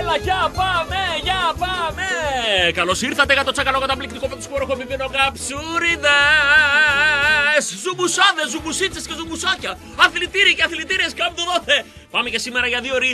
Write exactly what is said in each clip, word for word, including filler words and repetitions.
Έλα, για πάμε, για πάμε! Καλώς ήρθατε για το τσακαλό καταπληκτικό φωτοσπόρο χομιμένο καψούριδες! Ζουμπουσάδες, ζουμπουσίτσες και ζουμπουσάκια! Αθλητήροι και αθλητήρες, κάπου δώθε! Πάμε και σήμερα για δύο ώρες.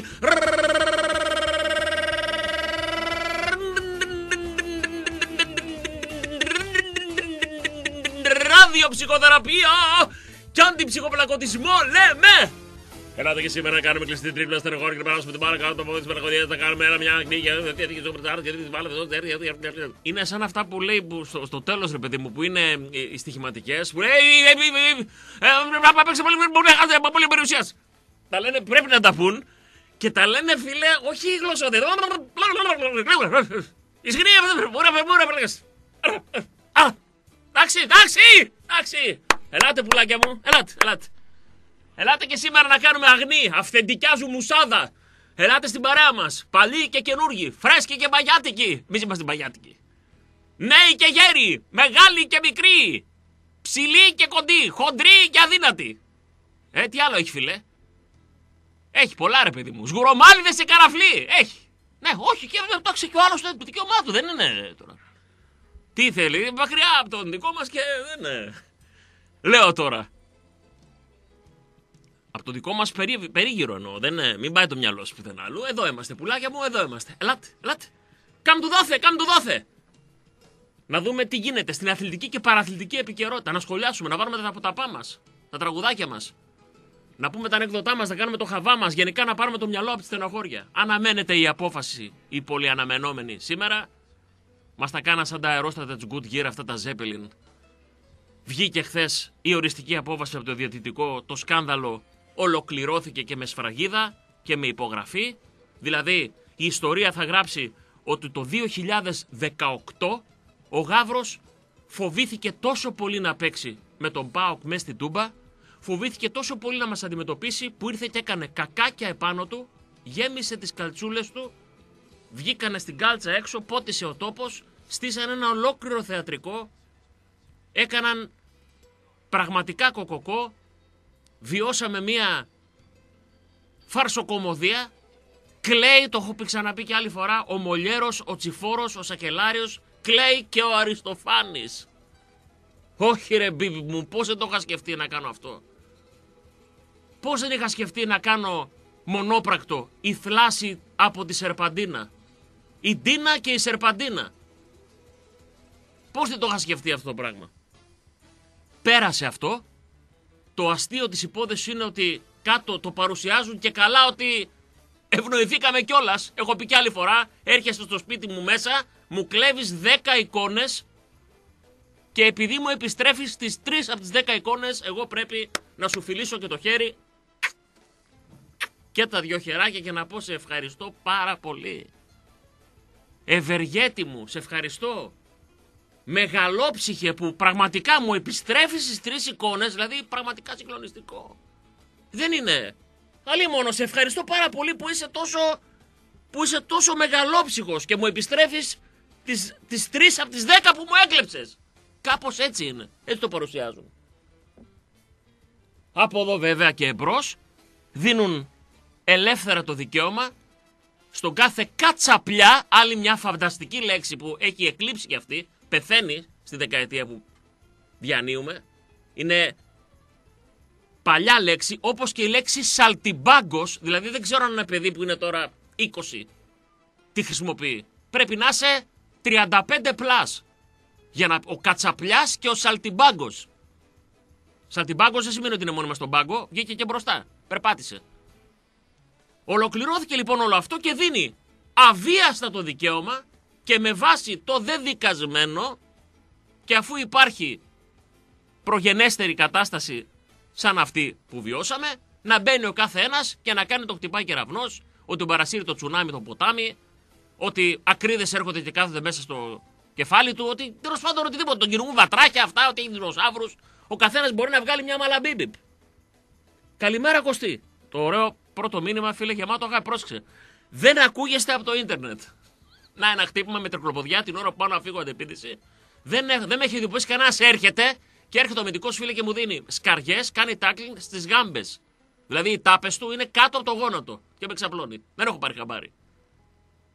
Ραδιοψυχοθεραπεία και αντιψυχοπλακωτισμό, λέμε! Ελάτε και σήμερα να κάνουμε κλειστή τρίπλα στενοχώρη και να περάσουμε την μπάλα κάτω από τις μελαγωδίες. Να κάνουμε ένα μια αγνή για να διατηρήσει το πρετάρι, γιατί τις μπάλες εδώ. Είναι σαν αυτά που λέει που στο, στο τέλος, ρε παιδί μου, που είναι οι στοιχηματικές. Που λέει. Παίξε πολύ περιουσίας. Τα λένε, πρέπει να τα πούν και τα λένε, φίλε, όχι γλωσσόδε. Ισχυρή, μπορεί να πελέγες. Εντάξει, εντάξει, εντάξει. Ελάτε, πουλάκια μου, ελάτε, ελάτε. Ελάτε και σήμερα να κάνουμε αγνή, αυθεντικιά ζουμουσάδα. Ελάτε στην παρέα μας. Παλιοί και καινούργοι, φρέσκοι και μπαγιάτικοι. Εμείς είμαστε μπαγιάτικοι. Νέοι και γέροι, μεγάλοι και μικροί. Ψηλοί και κοντοί, χοντροί και αδύνατοι. Ε, τι άλλο έχει, φίλε? Έχει πολλά, ρε παιδί μου. Σγουρομάλιδες σε καραφλή. Έχει. Ναι, όχι, και εντάξει, και ο άλλος το δικαίωμά του, δεν είναι τώρα. Τι θέλει, μακριά από τον δικό μας και δεν είναι. Λέω τώρα. Από το δικό μας περί, περίγυρο εννοώ, δεν είναι, μην πάει το μυαλό σου πουθενά αλλού. Εδώ είμαστε, πουλάκια μου, εδώ είμαστε. Ελάτε, ελάτε. Κάμ του δόθε, κάμ του δόθε. Να δούμε τι γίνεται στην αθλητική και παραθλητική επικαιρότητα. Να σχολιάσουμε, να βάλουμε τα αποταπά μας, τα τραγουδάκια μας. Να πούμε τα ανέκδοτά μας, να κάνουμε το χαβά μας. Γενικά να πάρουμε το μυαλό από τη στενοχώρια. Αναμένεται η απόφαση, η πολυαναμενόμενη σήμερα. Μας τα κάνα σαν τα αερόστατα του Goodyear, αυτά τα Zeppelin. Βγήκε χθες η οριστική απόφαση από το διαιτητικό, το σκάνδαλο ολοκληρώθηκε και με σφραγίδα και με υπογραφή. Δηλαδή η ιστορία θα γράψει ότι το δύο χιλιάδες δεκαοκτώ ο Γαύρος φοβήθηκε τόσο πολύ να παίξει με τον ΠΑΟΚ μέσα στην Τούμπα, φοβήθηκε τόσο πολύ να μας αντιμετωπίσει που ήρθε και έκανε κακάκια επάνω του, γέμισε τις καλτσούλες του, βγήκανε στην κάλτσα έξω, πότισε ο τόπος, στήσανε ένα ολόκληρο θεατρικό, έκαναν πραγματικά κοκοκό, βιώσαμε μία φαρσοκομωδία, κλαίει, το έχω πει ξαναπεί και άλλη φορά, ο Μολιέρος, ο Τσιφόρος, ο Σακελάριος, κλαίει και ο Αριστοφάνης. Όχι ρε μπίμπι μου, πώς δεν το είχα σκεφτεί να κάνω αυτό. Πώς δεν είχα σκεφτεί να κάνω μονόπρακτο η θλάση από τη Σερπαντίνα. Η Ντίνα και η Σερπαντίνα. Πώς δεν το είχα σκεφτεί αυτό το πράγμα. Πέρασε αυτό. Το αστείο της υπόθεσης είναι ότι κάτω το παρουσιάζουν και καλά ότι ευνοηθήκαμε κιόλας. Έχω πει κι άλλη φορά, έρχεσαι στο σπίτι μου μέσα, μου κλέβεις δέκα εικόνες και επειδή μου επιστρέφεις τις τρεις από τις δέκα εικόνες, εγώ πρέπει να σου φιλήσω και το χέρι και τα δυο χεράκια και να πω σε ευχαριστώ πάρα πολύ. Ευεργέτη μου, σε ευχαριστώ. Μεγαλόψυχε που πραγματικά μου επιστρέφεις στις τρεις εικόνες, δηλαδή πραγματικά συγκλονιστικό. Δεν είναι. Αλλή μόνο, σε ευχαριστώ πάρα πολύ που είσαι τόσο, που είσαι τόσο μεγαλόψυχος και μου επιστρέφεις τις, τις τρεις από τις δέκα που μου έκλεψες. Κάπως έτσι είναι, έτσι το παρουσιάζουν. Από εδώ βέβαια και εμπρός δίνουν ελεύθερα το δικαίωμα στον κάθε κατσαπλιά, άλλη μια φανταστική λέξη που έχει εκλείψει κι αυτή, πεθαίνει στη δεκαετία που διανύουμε, είναι παλιά λέξη, όπως και η λέξη σαλτιμπάγκος, δηλαδή δεν ξέρω αν ένα παιδί που είναι τώρα είκοσι τι χρησιμοποιεί. Πρέπει να είσαι τριάντα πέντε πλάς για να ο κατσαπλιάς και ο σαλτιμπάγκος. Σαλτιμπάγκος δεν σημαίνει ότι είναι μόνιμα στον πάγκο, βγήκε και μπροστά, περπάτησε. Ολοκληρώθηκε λοιπόν όλο αυτό και δίνει αβίαστα το δικαίωμα και με βάση το δεδικασμένο και αφού υπάρχει προγενέστερη κατάσταση σαν αυτή που βιώσαμε, να μπαίνει ο κάθε ένας και να κάνει το χτυπάει κεραυνός, ότι τον παρασύρει το τσουνάμι το ποτάμι, ότι ακρίδες έρχονται και κάθονται μέσα στο κεφάλι του, ότι τέλος πάντων οτιδήποτε, τον κυνηγούν βατράκια αυτά, ότι έχει δεινοσαύρους, ο καθένας μπορεί να βγάλει μια μαλαμπίμπιπ. Καλημέρα Κωστή. Το ωραίο πρώτο μήνυμα, φίλε, γεμάτο αγάπη, πρόσεξε. Δεν ακούγεστε από το ίντερνετ. Να, ένα χτύπημα με τρικλοποδιά την ώρα που πάω να φύγω αντεπίδηση. Δεν, δεν με έχει εντυπώσει κανένας. Έρχεται και έρχεται ο αμυντικός, φίλε, και μου δίνει σκαριές, κάνει τάκλινγκ στις γάμπες. Δηλαδή οι τάπες του είναι κάτω από το γόνατο και με ξαπλώνει. Δεν έχω πάρει χαμπάρι.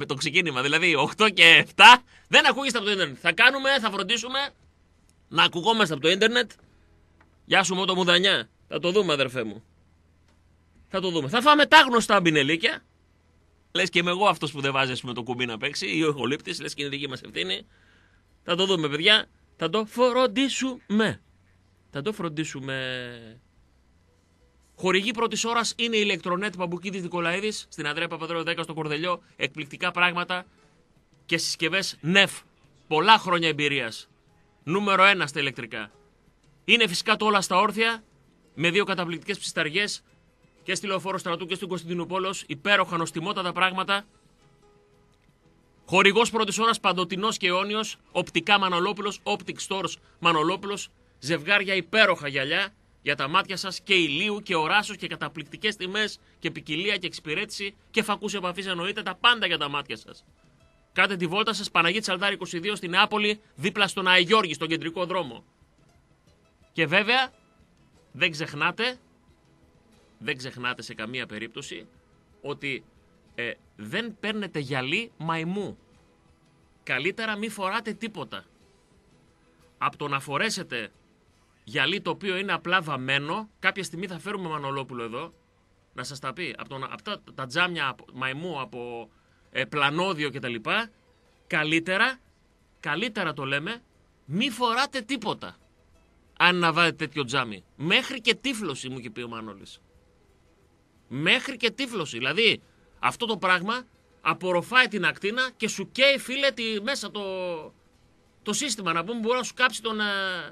Με το ξεκίνημα. Δηλαδή οκτώ και επτά δεν ακούγεστε από το ίντερνετ. Θα κάνουμε, θα φροντίσουμε να ακουγόμαστε από το ίντερνετ. Γεια σου Μότο Μουδανιά. Θα το δούμε, αδερφέ μου. Θα το δούμε. Θα φάμε τα γνωστά μπινελίκια. Λες και είμαι εγώ αυτός που δεν βάζει με το κουμπί να παίξει, ή ο ηχολήπτης, λες και είναι δική μας ευθύνη. Θα το δούμε, παιδιά. Θα το φροντίσουμε. Θα το φροντίσουμε. Χορηγή πρώτης ώρας είναι η ηλεκτρονέτ Παμπουκίδης Νικολαίδης στην Ανδρέα Παπαδρέου δέκα στο Κορδελιό. Εκπληκτικά πράγματα και συσκευές νεφ. Πολλά χρόνια εμπειρίας. Νούμερο ένα στα ηλεκτρικά. Είναι φυσικά το όλα στα όρθια, με δύο καταπληκτικές ψισταριές και στη Λεωφόρο Στρατού και στην Κωνσταντινούπολος. Υπέροχα νοστιμότατα πράγματα. Χορηγός πρώτης ώρας παντοτινός και αιώνιος. Οπτικά Μανολόπουλος, Optic Stores Μανολόπουλος. Ζευγάρια υπέροχα γυαλιά για τα μάτια σας και ηλίου και οράσους και καταπληκτικές τιμές και ποικιλία και εξυπηρέτηση και φακούς επαφής εννοείται, τα πάντα για τα μάτια σας. Κάντε τη βόλτα σας Παναγίτη Σαλδάρη είκοσι δύο στη Νεάπολη, δίπλα στον Αϊγιώργη, στον κεντρικό δρόμο. Και βέβαια, δεν ξεχνάτε, δεν ξεχνάτε σε καμία περίπτωση ότι ε, δεν παίρνετε γυαλί μαϊμού. Καλύτερα μη φοράτε τίποτα. Από το να φορέσετε γυαλί το οποίο είναι απλά βαμμένο, κάποια στιγμή θα φέρουμε Μανολόπουλο εδώ, να σας τα πει, από, το, από τα, τα τζάμια από, μαϊμού, από ε, πλανόδιο κτλ. Καλύτερα, καλύτερα το λέμε, μη φοράτε τίποτα. Αν να βάλετε τέτοιο τζάμι. Μέχρι και τύφλωση μου είχε πει ο Μανώλης. Μέχρι και τύφλωση. Δηλαδή αυτό το πράγμα απορροφάει την ακτίνα και σου καίει φίλε τη, μέσα το, το σύστημα. Να πούμε μπορεί να σου κάψει τον, ε,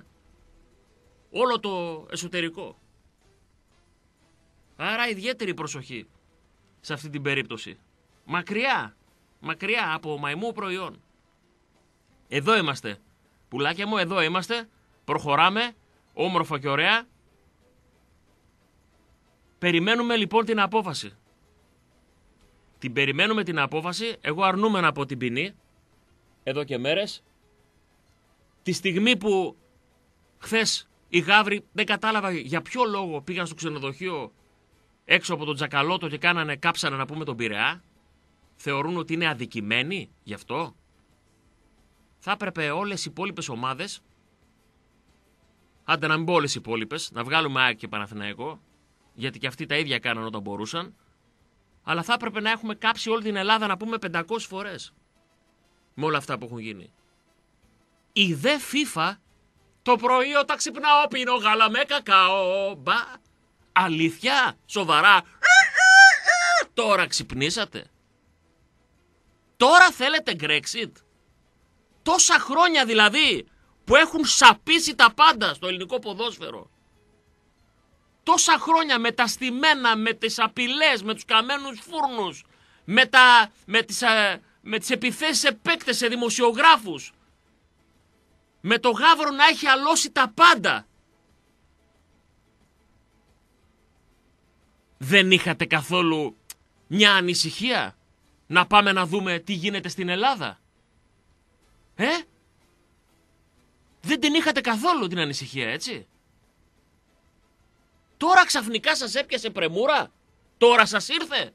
όλο το εσωτερικό. Άρα ιδιαίτερη προσοχή σε αυτή την περίπτωση. Μακριά, μακριά από μαϊμού προϊόν. Εδώ είμαστε. Πουλάκια μου, εδώ είμαστε. Προχωράμε, όμορφα και ωραία. Περιμένουμε λοιπόν την απόφαση. Την περιμένουμε την απόφαση. Εγώ αρνούμαι να πω την ποινή. Εδώ και μέρες. Τη στιγμή που χθες οι γάβροι δεν κατάλαβα για ποιο λόγο πήγαν στο ξενοδοχείο έξω από τον Τζακαλώτο και κάνανε, κάψανε να πούμε τον Πειραιά. Θεωρούν ότι είναι αδικημένοι γι' αυτό. Θα έπρεπε όλες οι υπόλοιπες ομάδες, άντε να μην πω όλες οι υπόλοιπες, να βγάλουμε ΑΕΚ και Παναθηναϊκό, γιατί και αυτοί τα ίδια κάναν όταν μπορούσαν, αλλά θα έπρεπε να έχουμε κάψει όλη την Ελλάδα να πούμε πεντακόσιες φορές με όλα αυτά που έχουν γίνει. Η δε FIFA το πρωί όταν ξυπνάω πίνω γάλα με κακάο. Μπα. Αλήθεια, σοβαρά. Τώρα ξυπνήσατε. Τώρα θέλετε Brexit. Τόσα χρόνια δηλαδή που έχουν σαπίσει τα πάντα στο ελληνικό ποδόσφαιρο. Τόσα χρόνια με τα στημένα, με τις απειλές, με τους καμένους φούρνους, με, τα, με, τις, με τις επιθέσεις σε παίκτες, σε δημοσιογράφους. Με το Γάβρο να έχει αλώσει τα πάντα. Δεν είχατε καθόλου μια ανησυχία να πάμε να δούμε τι γίνεται στην Ελλάδα? Ε? Δεν την είχατε καθόλου την ανησυχία, έτσι? Τώρα ξαφνικά σας έπιασε πρεμούρα? Τώρα σας ήρθε?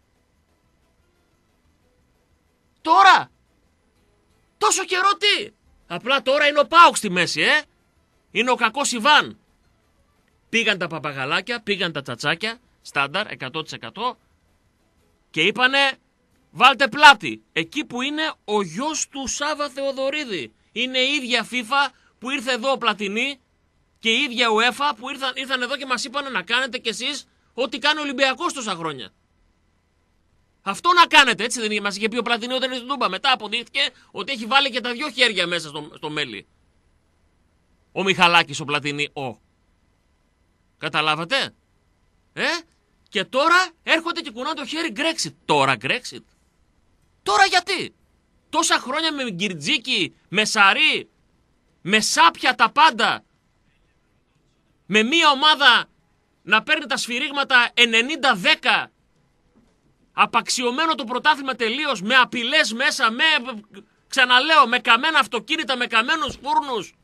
Τώρα? Τόσο καιρό τι? Απλά τώρα είναι ο Πάουξ στη μέση, ε? Είναι ο κακός Ιβάν. Πήγαν τα παπαγαλάκια, πήγαν τα τσατσάκια, στάνταρ, εκατό τοις εκατό, και είπανε βάλτε πλάτη. Εκεί που είναι ο γιος του Σάβα Θεοδωρίδη. Είναι η ίδια FIFA που ήρθε εδώ ο Πλατινί και η ίδια UEFA που ήρθαν, ήρθαν εδώ και μας είπαν να κάνετε κι εσείς ό,τι κάνει ο Ολυμπιακός τόσα χρόνια. Αυτό να κάνετε, έτσι δεν είχε? Μας είχε πει ο Πλατινί όταν ήρθε Τούμπα. Μετά αποδείχθηκε ότι έχει βάλει και τα δυο χέρια μέσα στο, στο μέλι. Ο Μιχαλάκης ο Πλατινί, ο. Καταλάβατε? Ε? Και τώρα έρχονται και κουνάνε το χέρι Brexit. Τώρα Brexit. Τώρα γιατί? Τόσα χρόνια με Γκυρτζίκη, με Σαρί, με σάπια τα πάντα. Με μία ομάδα να παίρνει τα σφυρίγματα ενενήντα δέκα. Απαξιωμένο το πρωτάθλημα τελείως, με απειλές μέσα, με, ξαναλέω, με καμένα αυτοκίνητα, με καμένους φούρνους.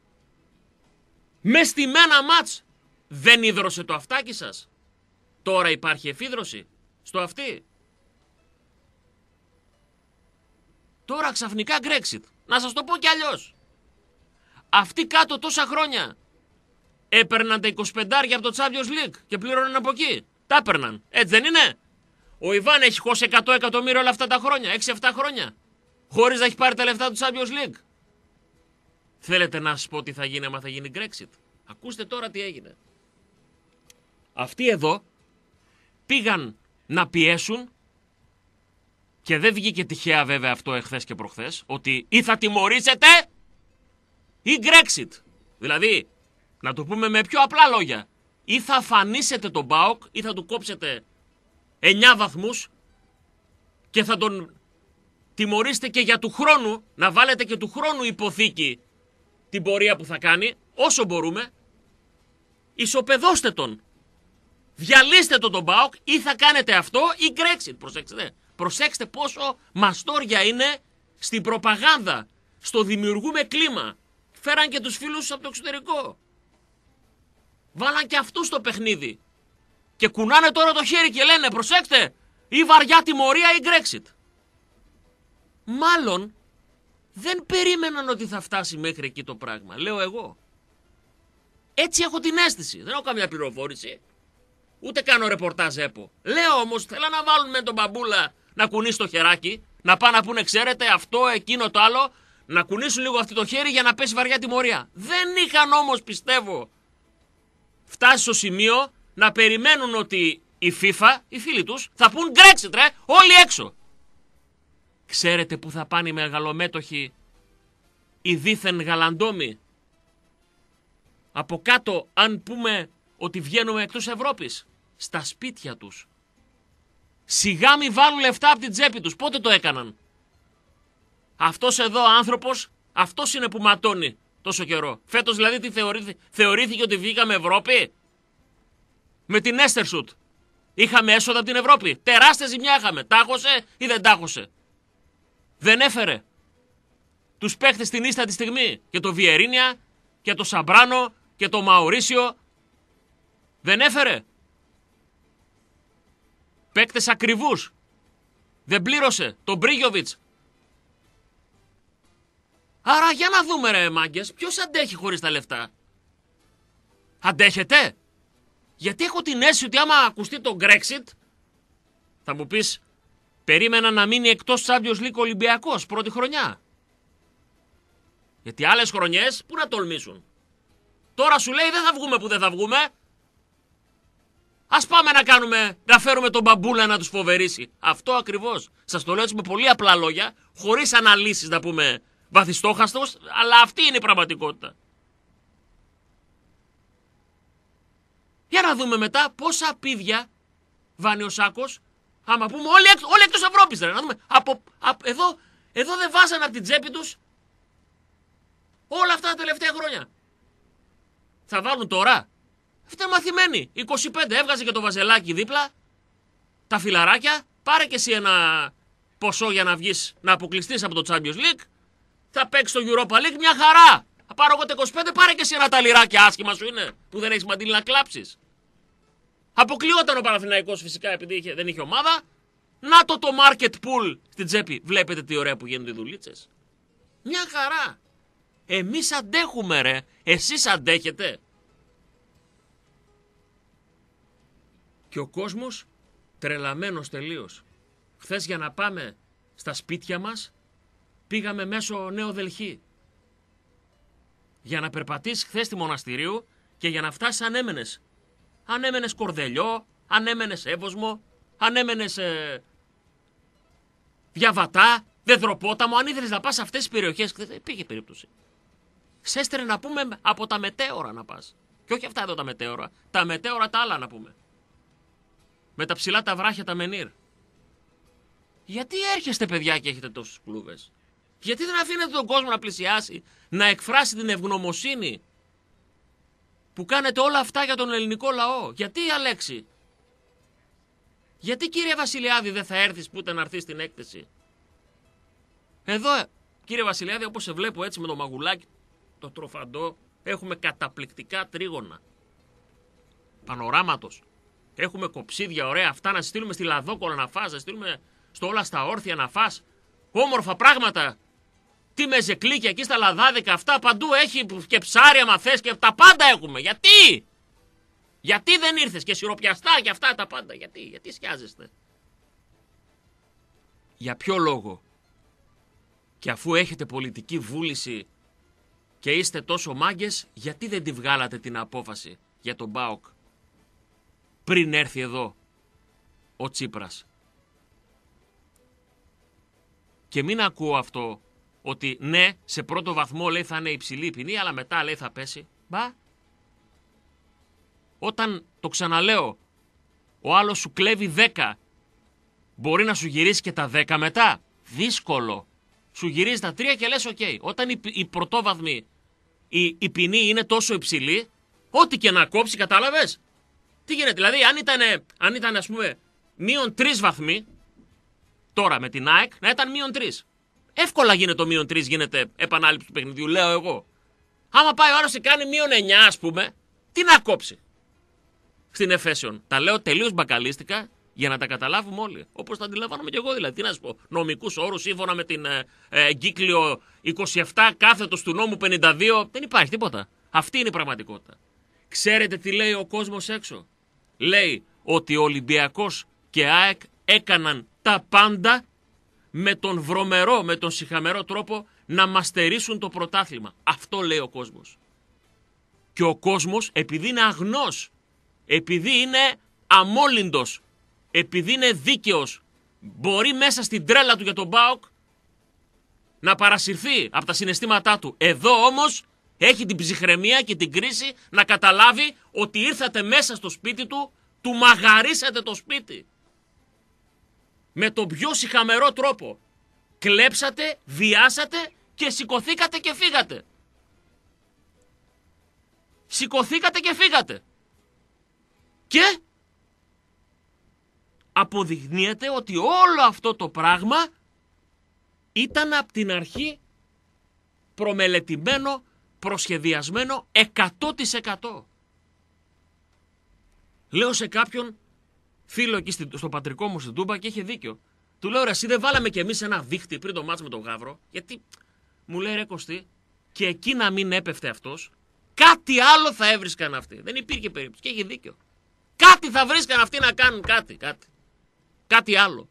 Με στημένα μάτς. Δεν ίδρωσε το αυτάκι σας? Τώρα υπάρχει εφίδρωση στο αυτί. Τώρα ξαφνικά Brexit. Να σας το πω κι αλλιώς. Αυτοί κάτω τόσα χρόνια έπαιρναν τα είκοσι πέντε από το Champions League και πλήρωναν από εκεί. Τα έπαιρναν. Έτσι δεν είναι? Ο Ιβάν έχει χώσει εκατό εκατομμύρια όλα αυτά τα χρόνια. έξι εφτά χρόνια. Χωρίς να έχει πάρει τα λεφτά του Champions League. Θέλετε να σας πω τι θα γίνει άμα θα γίνει Brexit? Ακούστε τώρα τι έγινε. Αυτοί εδώ πήγαν να πιέσουν, και δεν βγήκε τυχαία βέβαια αυτό εχθές και προχθές, ότι ή θα τιμωρήσετε ή Brexit. Δηλαδή, να το πούμε με πιο απλά λόγια, ή θα αφανίσετε τον ΠΑΟΚ ή θα του κόψετε εννιά βαθμούς και θα τον τιμωρήσετε και για του χρόνου, να βάλετε και του χρόνου υποθήκη την πορεία που θα κάνει, όσο μπορούμε. Ισοπεδώστε τον. Διαλύστε τον τον ΠΑΟΚ, ή θα κάνετε αυτό ή Brexit. Προσέξτε. Προσέξτε πόσο μαστόρια είναι στην προπαγάνδα. Στο δημιουργούμε κλίμα. Φέραν και τους φίλους από το εξωτερικό. Βάλαν και αυτούς στο παιχνίδι. Και κουνάνε τώρα το χέρι και λένε προσέξτε, ή βαριά τιμωρία ή Brexit. Μάλλον δεν περίμεναν ότι θα φτάσει μέχρι εκεί το πράγμα. Λέω εγώ. Έτσι έχω την αίσθηση. Δεν έχω καμία πληροφόρηση. Ούτε κάνω ρεπορτάζ ΕΠΟ. Λέω όμως, θέλω να βάλουν με τον μπαμπούλα να κουνήσει το χεράκι, να πάνε να πούνε ξέρετε αυτό, εκείνο, το άλλο, να κουνήσουν λίγο αυτό το χέρι για να πέσει βαριά τιμωρία. Δεν είχαν όμως, πιστεύω, φτάσει στο σημείο να περιμένουν ότι η FIFA, οι φίλοι τους, θα πούν Brexit ρε, όλοι έξω. Ξέρετε που θα πάνε οι μεγαλομέτωχοι, οι δίθεν γαλαντόμοι? Από κάτω, αν πούμε ότι βγαίνουμε εκτός Ευρώπης, στα σπίτια τους. Σιγά μη βάλουν λεφτά από την τσέπη τους. Πότε το έκαναν? Αυτός εδώ άνθρωπος, αυτός είναι που ματώνει τόσο καιρό. Φέτος δηλαδή τι θεωρήθηκε, θεωρήθηκε ότι βγήκαμε Ευρώπη? Με την Έστερσουτ είχαμε έσοδα από την Ευρώπη. Τεράστια ζημιά είχαμε. Τάχωσε ή δεν τάχωσε? Δεν έφερε τους παίχτες στην ίστατη στιγμή. Και το Βιερίνια και το Σαμπράνο και το Μαουρίσιο. Δεν έφερε παίκτες ακριβούς. Δεν πλήρωσε τον Μπρίγιοβιτς. Άρα για να δούμε ρε μάγκες, ποιος αντέχει χωρίς τα λεφτά? Αντέχετε? Γιατί έχω την αίσθηση ότι άμα ακουστεί το Brexit, θα μου πεις περίμενα να μείνει εκτός Champions League Ολυμπιακός πρώτη χρονιά. Γιατί άλλες χρονιές που να τολμήσουν. Τώρα σου λέει δεν θα βγούμε που δεν θα βγούμε. Ας πάμε να κάνουμε, να φέρουμε τον μπαμπούλα να τους φοβερήσει. Αυτό ακριβώς. Σας το λέω έτσι με πολύ απλά λόγια, χωρίς αναλύσεις να πούμε βαθιστόχαστος, αλλά αυτή είναι η πραγματικότητα. Για να δούμε μετά πόσα πίδια βάνει ο Σάκος, άμα πούμε όλοι, εκ, όλοι εκτός Ευρώπης. Να δούμε, από, από, εδώ, εδώ δεν βάζανε από την τσέπη τους όλα αυτά τα τελευταία χρόνια. Θα βάλουν τώρα? Αυτά είναι μαθημένοι. είκοσι πέντε έβγαζε και το βαζελάκι δίπλα. Τα φιλαράκια. Πάρε και εσύ ένα ποσό για να βγεις, να αποκλειστείς από το Champions League. Θα παίξεις το Europa League, μια χαρά. Θα πάρω εγώ τα είκοσι πέντε, πάρε και εσύ ένα ταλιράκι. Άσχημα σου είναι που δεν έχεις μαντήλι να κλάψεις. Αποκλειόταν ο Παναθηναϊκός φυσικά επειδή είχε, δεν είχε ομάδα. Να το το market pool στην τσέπη. Βλέπετε τι ωραία που γίνονται οι δουλίτσες. Μια χαρά. Εμείς αντέχουμε ρε. Εσείς αντέχετε? Και ο κόσμος τρελαμένος τελείως. Χθες για να πάμε στα σπίτια μας πήγαμε μέσω Νέο Δελχή. Για να περπατήσεις χθες στη Μοναστηρίου και για να φτάσεις αν έμενες. Αν έμενες Κορδελιό, αν έμενες Εύωσμο, αν έμενες ε, Διαβατά, Δεδροπόταμο, αν ήθελες να πας σε αυτές τις περιοχές, δεν πήγε περίπτωση. Σέστερε να πούμε από τα μετέωρα να πας. Και όχι αυτά εδώ τα μετέωρα, τα μετέωρα τα άλλα να πούμε. Με τα ψηλά τα βράχια τα Μενίρ. Γιατί έρχεστε παιδιά και έχετε τόσους κλούβες? Γιατί δεν αφήνετε τον κόσμο να πλησιάσει, να εκφράσει την ευγνωμοσύνη που κάνετε όλα αυτά για τον ελληνικό λαό? Γιατί Αλέξη? Γιατί κύριε Βασιλιάδη δεν θα έρθεις που να έρθεις στην έκθεση? Εδώ κύριε Βασιλιάδη, όπως σε βλέπω έτσι με το μαγουλάκι, το τροφαντό, έχουμε καταπληκτικά τρίγωνα πανοράματος. Έχουμε κοψίδια ωραία αυτά να στείλουμε στη Λαδόκολα να φας, να στείλουμε στο Όλα στα Όρθια να φας. όμορφα πράγματα. Τι μεζεκλίκια εκεί στα λαδάδικα, αυτά παντού έχει και ψάρια μα θες και τα πάντα έχουμε. Γιατί? Γιατί δεν ήρθες και σιροπιαστά και αυτά τα πάντα. Γιατί, γιατί σκιάζεστε? Για ποιο λόγο? Και αφού έχετε πολιτική βούληση και είστε τόσο μάγκες, γιατί δεν τη βγάλατε την απόφαση για τον ΠΑΟΚ πριν έρθει εδώ ο Τσίπρας? Και μην ακούω αυτό ότι ναι, σε πρώτο βαθμό λέει θα είναι υψηλή η ποινή, αλλά μετά λέει θα πέσει. Μπα. Όταν, το ξαναλέω, ο άλλος σου κλέβει δέκα, μπορεί να σου γυρίσει και τα δέκα μετά. Δύσκολο. Σου γυρίζει τα τρία και λες οκ. Okay. Όταν η, η πρωτόβαθμη, η, η ποινή είναι τόσο υψηλή, ό,τι και να κόψει, κατάλαβες. Τι γίνεται, δηλαδή αν ήταν, αν ήταν ας πούμε μείον τρεις βαθμοί, τώρα με την ΑΕΚ να ήταν μείον τρεις. Εύκολα γίνεται το μείον τρεις, γίνεται επανάληψη του παιχνιδιού, λέω εγώ. Άμα πάει ο άλλος και κάνει μείον εννιά, ας πούμε, τι να κόψει στην Εφέσεων? Τα λέω τελείως μπακαλίστικα για να τα καταλάβουμε όλοι. Όπως τα αντιλαμβάνομαι και εγώ δηλαδή. Τι να σου πω, νομικούς όρους σύμφωνα με την ε, ε, εγκύκλιο είκοσι επτά κάθετος του νόμου πενήντα δύο. Δεν υπάρχει τίποτα. Αυτή είναι η πραγματικότητα. Ξέρετε τι λέει ο κόσμος έξω? Λέει ότι ο Ολυμπιακός και ΑΕΚ έκαναν τα πάντα με τον βρωμερό, με τον σιχαμερό τρόπο να μας στερήσουν το πρωτάθλημα. Αυτό λέει ο κόσμος. Και ο κόσμος, επειδή είναι αγνός, επειδή είναι αμόλυντος, επειδή είναι δίκαιος, μπορεί μέσα στην τρέλα του για τον ΠΑΟΚ να παρασυρθεί από τα συναισθήματά του. Εδώ όμως έχει την ψυχραιμία και την κρίση να καταλάβει ότι ήρθατε μέσα στο σπίτι του, του μαγαρίσατε το σπίτι. Με τον πιο σιχαμερό τρόπο. Κλέψατε, βιάσατε και σηκωθήκατε και φύγατε. Σηκωθήκατε και φύγατε. Και αποδεικνύεται ότι όλο αυτό το πράγμα ήταν από την αρχή προμελετημένο, προσχεδιασμένο εκατό τοις εκατό. Λέω σε κάποιον φίλο εκεί στο πατρικό μου στην Τούμπα και είχε δίκιο. Του λέω ρε εσύ δεν βάλαμε κι εμείς ένα δίχτυ πριν το μάτς με τον Γαύρο? Γιατί μου λέει ρε Κωστή, και εκεί να μην έπεφτε αυτός, κάτι άλλο θα έβρισκαν αυτοί. Δεν υπήρχε περίπτωση και είχε δίκιο. Κάτι θα βρίσκαν αυτοί να κάνουν, κάτι, κάτι. Κάτι άλλο.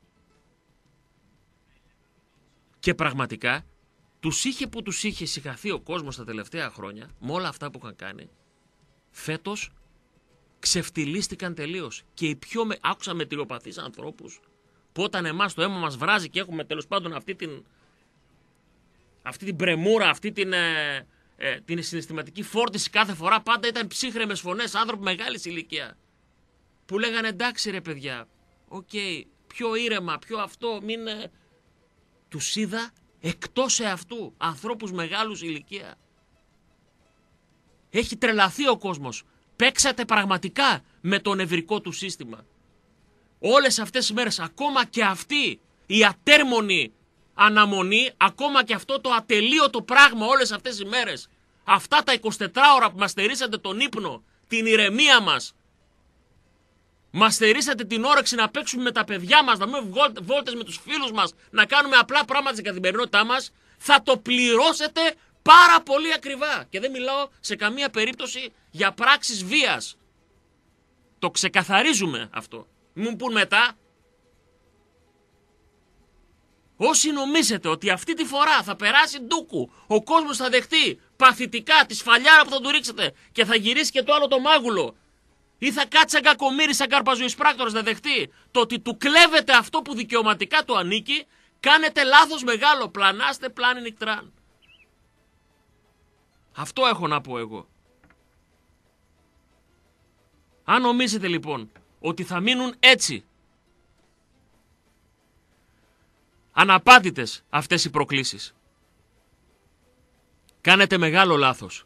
Και πραγματικά τους είχε που τους είχε συγχαθεί ο κόσμος τα τελευταία χρόνια με όλα αυτά που είχαν κάνει. Φέτος ξεφτυλίστηκαν τελείως. Και οι πιο με... άκουσα μετριοπαθείς ανθρώπους που όταν εμάς το αίμα μας βράζει και έχουμε τέλος πάντων αυτή την, αυτή την πρεμούρα, αυτή την, ε, ε, την συναισθηματική φόρτιση κάθε φορά, πάντα ήταν ψύχρεμες φωνές, άνθρωποι μεγάλης ηλικία που λέγανε εντάξει ρε παιδιά, οκ, okay, πιο ήρεμα, πιο αυτό, μην... Ε... Τους είδα εκτός εαυτού, ανθρώπους μεγάλους ηλικία. Έχει τρελαθεί ο κόσμος. Παίξατε πραγματικά με το νευρικό του σύστημα. Όλες αυτές τις μέρες, ακόμα και αυτή η ατέρμονη αναμονή, ακόμα και αυτό το ατελείωτο πράγμα όλες αυτές τις μέρες, αυτά τα εικοσιτέσσερις ώρα που μας στερήσατε τον ύπνο, την ηρεμία μας, μας στερήσατε την όρεξη να παίξουμε με τα παιδιά μας, να μην βόλτες με τους φίλους μας, να κάνουμε απλά πράγματα στην καθημερινότητά μας, θα το πληρώσετε πάρα πολύ ακριβά. Και δεν μιλάω σε καμία περίπτωση για πράξεις βίας. Το ξεκαθαρίζουμε αυτό. Μου πουν μετά, όσοι νομίζετε ότι αυτή τη φορά θα περάσει ντούκου, ο κόσμος θα δεχτεί παθητικά τη σφαλιάρα που θα του ρίξετε και θα γυρίσει και το άλλο το μάγουλο, ή θα κάτσει σαν κακομοίρη, σαν καρπαζοεισπράκτορας να δεχτεί το ότι του κλέβετε αυτό που δικαιωματικά του ανήκει, κάνετε λάθος μεγάλο. Πλανάστε πλάνη νικτράν. Αυτό έχω να πω εγώ. Αν νομίζετε λοιπόν ότι θα μείνουν έτσι αναπάντητες αυτές οι προκλήσεις, κάνετε μεγάλο λάθος.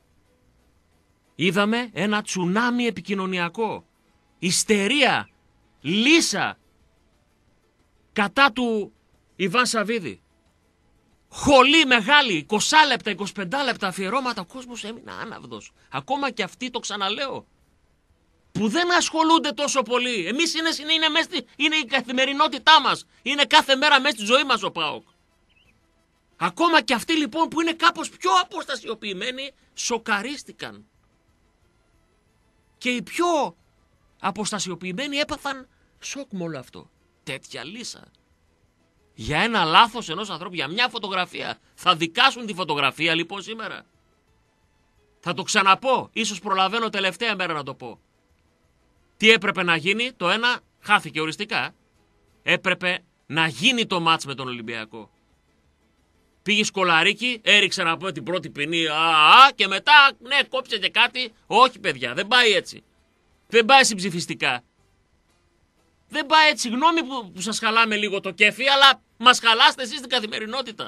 Είδαμε ένα τσουνάμι επικοινωνιακό, ιστερία, λύσα κατά του Ιβάν Σαββίδη. Χολή μεγάλη, είκοσι λεπτά, είκοσι πέντε λεπτά αφιερώματα, ο κόσμος έμεινε άναυδος. Ακόμα και αυτοί, το ξαναλέω, που δεν ασχολούνται τόσο πολύ. Εμείς είναι, είναι, είναι, μέσα, είναι η καθημερινότητά μας. Είναι κάθε μέρα μέσα στη ζωή μας ο ΠΑΟΚ. Ακόμα και αυτοί λοιπόν που είναι κάπως πιο αποστασιοποιημένοι σοκαρίστηκαν. Και οι πιο αποστασιοποιημένοι έπαθαν σοκ με όλο αυτό. Τέτοια λύσα. Για ένα λάθος ενός ανθρώπου, για μια φωτογραφία. Θα δικάσουν τη φωτογραφία λοιπόν σήμερα. Θα το ξαναπώ, ίσως προλαβαίνω τελευταία μέρα να το πω. Τι έπρεπε να γίνει, το ένα χάθηκε οριστικά. Έπρεπε να γίνει το μάτς με τον Ολυμπιακό. Πήγε σκολαρίκι, έριξε να πούμε την πρώτη ποινή, α, α, και μετά, ναι, κόψε και κάτι. Όχι παιδιά, δεν πάει έτσι. Δεν πάει συμψηφιστικά. Δεν πάει έτσι, γνώμη που, που σας χαλάμε λίγο το κέφι, αλλά μας χαλάστε εσείς την καθημερινότητα.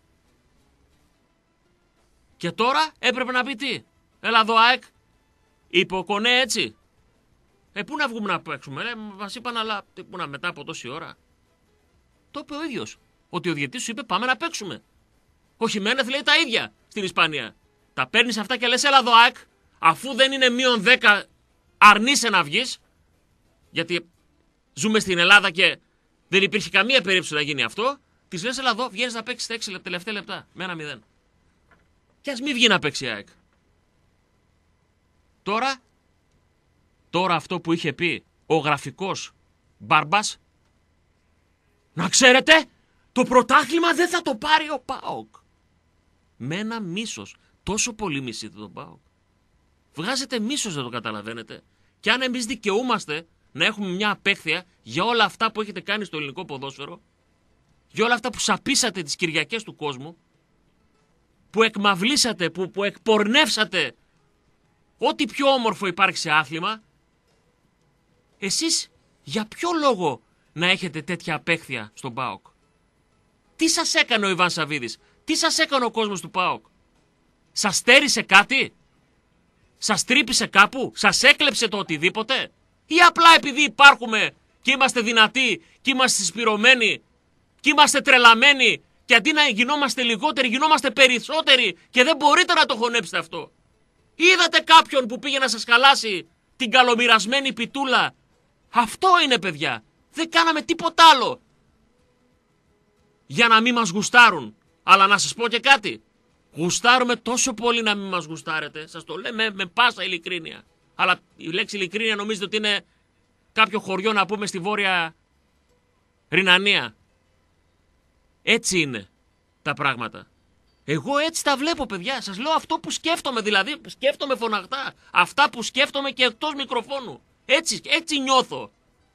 Και τώρα έπρεπε να πει τι. Έλα εδώ ΑΕΚ, είπε ο Κονέ έτσι. Ε, πού να βγούμε να παίξουμε, ε, μας είπαν, αλλά πού να μετά από τόση ώρα. Το είπε ο ίδιος, ότι ο διαιτητής σου είπε πάμε να παίξουμε. Ο Χιμένεθ λέει τα ίδια στην Ισπανία. Τα παίρνεις αυτά και λες έλα εδώ ΑΕΚ, αφού δεν είναι μείον δέκα αρνείσαι να βγεις, γιατί ζούμε στην Ελλάδα και δεν υπήρχε καμία περίπτωση να γίνει αυτό. Της λες έλα εδώ, βγαίνεις να παίξεις τα έξι τελευταία λεπτά με ένα μηδέν. Και ας μην βγει να παίξει η ΑΕΚ. Τώρα, τώρα αυτό που είχε πει ο γραφικός Μπάρμπας, να ξέρετε, το πρωτάθλημα δεν θα το πάρει ο ΠΑΟΚ. Με ένα μίσος. Τόσο πολύ μισείτε τον ΠΑΟΚ. Βγάζετε μίσος, δεν το καταλαβαίνετε. Και αν εμείς δικαιούμαστε να έχουμε μια απέχθεια για όλα αυτά που έχετε κάνει στο ελληνικό ποδόσφαιρο, για όλα αυτά που σαπίσατε τις Κυριακές του κόσμου, που εκμαυλήσατε, που, που εκπορνεύσατε ό,τι πιο όμορφο υπάρχει σε άθλημα, εσείς για ποιο λόγο να έχετε τέτοια απέχθεια στον ΠΑΟΚ? Τι σας έκανε ο Ιβάν Σαββίδης? Τι σας έκανε ο κόσμος του ΠΑΟΚ? Σας στέρισε κάτι? Σας τρύπησε κάπου? Σας έκλεψε το οτιδήποτε? Ή απλά επειδή υπάρχουμε και είμαστε δυνατοί και είμαστε συσπυρωμένοι και είμαστε τρελαμένοι και αντί να γινόμαστε λιγότεροι γινόμαστε περισσότεροι και δεν μπορείτε να το χωνέψετε αυτό? Είδατε κάποιον που πήγε να σας χαλάσει την καλομοιρασμένη πιτούλα? Αυτό είναι παιδιά. Δεν κάναμε τίποτα άλλο για να μην μας γουστάρουν. Αλλά να σας πω και κάτι. Γουστάρουμε τόσο πολύ να μην μας γουστάρετε. Σας το λέμε με πάσα ειλικρίνεια. Αλλά η λέξη ειλικρίνεια νομίζετε ότι είναι κάποιο χωριό να πούμε στη Βόρεια Ρινανία? Έτσι είναι τα πράγματα. Εγώ έτσι τα βλέπω παιδιά. Σας λέω αυτό που σκέφτομαι, δηλαδή σκέφτομαι φωναχτά. Αυτά που σκέφτομαι και εκτός μικροφώνου. Έτσι, έτσι νιώθω.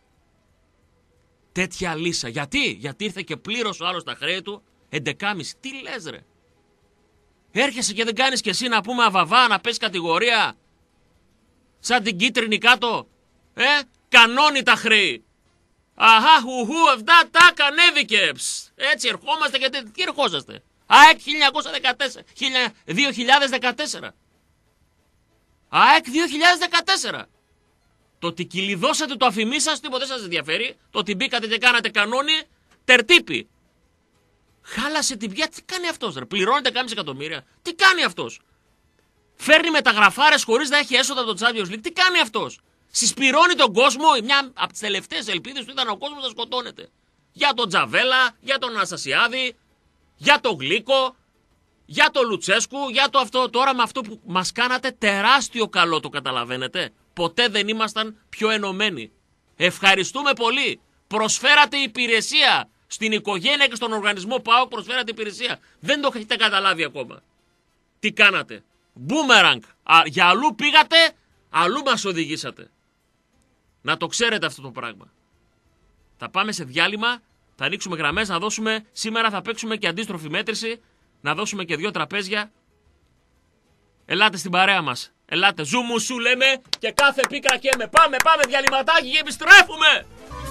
Τέτοια λύσα. Γιατί? Γιατί ήρθε και πλήρωσε ο άλλος τα χρέη του έντεκάμισι. Τι λες ρε? Έρχεσαι και δεν κάνεις κι εσύ να πούμε αβαβά, να πες κατηγορία. Σαν την κίτρινη κάτω. Ε, κανόνι τα χρέη. Αχα, χουχού, αυτά τα κανέβηκε. Έτσι ερχόμαστε και τι ερχόσαστε? ΑΕΚ χίλια εννιακόσια δεκατέσσερα. δύο χιλιάδες δεκατέσσερα. ΑΕΚ δύο χιλιάδες δεκατέσσερα. Το ότι κυλιδώσατε το αφημί σας, τίποτα δεν σας ενδιαφέρει. Το ότι μπήκατε και κάνατε κανόνι, τερτύπη. Χάλασε την πια. Τι κάνει αυτός ρε? Πληρώνεται κάμιση εκατομμύρια. Τι κάνει αυτός? Φέρνει μεταγραφάρες χωρίς να έχει έσοδα από το Champions League. Τι κάνει αυτός? Συσπυρώνει τον κόσμο. Μια από τις τελευταίες ελπίδες του ήταν ο κόσμος να σκοτώνεται. Για τον Τζαβέλα, για τον Αναστασιάδη, για τον Γλίκο, για τον Λουτσέσκου, για το αυτό. Τώρα με αυτό που μας κάνατε τεράστιο καλό, το καταλαβαίνετε? Ποτέ δεν ήμασταν πιο ενωμένοι. Ευχαριστούμε πολύ. Προσφέρατε υπηρεσία στην οικογένεια και στον οργανισμό ΠΑΟΚ, προσφέρατε υπηρεσία. Δεν το έχετε καταλάβει ακόμα. Τι κάνατε? Μπούμεραγκ. Για αλλού πήγατε, αλλού μας οδηγήσατε. Να το ξέρετε αυτό το πράγμα. Θα πάμε σε διάλειμμα, θα ανοίξουμε γραμμές, να δώσουμε, σήμερα θα παίξουμε και αντίστροφη μέτρηση, να δώσουμε και δύο τραπέζια. Ελάτε στην παρέα μας. Ελάτε, ζούμου σου λέμε και κάθε πίκρα και με. Πάμε, πάμε διαλυματάκι και επιστρέφουμε.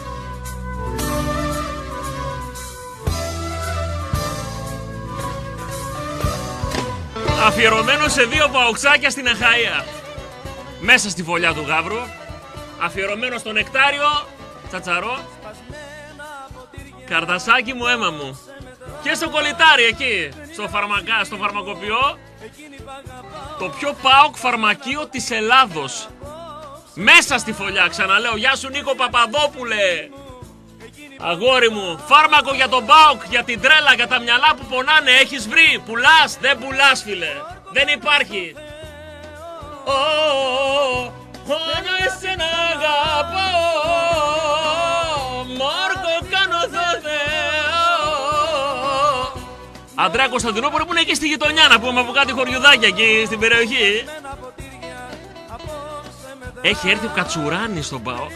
Αφιερωμένο σε δύο παοξάκια στην Αχαΐα. Μέσα στη φωλιά του Γαύρου. Αφιερωμένο στο Νεκτάριο Τσατσαρό. Καρτασάκι μου, αίμα μου. Και στο κολλητάρι εκεί, στο, φαρμακά, στο φαρμακοποιό. Το πιο ΠΑΟΚ φαρμακείο της Ελλάδος. Μέσα στη φωλιά, ξαναλέω. Γεια σου Νίκο Παπαδόπουλε. Αγόρι μου, φάρμακο για τον ΠΑΟΚ, για την τρέλα, για τα μυαλά που πονάνε. Έχεις βρει, πουλάς, δεν πουλάς φίλε. Δεν υπάρχει. Μόνο εσένα αγαπώ, Μάρκο κάνω δώδε. Αντρέα Κωνσταντινούπολο που είναι εκεί στη γειτονιά, να πούμε από κάτι χωριουδάκια εκεί στην περιοχή. Έχει έρθει ο Κατσουράνης στον ΠΑΟΚ.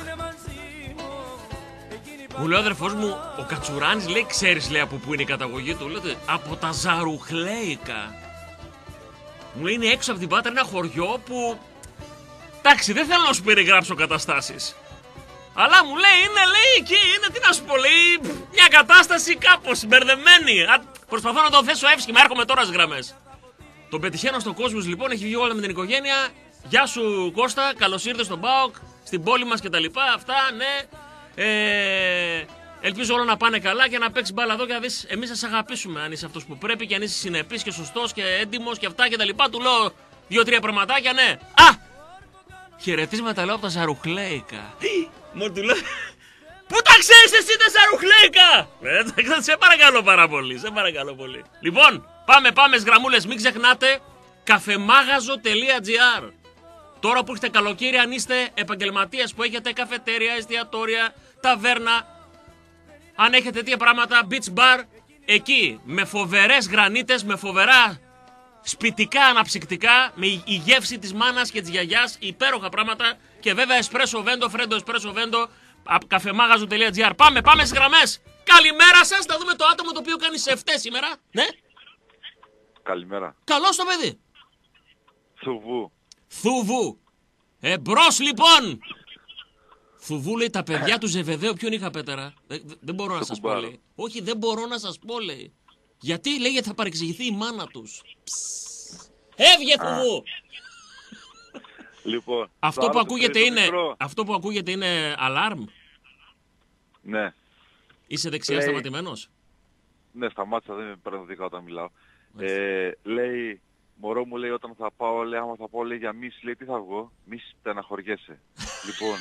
Μου λέει ο αδερφός μου, ο Κατσουράνης λέει, ξέρεις λέει από πού είναι η καταγωγή του? Λέτε, από τα Ζαρουχλέικα. Μου λέει είναι έξω από την Πάτρα ένα χωριό που... Εντάξει, δεν θέλω να σου περιγράψω καταστάσεις. Αλλά μου λέει, είναι λέει εκεί, είναι τι να σου πω, λέει, μια κατάσταση κάπως μπερδεμένη. Α, προσπαθώ να το θέσω εύσχημα, έρχομαι τώρα στις γραμμές. Τον πετυχαίνω στον κόσμο λοιπόν, έχει βγει όλα με την οικογένεια. Γεια σου Κώστα, καλώς ήρθες στον ΠΑΟΚ, στην πόλη μας κτλ. Αυτά, ναι. Ε, ελπίζω όλα να πάνε καλά και να παίξει μπάλα εδώ και να δεις, εμείς θα σε αγαπήσουμε αν είσαι αυτός που πρέπει και αν είσαι συνεπής και σωστός και έντιμος και αυτά και τα λοιπά. Του λέω δύο-τρία πραγματάκια, ναι. Α! Χαιρετίσματα λέω από τα Ζαρουχλέικα. Μόνο του λέω, πού τα ξέρεις εσύ τα Ζαρουχλέικα? Ε, σε παρακαλώ πάρα πολύ, σε παρακαλώ πολύ. Λοιπόν, πάμε, πάμε στις γραμμούλες, μην ξεχνάτε καφεμάγαζο τελεία gr. Τώρα που έχετε καλοκαίρι, αν είστε επαγγελματίας που έχετε καφετέρια, εστιατόρια, ταβέρνα, αν έχετε τέτοια πράγματα, beach bar, εκεί με φοβερές γρανίτες, με φοβερά σπιτικά αναψυκτικά, με η γεύση της μάνας και της γιαγιάς, υπέροχα πράγματα και βέβαια εσπρέσο βέντο, φρέντο εσπρέσο βέντο, καφεμάγαζο τελεία gr. Πάμε, πάμε στις γραμμές. Καλημέρα σας, θα δούμε το άτομο το οποίο κάνει σεφτές σήμερα. Ναι. Καλημέρα. Καλώς το παιδί. Θουβού. Θουβού. Εμπρός λοιπόν. Θουβού λέει τα παιδιά του Ζεβεδαίου. Ποιον είχα πέτερα? Δεν, δεν μπορώ να σας πω λέει. Όχι δεν μπορώ να σας πω λέει. Γιατί λέει γιατί θα παρεξηγηθεί η μάνα τους. Έβγε Θουβού. Λοιπόν, αυτό που ακούγεται είναι μικρό. Αυτό που ακούγεται είναι αλάρμ. Ναι. Είσαι δεξιά λέει... σταματημένος? Ναι, σταμάτησα, δεν είμαι πραγματικά όταν μιλάω. Ε, λέει, μωρό μου λέει όταν θα πάω, λέει άμα θα πάω λέει για μίση, λέει τι θα βγω? Μίση στεναχωριέσαι. Λοιπόν.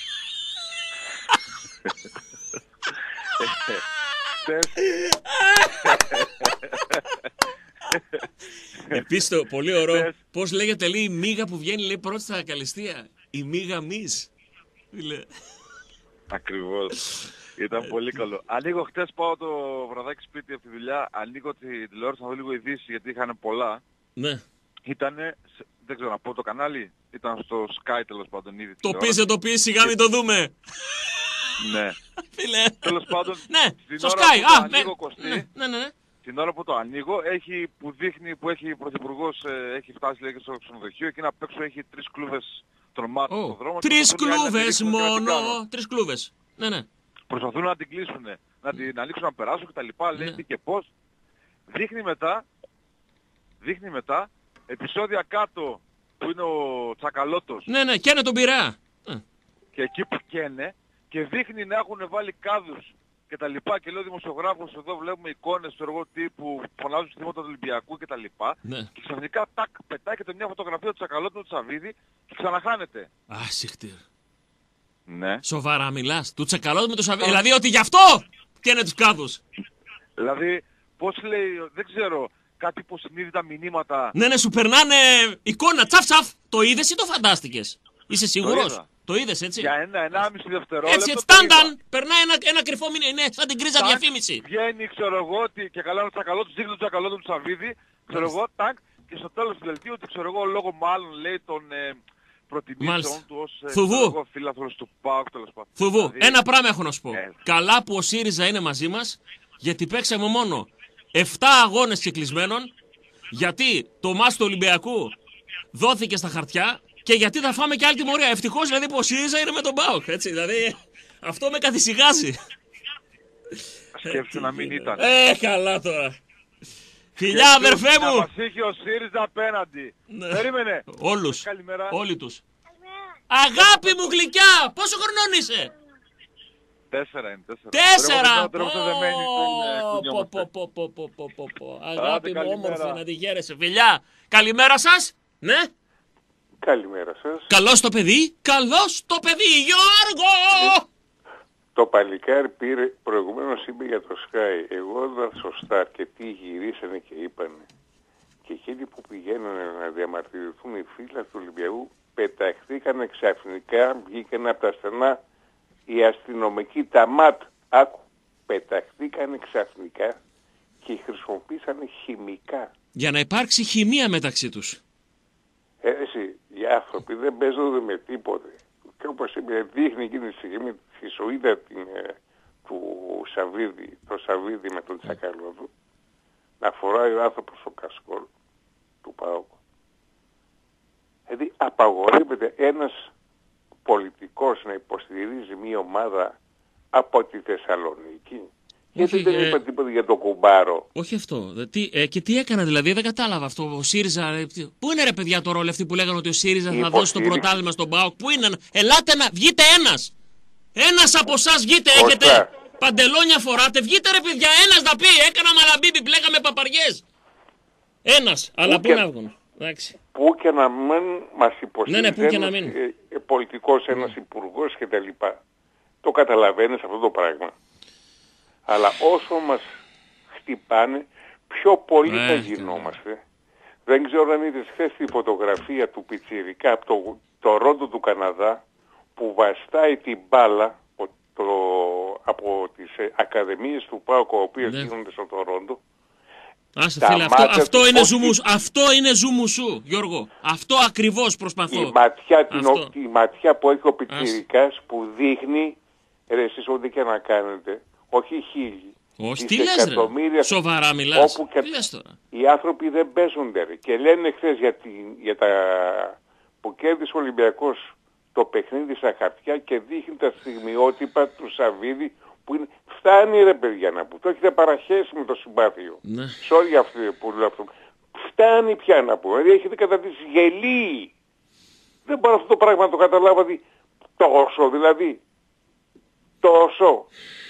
Επίσης το πολύ ωραίο, πώς λέγεται λέει η μύγα που βγαίνει λέει πρώτη στα καλυστία. Η μύγα μυς. Ακριβώς. Ήταν πολύ καλό. Ανοίγω χτες πάω το βραδάκι σπίτι από τη δουλειά, ανοίγω τη τηλεόραση να δω λίγο ειδήσεις γιατί είχαν πολλά. Ναι. Ήτανε, δεν ξέρω να πω το κανάλι, ήταν στο Sky τέλος πάντων ήδη. Το πεις, δεν το πεις, σιγά μην το δούμε. Ναι. Φίλε. Τέλος πάντων, ναι, στο Sky, α, το ανοίγω, Κωστή, ναι, ναι, ναι. την ώρα που το ανοίγω, έχει, που δείχνει που έχει ο Πρωθυπουργός, ε, έχει φτάσει λέει, στο ξενοδοχείο και να παίξω έχει τρεις κλούβες τρομάτων oh. στον δρόμο. Τρεις κλούβες μόνο, τρεις κλούβες. Ναι, ναι. Προσπαθούν να την κλείσουν, να την ανοίξουν να περάσουν και τα λοιπά, λέει τι και πώς. Δείχνει μετά, δείχνει μετά, επεισόδια κάτω που είναι ο Τσακαλώτος. Ναι, ναι, καίνε τον Πειραιά. Και εκεί που καίνε και δείχνει να έχουν βάλει κάδους και τα λοιπά και λέω δημοσιογράφος εδώ βλέπουμε εικόνες του εγώ τύπου φωνάζουν στήματα του Ολυμπιακού και τα λοιπά. Ναι. Και ξαφνικά τάκ πετάει και το μια φωτογραφία του Τσακαλώτου του Τσαβίδη και ξαναχάνεται. Άσυχτηρ. Ναι. Σοβαρά μιλάς? Του Τσακαλώτου με το Σαββίδι. Δηλαδή ότι γι' αυτό καίνε τους κάδους. Δηλαδή πώς λέει, δεν ξέρω, κάτι υποσυνείδητα μηνύματα. Ναι, ναι, σου περνάνε εικόνα τσαφ τσαφ. Το είδες ή το φαντάστηκες? Είσαι σίγουρος? Το, το είδες έτσι? Για ένα, ενάμιση δευτερόλεπτο. Έτσι, έτσι, τάνταν. Περνάει ένα, ένα κρυφό μήνυμα. Είναι σαν την κρίζα τάκ, διαφήμιση. Βγαίνει, ξέρω εγώ, ότι και καλά είναι ο Τσακαλώτος, δείχνει τον Τσακαλώτο του Σαββίδη. Ξέρω εγώ, τάκ. Και στο τέλος του δελτίου, ότι ξέρω εγώ, λόγω μάλλον λέει τον. Ε, προτιμήσεων του ως Θουβού. φίλαθλος του ΠΑΟΚ τέλος πάντων. Θουβού, δηλαδή... ένα πράγμα έχω να σου πω. Yeah. Καλά που ο ΣΥΡΙΖΑ είναι μαζί μας, γιατί παίξαμε μόνο επτά αγώνες κυκλισμένων, γιατί το μάτς του Ολυμπιακού δόθηκε στα χαρτιά και γιατί θα φάμε και άλλη τιμωρία. Ευτυχώς δηλαδή που ο ΣΥΡΙΖΑ είναι με τον ΠΑΟΚ. Έτσι, δηλαδή αυτό με καθησυχάζει. Σκέψου να μην ήταν. Ε, καλά τώρα. Φιλιά αδερφέ μου! Να μας είχε ο ΣΥΡΙΖΑ απέναντι. Ναι. Περίμενε. Όλους. Καλημέρα. Όλοι τους. Αγάπη μου γλυκιά! Πόσο χρονών είσαι? Τέσσερα είναι. Τέσσερα. Τέσσερα! Αγάπη μου όμορφη να τη χαίρεσαι. Φιλιά. Καλημέρα σας. Ναι. Καλημέρα σας. Καλώς το παιδί, καλώς το παιδί, Γιώργο! Το παλικάρι πήρε, προηγουμένως είπε για το Sky, εγώ είδα στο Star και τι γυρίσανε και είπανε. Και εκείνοι που πηγαίνανε να διαμαρτυρηθούν οι φίλοι του Ολυμπιακού πεταχθήκανε ξαφνικά, βγήκαν από τα στενά οι αστυνομικοί, τα ΜΑΤ, άκου, πεταχθήκανε ξαφνικά και χρησιμοποίησανε χημικά. Για να υπάρξει χημεία μεταξύ τους. Ε, εσύ, οι άνθρωποι δεν παίζονται με τίποτε. Και όπως είπε, δείχνει εκείνη τη στιγμή τη σοίδα την, ε, του Σαββίδη, το Σαββίδη με τον Τσακαλώδου, να φοράει ο άνθρωπος το κασκόλ του ΠΑΟΚ. Δηλαδή απαγορεύεται ένας πολιτικός να υποστηρίζει μια ομάδα από τη Θεσσαλονίκη. Γιατί Όχι, δεν ε... είπα τίποτα για το κουμπάρο. Όχι αυτό. Τι, ε, και τι έκανα δηλαδή, δεν κατάλαβα αυτό. Ο ΣΥΡΙΖΑ. Ε, πού είναι ρε παιδιά το ρόλο αυτοί που λέγανε ότι ο ΣΥΡΙΖΑ θα Υποστήριξη. δώσει το πρωτάθλημα στον ΠΑΟΚ. Πού είναι, ελάτε να βγείτε ένας. Ένας από εσάς βγείτε, έχετε παντελόνια φοράτε. Βγείτε ρε παιδιά, ένας να πει. Έκανα μαλαμπίμπι, πλέγαμε παπαριές. Ένας, αλλά πού να βγουν. Εντάξει. Πού και να μην μας υποστηρίζει ναι, ναι, πού και να μην. Ε, ε, πολιτικός, ένας υπουργός κτλ. Το καταλαβαίνεις αυτό το πράγμα. Αλλά όσο μας χτυπάνε, πιο πολύ θα γινόμαστε. Δεν ξέρω αν είδες χθες τη φωτογραφία του πιτσιρικά από το, το Ρόντο του Καναδά που βαστάει την μπάλα από, το, από τις ε, ακαδημίες του ΠΑΟΚ, οι οποίες γίνονται στο Τορόντο. Άσε φίλε, αυτό, αυτό, είναι ζουμους, αυτό είναι ζουμουσού, Γιώργο. Αυτό ακριβώς προσπαθώ. Η ματιά, την, ο, η ματιά που έχει ο πιτσιρικάς που δείχνει, ρε εσείς ό,τι και να κάνετε, όχι χίλιοι. Όχι, τι λες ρε, σοβαρά μιλάς, όπου και τι λες τώρα. Οι άνθρωποι δεν παίζονται ρε. Και λένε χθες για, για τα που κέρδισε ο Ολυμπιακός το παιχνίδι στα χαρτιά και δείχνει τα στιγμιότυπα του Σαββίδη που είναι... Φτάνει ρε παιδιά να πω, το έχετε παραχέσει με το συμπάθειο. Ναι. Sorry αυτό που λέω αυτό. Φτάνει πια να πω, δηλαδή έχετε καταντήσει γελί. Δεν μπορώ αυτό το πράγμα να το καταλάβω, δηλαδή τόσο δηλαδή. Τόσο.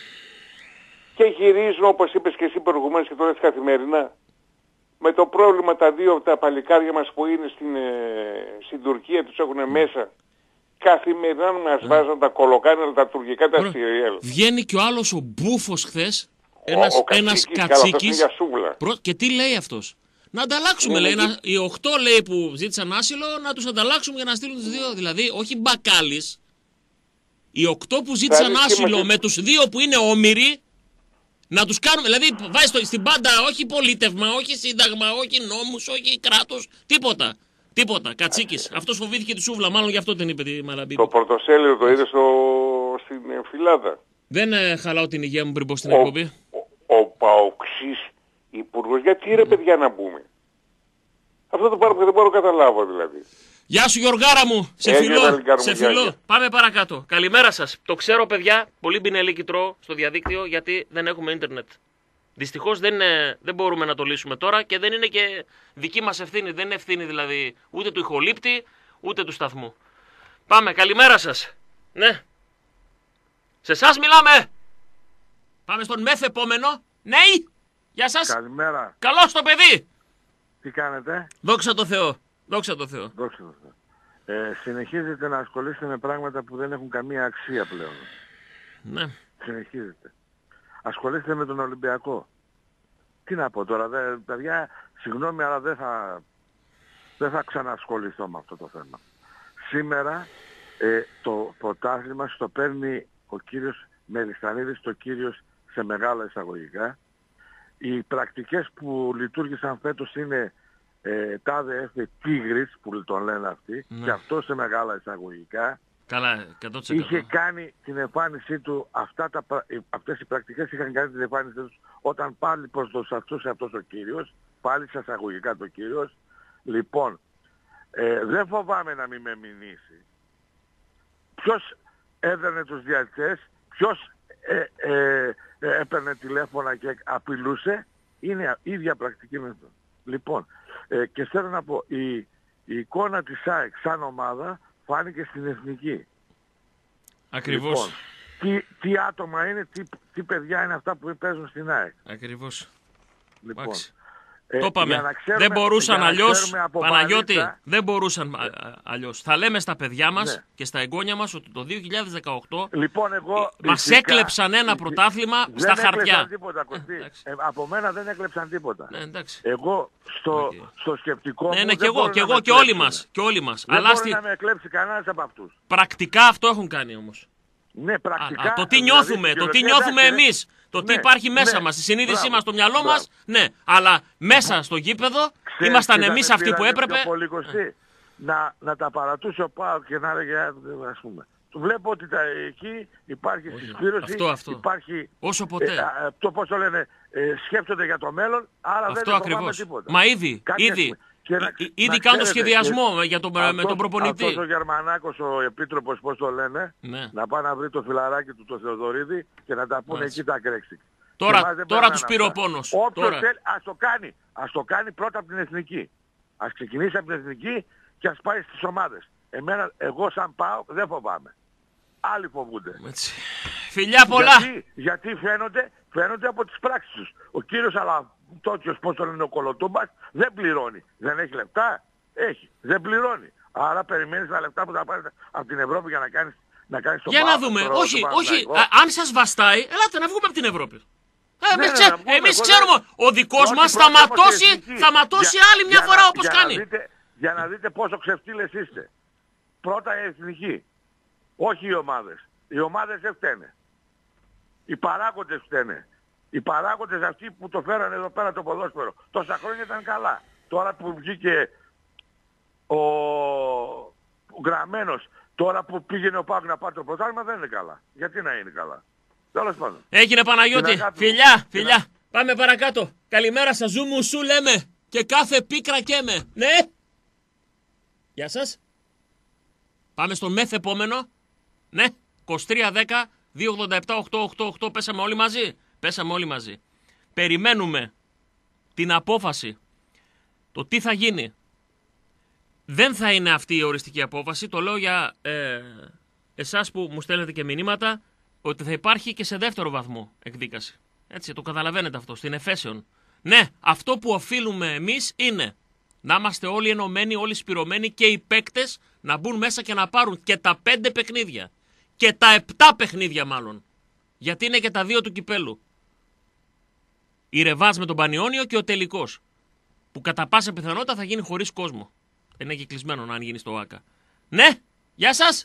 Και γυρίζουν όπως είπες και εσύ προηγουμένως και το λες καθημερινά. Με το πρόβλημα τα δύο τα παλικάρια μας που είναι στην, ε, στην Τουρκία τους έχουν μέσα. Καθημερινά μας βάζουν τα κολοκάνια, τα τουρκικά, τα στηριέλ. Βγαίνει και ο άλλος ο Μπούφος χθες, ένας, ο ένας κατσίκης. Προ... Και τι λέει αυτός. Να ανταλλάξουμε, λέει, να, οι οχτώ λέει που ζήτησαν άσυλο, να τους ανταλλάξουμε για να στείλουν τους δύο. Δηλαδή, όχι μπακάλις. Οι οκτώ που ζήτησαν άσυλο με... με τους δύο που είναι όμηροι, να τους κάνουμε, δηλαδή βάζεις στην πάντα όχι πολίτευμα, όχι σύνταγμα, όχι νόμους, όχι κράτος, τίποτα. Τίποτα, κατσίκης. Αυτός φοβήθηκε τη σούβλα, μάλλον γι' αυτό την είπε τη Μαλαμπίμπη. Το πρωτοσέλιδο το είδε στο... στην Φυλάδα. Δεν ε, χαλάω την υγεία μου πριν πω στην εκπομπή. Ο, ο Παοξής υπουργός, γιατί ρε παιδιά να μπούμε. Αυτό το πάρω που δεν μπορώ να καταλάβω δηλαδή. Γεια σου Γιωργάρα μου, σε φιλώ, σε φιλώ. Πάμε παρακάτω. Καλημέρα σας. Το ξέρω παιδιά, πολύ μπινελίκι τρώω στο διαδίκτυο γιατί δεν έχουμε ίντερνετ. Δυστυχώς δεν, δεν μπορούμε να το λύσουμε τώρα και δεν είναι και δική μας ευθύνη. Δεν είναι ευθύνη δηλαδή ούτε του ηχολήπτη ούτε του σταθμού. Πάμε, καλημέρα σας. Ναι. Σε εσάς μιλάμε. Πάμε στον μεθεπόμενο. Ναι. Γεια σας. Καλημέρα. Καλώς το παιδί. Τι κάνετε. Δόξα τω Θεώ. Δόξα τω Θεώ. Δόξα τω Θεώ. Ε, συνεχίζετε να ασχολείστε με πράγματα που δεν έχουν καμία αξία πλέον. Ναι. Συνεχίζετε. Ασχολείστε με τον Ολυμπιακό. Τι να πω τώρα, δε, παιδιά, συγγνώμη, αλλά δεν θα, δεν θα ξανασχοληθώ με αυτό το θέμα. Σήμερα ε, το πρωτάθλημα στο παίρνει ο κύριος Μελισανίδης, το κύριος σε μεγάλα εισαγωγικά. Οι πρακτικές που λειτουργήσαν φέτος είναι ε, τάδε έφε τίγρης που τον λένε αυτοί, ναι. Και αυτό σε μεγάλα εισαγωγικά. Καλά, εκατό τοις εκατό. Είχε κάνει την εμφάνισή του, αυτά τα, αυτές οι πρακτικές είχαν κάνει την εμφάνισή τους όταν πάλι προσδοσαυτούσε αυτός ο κύριος, πάλι σε εισαγωγικά το κύριος. Λοιπόν, ε, δεν φοβάμαι να μην με μηνύσει. Ποιος έδερνε τους διαιτητές, ποιος ε, ε, ε, έπαιρνε τηλέφωνα και απειλούσε, είναι ίδια πρακτική με αυτό. Λοιπόν, ε, και θέλω να πω, η, η εικόνα της ΑΕΚ σαν ομάδα φάνηκε στην εθνική. Ακριβώς. Λοιπόν, τι, τι άτομα είναι, τι, τι παιδιά είναι αυτά που παίζουν στην ΑΕΚ. Ακριβώς. Λοιπόν, Ε, το είπαμε. Δεν μπορούσαν αλλιώς, Παναγιώτη, παλίτσα... δεν μπορούσαν ε... αλλιώς. Θα λέμε στα παιδιά μας ναι. και στα εγγόνια μας ότι το δύο χιλιάδες δεκαοκτώ λοιπόν, εγώ, μας φυσικά, έκλεψαν ένα πρωτάθλημα δεν στα χαρτιά. Τίποτα, ε, ε, από μένα δεν έκλεψαν τίποτα. Ναι, εντάξει. Εγώ στο, okay. στο σκεπτικό ναι, μου ναι, δεν και εγώ, και, εγώ, και όλοι μας. Και όλοι μας. Δεν Αλλά μπορεί στη... να με εκλέψει κανένας από αυτούς. Πρακτικά αυτό έχουν κάνει όμως. Ναι, πρακτικά. Α, το τι νιώθουμε, δηλαδή, το τι νιώθουμε εμείς. Το ναι, τι υπάρχει μέσα ναι, μας, η συνείδησή μας, το μυαλό μπράβο. μας, ναι. Αλλά μέσα στο γήπεδο Ξέρεις, ήμασταν εμείς αυτοί που έπρεπε. Ε. Να, να τα παρατούσε ο ΠΑΟΚ και να έλεγε, ας πούμε. Βλέπω ότι τα, εκεί υπάρχει Όχι, συσπήρωση, αυτό, αυτό. υπάρχει... Όσο ποτέ. Ε, ε, το πώς το λένε, ε, σκέφτονται για το μέλλον, άρα αυτό δεν ακριβώς. Τίποτα. Μα ήδη, ήδη. Και να, ήδη να κάνουν σχεδιασμό και, για τον, αυτός, με τον προπονητή. Αυτός ο Γερμανάκος, ο επίτροπος, πώς το λένε, ναι. να πάει να βρει το φιλαράκι του, το Θεοδωρίδη και να τα πούνε εκεί τα κρέξι. Τώρα, τώρα τους πήρε ο πόνος. Όποιος θέλει, ας το κάνει. Ας το κάνει πρώτα από την εθνική. Ας ξεκινήσει από την εθνική και ας πάει στις ομάδες. Εμένα, εγώ σαν πάω, δεν φοβάμαι. Άλλοι φοβούνται. Έτσι. Φιλιά πολλά! Γιατί, γιατί φαίνονται, φαίνονται από τις πράξεις τους. Ο κύριος Αλατόκιος, πώς το λένε ο Κολοτούμπας, δεν πληρώνει. Δεν έχει λεπτά. Έχει. Δεν πληρώνει. Άρα περιμένεις τα λεπτά που θα πάρεις από την Ευρώπη για να κάνεις, να κάνεις το Για πάω, να δούμε. το όχι, το όχι. Α, αν σας βαστάει, ελάτε να βγούμε από την Ευρώπη. Ε, ναι, εμείς, ναι, ξέ, ναι, εμείς ναι, ξέρουμε, ο δικός μας θα ματώσει, θα ματώσει για, άλλη μια για, φορά για, όπως για κάνει. Να δείτε, για να δείτε πόσο ξεφτύλες είστε. Πρώτα η εθνική. Όχι οι ομάδες. Οι ομάδες δεν φταίνε. Οι παράγοντες φταίνε. Οι παράγοντες αυτοί που το φέρανε εδώ πέρα το ποδόσφαιρο. Τόσα χρόνια ήταν καλά. Τώρα που βγήκε ο, ο Γραμμένος, τώρα που πήγαινε ο Πάκ να πάρει το πρωτάθλημα δεν είναι καλά. Γιατί να είναι καλά. Τέλος πάντων. Έγινε Παναγιώτη. Φιλιά, φιλιά. Να... Πάμε παρακάτω. Καλημέρα σας. Ζου μου σου λέμε. Και κάθε πίκρα καίμε. Ναι. Γεια σας. Πάμε στο μεθ επόμενο. Ναι. είκοσι τρία δέκα δύο ογδόντα επτά οκτακόσια ογδόντα οκτώ. Πέσαμε όλοι μαζί. Πέσαμε όλοι μαζί. Περιμένουμε την απόφαση. Το τι θα γίνει. Δεν θα είναι αυτή η οριστική απόφαση. Το λέω για ε, εσάς που μου στέλνετε και μηνύματα. Ότι θα υπάρχει και σε δεύτερο βαθμό εκδίκαση. Έτσι, το καταλαβαίνετε αυτό. Στην εφέσεων. Ναι, αυτό που οφείλουμε εμείς είναι να είμαστε όλοι ενωμένοι, όλοι σπυρωμένοι και οι παίκτες να μπουν μέσα και να πάρουν και τα πέντε παιχνίδια. Και τα επτά παιχνίδια μάλλον. Γιατί είναι και τα δύο του κυπέλου. Η ρεβάζ με τον Πανιόνιο και ο τελικός. Που κατά πάσα πιθανότητα θα γίνει χωρίς κόσμο. Είναι και κλεισμένο αν γίνει στο ΆΚΑ. Ναι, γεια σας.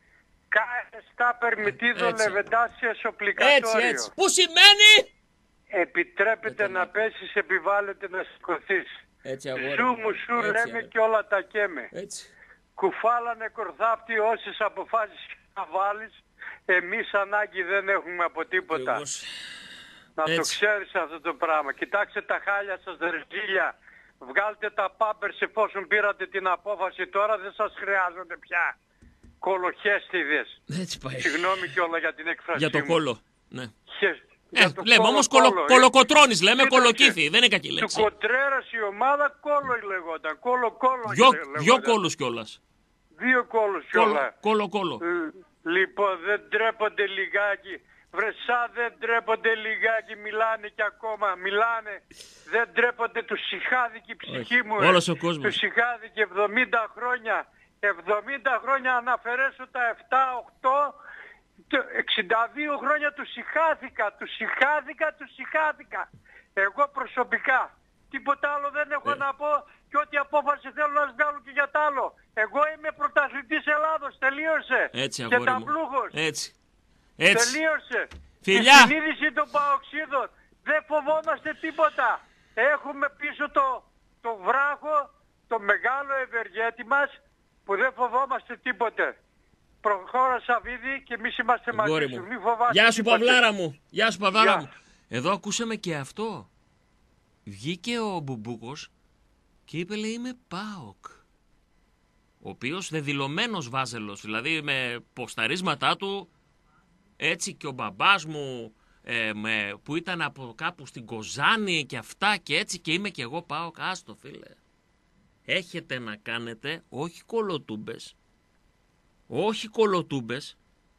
Está permitido levantarse οπλικατόριο. Έτσι, έτσι. Πού σημαίνει? Επιτρέπεται να πέσεις, επιβάλλεται να σηκωθείς. Σου μου σου λέμε αγόρι. Και όλα τα καίμε. Έτσι. Κουφάλανε κορθάπτη όσες αποφάσεις να βάλεις. Εμείς ανάγκη δεν έχουμε από τίποτα. Εγώ... Να έτσι. Το ξέρεις αυτό το πράγμα. Κοιτάξτε τα χάλια σας δερζίλια. Βγάλτε τα πάμπερς εφόσον πήρατε την απόφαση τώρα δεν σας χρειάζονται πια. Κολοχέστιδες. Έτσι πάει. Συγγνώμη κιόλα για την έκφραση. Για το μου. Κόλο. Ναι. Χε... Ε, λέμε όμως κολο, κολοκοτρώνεις, λέμε κολοκύθι, δεν είναι κακή λέξη. Του Κοντρέρας η ομάδα κόλο λεγόταν, κόλο κόλο δυο, λεγόταν. Δυο κόλους κιόλας. Δύο κόλους κιόλα. Κόλο κόλο. Λοιπόν, δεν τρέπονται λιγάκι. Βρεσά δεν τρέπονται λιγάκι, μιλάνε κι ακόμα, μιλάνε. Δεν τρέπονται, τους συχάθηκε η ψυχή μου. Όλος ο κόσμος. Τους συχάθηκε εβδομήντα χρόνια. εβδομήντα χρόνια αναφερέσω τα επτά οκτώ. εξήντα δύο χρόνια τους συχάθηκα, τους συχάθηκα, τους συχάθηκα. Εγώ προσωπικά. Τίποτα άλλο δεν έχω ε. να πω και ό,τι απόφαση θέλω να βγάλω και για τ' άλλο. Εγώ είμαι πρωταθλητής Ελλάδος, τελείωσε. Έτσι, και ταμπλούχος. Έτσι. Έτσι. Τελείωσε. Φιλιά. Η συνείδηση των παοξίδων. Δεν φοβόμαστε τίποτα. Έχουμε πίσω το, το βράχο, το μεγάλο ευεργέτη μας που δεν φοβόμαστε τίποτε. Προχώρα Σαββίδη και εμείς είμαστε μαζί σου. Μη φοβάσαι. Γεια σου τίποτε. Παυλάρα μου. Γεια σου Παυλάρα Γεια. μου. Εδώ ακούσαμε και αυτό. Βγήκε ο Μπουμπούκος και είπε λέει είμαι ΠΑΟΚ. Ο οποίος δεδηλωμένος βάζελος, δηλαδή με ποσταρίσματά του, έτσι και ο μπαμπάς μου ε, με, που ήταν από κάπου στην Κοζάνη και αυτά και έτσι και είμαι και εγώ ΠΑΟΚ. Άστο φίλε. Έχετε να κάνετε όχι κολοτούμπες, όχι κολοτούμπες,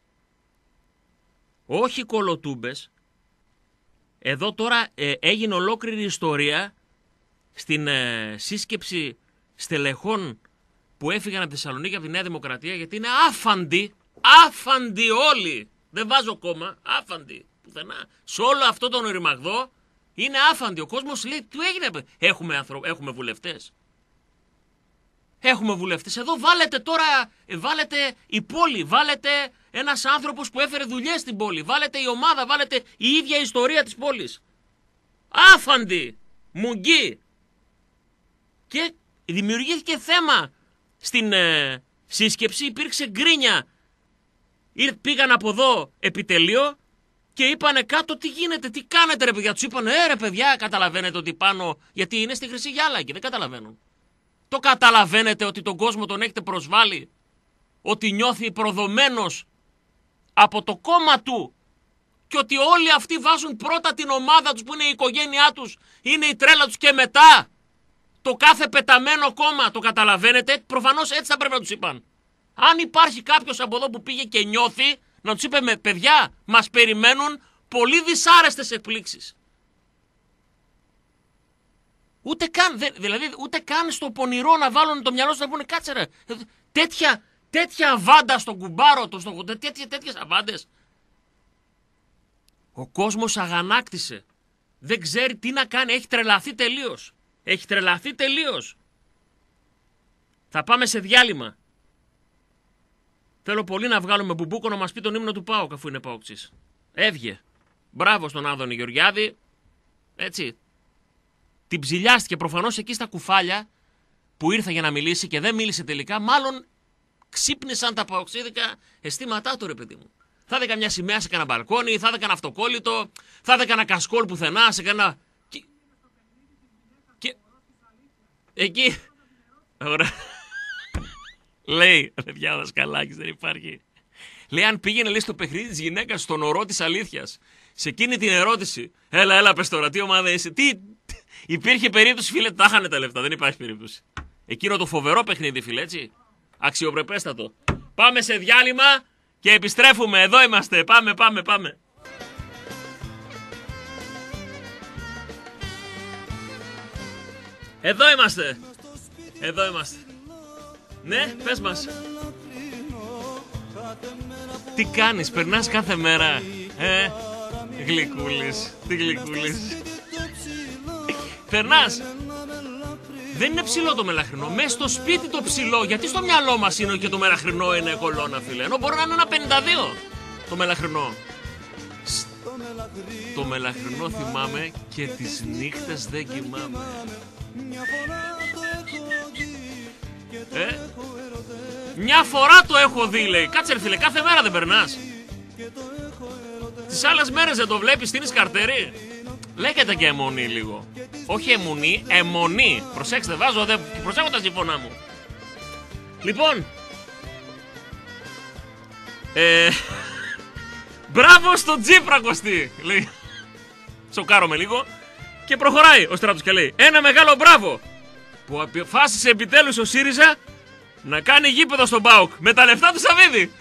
όχι κολοτούμπες. Εδώ τώρα ε, έγινε ολόκληρη ιστορία στην ε, σύσκεψη στελεχών που έφυγαν από τη Θεσσαλονίκη από τη Νέα Δημοκρατία, γιατί είναι άφαντοι, άφαντοι όλοι. Δεν βάζω κόμμα, άφαντοι πουθενά. Σε όλο αυτό τον ρημαγδό είναι άφαντοι. Ο κόσμος λέει, τι έγινε, έχουμε, ανθρω... έχουμε βουλευτές. Έχουμε βουλευτές. Εδώ βάλετε τώρα, βάλετε η πόλη, βάλετε ένας άνθρωπος που έφερε δουλειές στην πόλη, βάλετε η ομάδα, βάλετε η ίδια ιστορία της πόλης. Άφαντοι, μουγγί. Και δημιουργήθηκε θέμα στην ε, σύσκεψη, υπήρξε γκρίνια. Πήγαν από εδώ επιτελείο και είπανε κάτω τι γίνεται, τι κάνετε ρε παιδιά. Τους είπανε, ε ρε παιδιά, καταλαβαίνετε ότι πάνω, γιατί είναι στη Χρυσή Γιάλακη, δεν καταλαβαίνουν. Το καταλαβαίνετε ότι τον κόσμο τον έχετε προσβάλει, ότι νιώθει προδομένος από το κόμμα του και ότι όλοι αυτοί βάζουν πρώτα την ομάδα τους που είναι η οικογένειά τους, είναι η τρέλα τους και μετά το κάθε πεταμένο κόμμα. Το καταλαβαίνετε, προφανώς έτσι θα πρέπει να τους είπαν. Αν υπάρχει κάποιος από εδώ που πήγε και νιώθει, να τους είπε με παιδιά, μας περιμένουν πολύ δυσάρεστες εκπλήξεις. Ούτε καν, δηλαδή ούτε καν στο πονηρό να βάλουν το μυαλό τους να πούνε κάτσε ρε, τέτοια, τέτοια αβάντα στον κουμπάρο, το, στο, τέτοια, τέτοιες αβάντες. Ο κόσμος αγανάκτησε. Δεν ξέρει τι να κάνει, έχει τρελαθεί τελείως. Έχει τρελαθεί τελείως. Θα πάμε σε διάλειμμα. Θέλω πολύ να βγάλουμε Μπουμπούκο να μας πει τον ύμνο του ΠΑΟΚ αφού είναι ΠΑΟΚτσης. Έβγε. Μπράβο στον Άδωνη Γεωργιάδη. Έτσι. Την ψηλιάστηκε προφανώς εκεί στα κουφάλια που ήρθε για να μιλήσει και δεν μίλησε τελικά. Μάλλον ξύπνησαν τα παοξίδικα αισθήματά του ρε παιδί μου. Θα έδεκα μια σημαία σε κανένα μπαλκόνι, θα έδεκα ένα αυτοκόλλητο, θα έδεκα ένα κασκόλ πουθενά, σε κανένα... Και... και... Εκεί... Ωραία. Λέει, παιδιά ο Δασκαλάκης δεν υπάρχει. Λέει αν πήγαινε λέει στο παιχνίδι της γυναίκας στον ορό της αλήθειας. Σε εκείνη την ερώτηση. Έλα, έλα πες τώρα, τι ομάδα είσαι, τι... Υπήρχε περίπτωση, φίλε, τα χάνε τα λεφτά. Δεν υπάρχει περίπτωση. Εκείνο το φοβερό παιχνίδι, φίλε, έτσι. Αξιοπρεπέστατο. Πάμε σε διάλειμμα και επιστρέφουμε. Εδώ είμαστε. Πάμε, πάμε, πάμε. Εδώ είμαστε. Εδώ είμαστε. Ναι, πες μας. Τι κάνεις, περνάς κάθε μέρα. Ε, γλυκούλης. Τι γλυκούλης. Περνάς. Δεν είναι ψηλό το μελαχρινό. Μες στο σπίτι το ψηλό. Γιατί στο μυαλό μας είναι και το μελαχρινό είναι κολόνα, φίλε. Ενώ μπορεί να είναι ένα πενήντα δύο το μελαχρινό. Το μελαχρινό θυμάμαι και τις νύχτες δεν κοιμάμαι. Ε? Μια φορά το έχω δει, λέει. Κάτσε ρε φίλε, κάθε μέρα δεν περνάς. Τις άλλες μέρες δεν το βλέπεις, στείνεις καρτέρι. Λέγεται και αιμονή λίγο. Όχι αιμονή, αιμονή. Προσέξτε, βάζω, δεν... προσέχω τα συμφωνά μου. Λοιπόν. Ε... Μπράβο στον Τσίπρα, Κωστή. Λέει. Σοκάρομαι λίγο. Και προχωράει ο Στράτος και λέει. Ένα μεγάλο μπράβο. Που αποφάσισε επιτέλους ο ΣΥΡΙΖΑ να κάνει γήπεδο στον ΠΑΟΚ. Με τα λεφτά του Σαββίδη.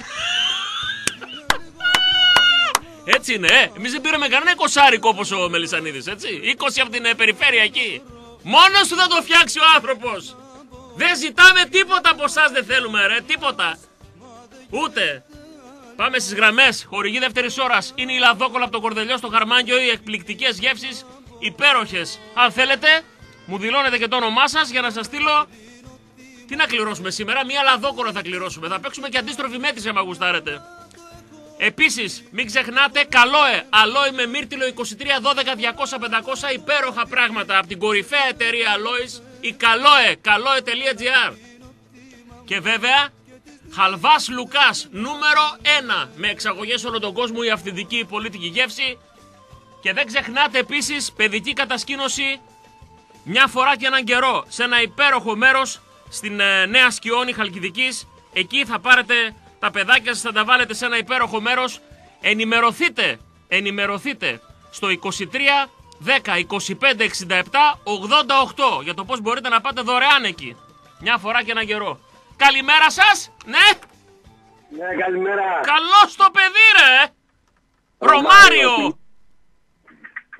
Έτσι είναι, ε. Εμείς δεν πήραμε κανένα εικοσάρικο όπως ο Μελισσανίδης, έτσι. είκοσι από την ε, περιφέρεια εκεί. Μόνος του θα το φτιάξει ο άνθρωπος. Δεν ζητάμε τίποτα από εσάς, δεν θέλουμε, ρε. Τίποτα. Ούτε. Πάμε στις γραμμές. Χορηγή δεύτερης ώρας. Είναι η λαδόκολα από το Κορδελιό στο Χαρμάνγκιο. Οι εκπληκτικές γεύσεις. Υπέροχες. Αν θέλετε, μου δηλώνετε και το όνομά σας για να σας στείλω. Τι να κληρώσουμε σήμερα, μία λαδόκολα θα κληρώσουμε. Θα παίξουμε και αντίστροφη μέτρηση, άμα γουστάρετε. Επίσης, μην ξεχνάτε, καλόε, αλόι με μύρτιλο είκοσι τρία δώδεκα διακόσια πεντακόσια, υπέροχα πράγματα από την κορυφαία εταιρεία αλόης, η καλόε, καλόε τελεία τζι άρ. Και βέβαια, Χαλβάς Λουκάς, νούμερο ένα, με εξαγωγές όλο τον κόσμο, η αυθεντική πολύτικη γεύση. Και δεν ξεχνάτε επίσης, παιδική κατασκήνωση, μια φορά και έναν καιρό, σε ένα υπέροχο μέρος, στην ε, Νέα Σκιώνη Χαλκιδικής. Εκεί θα πάρετε τα παιδάκια σας, θα τα βάλετε σε ένα υπέροχο μέρος. Ενημερωθείτε, ενημερωθείτε στο είκοσι τρία δέκα είκοσι πέντε εξήντα επτά ογδόντα οκτώ για το πώς μπορείτε να πάτε δωρεάν εκεί. Μια φορά και έναν καιρό. Καλημέρα σας, ναι. Ναι, καλημέρα. Καλώς το παιδί ρε. Ρωμάριο.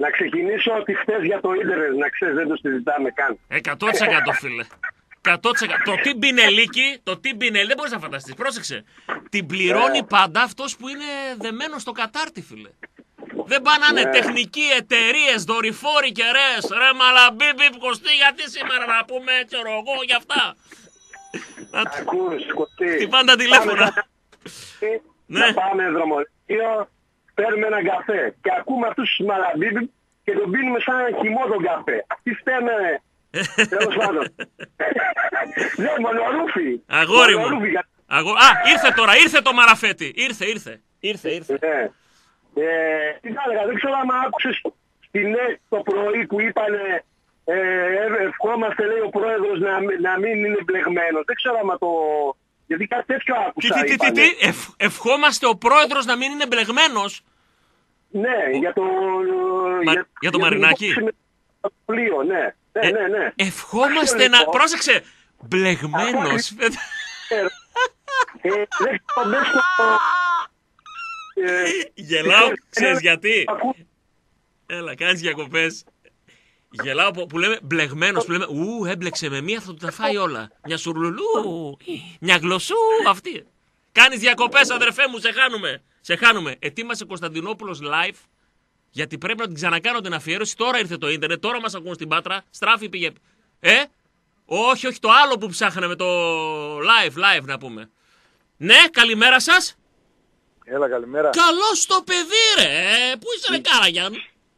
Να ξεκινήσω ότι χθες για το ίντερνετ, να ξέρεις, δεν το συζητάμε καν. εκατό τοις εκατό φίλε. εκατό τοις εκατό. Το τι μπινελίκι, το τι μπινελί, δεν μπορείς να φανταστείς. Πρόσεξε. Την πληρώνει πάντα αυτός που είναι δεμένος στο κατάρτι, φίλε. Δεν πάνε να είναι τεχνικοί, εταιρείες, δορυφόροι και ρες. Ρε μαλαμπίμπι, Κωστή, γιατί σήμερα να πούμε, ξέρω εγώ, για αυτά. Ακούς, Κωστή. Τι πάνε τα τηλέφωνα. Να πάμε δρομολόγιο, παίρνουμε έναν καφέ και ακούμε αυτούς τους μαλαμπίμπι και τον πίνουμε σαν ένα χυμό τον καφέ. Αυτοί φταίνε. Τέλος πάντων. Ναι, μονορούφι. Αγόρι μου. Αγο... Α, ήρθε τώρα, ήρθε το μαραφέτη. Ήρθε, ήρθε. Ήρθε, ήρθε. Ναι. Ε, τι θα έλεγα, δεν ξέρω αν άκουσες στην ΕΚ το πρωί που είπανε ε, ευχόμαστε, λέει ο πρόεδρος, να, να μην είναι μπλεγμένος. Δεν ξέρω άμα το... Γιατί κάτι τέτοιο άκουσα. Τι, τι, τι, τι, Ευ, ευχόμαστε ο πρόεδρος να μην είναι μπλεγμένος. Ναι, για το... Μα, για, για το για Μαρινάκι. Το πλοίο, ναι. Ναι, ναι, ναι. Ε, ευχόμαστε να... Λοιπόν. Πρόσεξε, μπλεγμένος. Γελάω, ξέρεις γιατί. Έλα, κάνεις διακοπές. Γελάω που λέμε μπλεγμένος, που λέμε ου, έμπλεξε με μία, θα του τα φάει όλα. Μια σουρλουλού, μια γλωσσού, αυτή. Κάνεις διακοπές, αδερφέ μου, σε χάνουμε. Σε χάνουμε. Ετοίμασε Κωνσταντινόπουλος live, γιατί πρέπει να την ξανακάνω την αφιέρωση. Τώρα ήρθε το ίντερνετ, τώρα μας ακούν στην Πάτρα. Στράφη πήγε. Ε, όχι, όχι, το άλλο που ψάχναμε, το live, live να πούμε. Ναι, καλημέρα σας. Έλα, καλημέρα. Καλώς το παιδί, ρε. Πού είσαι, ρε Κάραγιαν?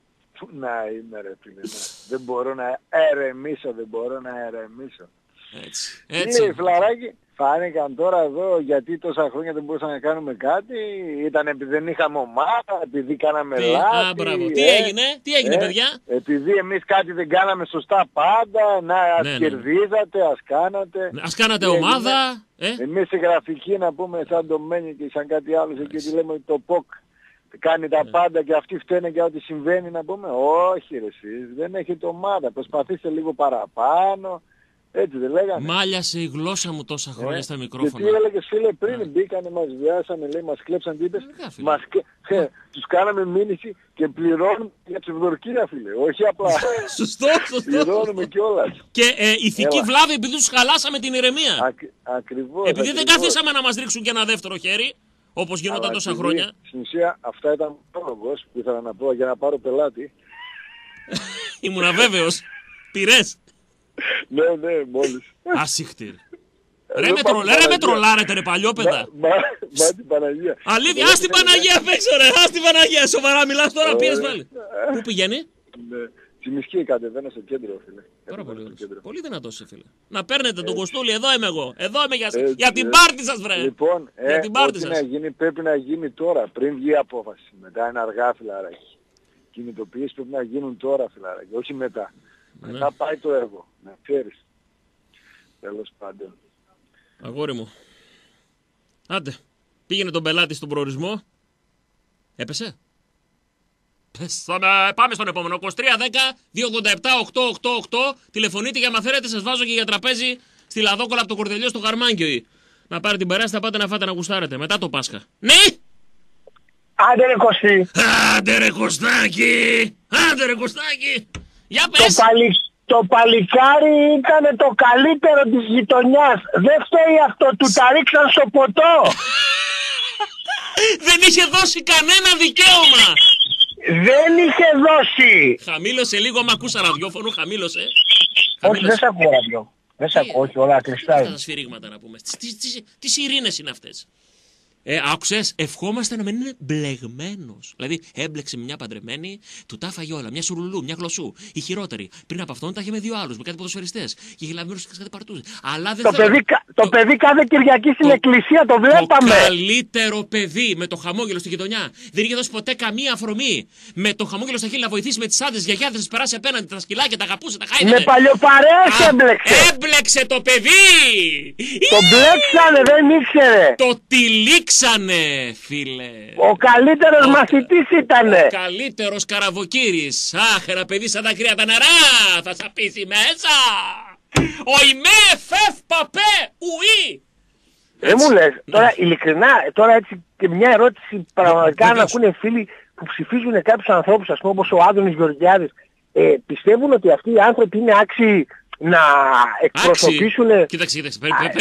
Να είμαι, ρε φίλε. Δεν μπορώ να ερεμήσω, δεν μπορώ να ερεμήσω. Έτσι, έτσι. Τι, φιλαράκι, φάνηκαν τώρα εδώ γιατί τόσα χρόνια δεν μπορούσαμε να κάνουμε κάτι. Ήταν επειδή δεν είχαμε ομάδα, επειδή κάναμε τι, λάθη. Α, μπράβο. Ε, τι έγινε, τι έγινε, ε, παιδιά. Επειδή εμείς κάτι δεν κάναμε σωστά πάντα, να ας ναι, κερδίζατε, ναι. ας κάνατε. Ας κάνατε ομάδα. Ε? Εμείς η γραφική να πούμε σαν το Μένι και σαν κάτι άλλο εκεί ότι λέμε το ΠΟΚ. Κάνει τα πάντα και αυτοί φταίνε για ό,τι συμβαίνει να πούμε. Όχι ρε εσείς, δεν έχετε ομάδα. Προσπαθήστε λίγο παραπάνω. Έτσι δεν λέγανε. Μάλιασε η γλώσσα μου τόσα χρόνια ε, στα μικρόφωνα. Και τι έλεγες φίλε πριν, yeah. μπήκανε, μας βιάσανε, λέει, μας κλέψαν τι είπες. Μας... Yeah. Τους κάναμε μήνυση και πληρώνουμε για ψευδορκία φίλε. Όχι απλά. Σωστό, σωστό. Πληρώνουμε κιόλας. Και ε, ηθική Έλα. βλάβη επειδή τους χαλάσαμε την ηρεμία. Ακ, ακριβώς. Επειδή ακριβώς. δεν καθίσαμε να μας ρίξουν και ένα δεύτερο χέρι. Όπως γινόταν τόσα επειδή, χρόνια. Στην ουσία αυτά ήταν πρόλογος που ήθελα να πω για να πάρω πελάτη. Ήμουν αβέβαιος. Πήρες. Ναι, ναι, μόλις. Ασύχτη. Ρε με τρολάρετε ρε παλιόπαιδα. Μα την Παναγία. Αλήθεια, ας την Παναγία απ' έξω ρε. Ας την Παναγία. Σοβαρά μιλάς τώρα, πήρες πάλι. Πού πηγαίνει? Στη Μισκή κατεβαίνω στο κέντρο, φίλε. Πάρα πολύ ωραίος. Πολύ δυνατός είσαι, φίλε. Να παίρνετε τον Κωστούλη, εδώ είμαι εγώ. Εδώ είμαι για, έτσι, για την πάρτι σας, βρε. Λοιπόν, για ε, την πάρτι ό,τι σας. να γίνει, πρέπει να γίνει τώρα, πριν βγει η απόφαση. Μετά είναι αργά, φιλαράκι. Κινητοποιήσεις πρέπει να γίνουν τώρα, φιλαράκι, όχι μετά. Ναι. Μετά πάει το έργο. Να ξέρεις. Τέλος πάντων. Αγόρι μου. Άντε. Πήγαινε τον πελάτη στον προορισμό. Έπεσε. Πέσαμε. Πάμε στον επόμενο. είκοσι τρία δέκα δύο ογδόντα επτά οκτακόσια ογδόντα οκτώ. Τηλεφωνείτε για μαθαίνετε. Σας βάζω και για τραπέζι στη Λαδόκολα από το Κορδελιό στο Χαρμάνκιο. Να πάρετε την περάστα, πάτε να φάτε να γουστάρετε. Μετά το Πάσχα. Ναι! Άντε ρε Κωστή. Άντε ρε Κωστάκη. Άντε ρε Κωστάκη. Για πες. Το, παλι... το παλικάρι ήταν το καλύτερο της γειτονιάς. Δεν φταίει αυτό. Του τα ρίξαν στο ποτό. Δεν είχε δώσει κανένα δικαίωμα. Δεν είχε δώσει. Χαμήλωσε λίγο, άμα ακούσα ραδιόφωνο, χαμήλωσε. Όχι, δεν σε ακούω ραδιό. Δεν σε ακούω, όχι, όλα κλειστά είναι. Αυτά τα σφυρίγματα να πούμε. Τι σιρήνες είναι αυτές? Ε, άκουσες, ευχόμαστε να μην είναι μπλεγμένος. Δηλαδή, έμπλεξε μια παντρεμένη, του τα φάγε όλα. Μια σουρουλού, μια γλωσσού. Η χειρότερη. Πριν από αυτόν τα είχε με δύο άλλους, με κάτι ποδοσφαιριστές. Και είχε λάβει μέρος και κάτι παρτούζε. Αλλά δεν το, θέλω... παιδί, το... το παιδί κάθε Κυριακή στην το... εκκλησία το βλέπαμε. Το καλύτερο παιδί με το χαμόγελο στη γειτονιά. Δεν είχε δώσει ποτέ καμία αφορμή. Με το χαμόγελο στα χείλη να βοηθήσει με τις άντρες γιαγιάδες, να περάσει απέναντι, τα σκυλάκια, τα αγαπούσε, τα χάιδευε. Με παλιοπαρέες έμπλεξε. Έμπλεξε το παιδί. Το μπλέξανε, δεν ήξερε. Το τυλίξανε, φίλε. Ο καλύτερος ο... μαθητής ήτανε. Ο καλύτερος καραβοκύρης. Αχ, ένα παιδί σαν τα κρύα τα νερά. Θα σαπίσει μέσα. Ο ημέ φεφ παπέ ουί. Δεν μου λες, τώρα ειλικρινά, τώρα έτσι και μια ερώτηση πραγματικά να ακούνε φίλοι που ψηφίζουν κάποιους ανθρώπους, ας πούμε, όπως ο Άδωνης Γεωργιάδης, ε, πιστεύουν ότι αυτοί οι άνθρωποι είναι άξιοι να εκπροσωπήσουν... Κοίταξε, κοίταξε,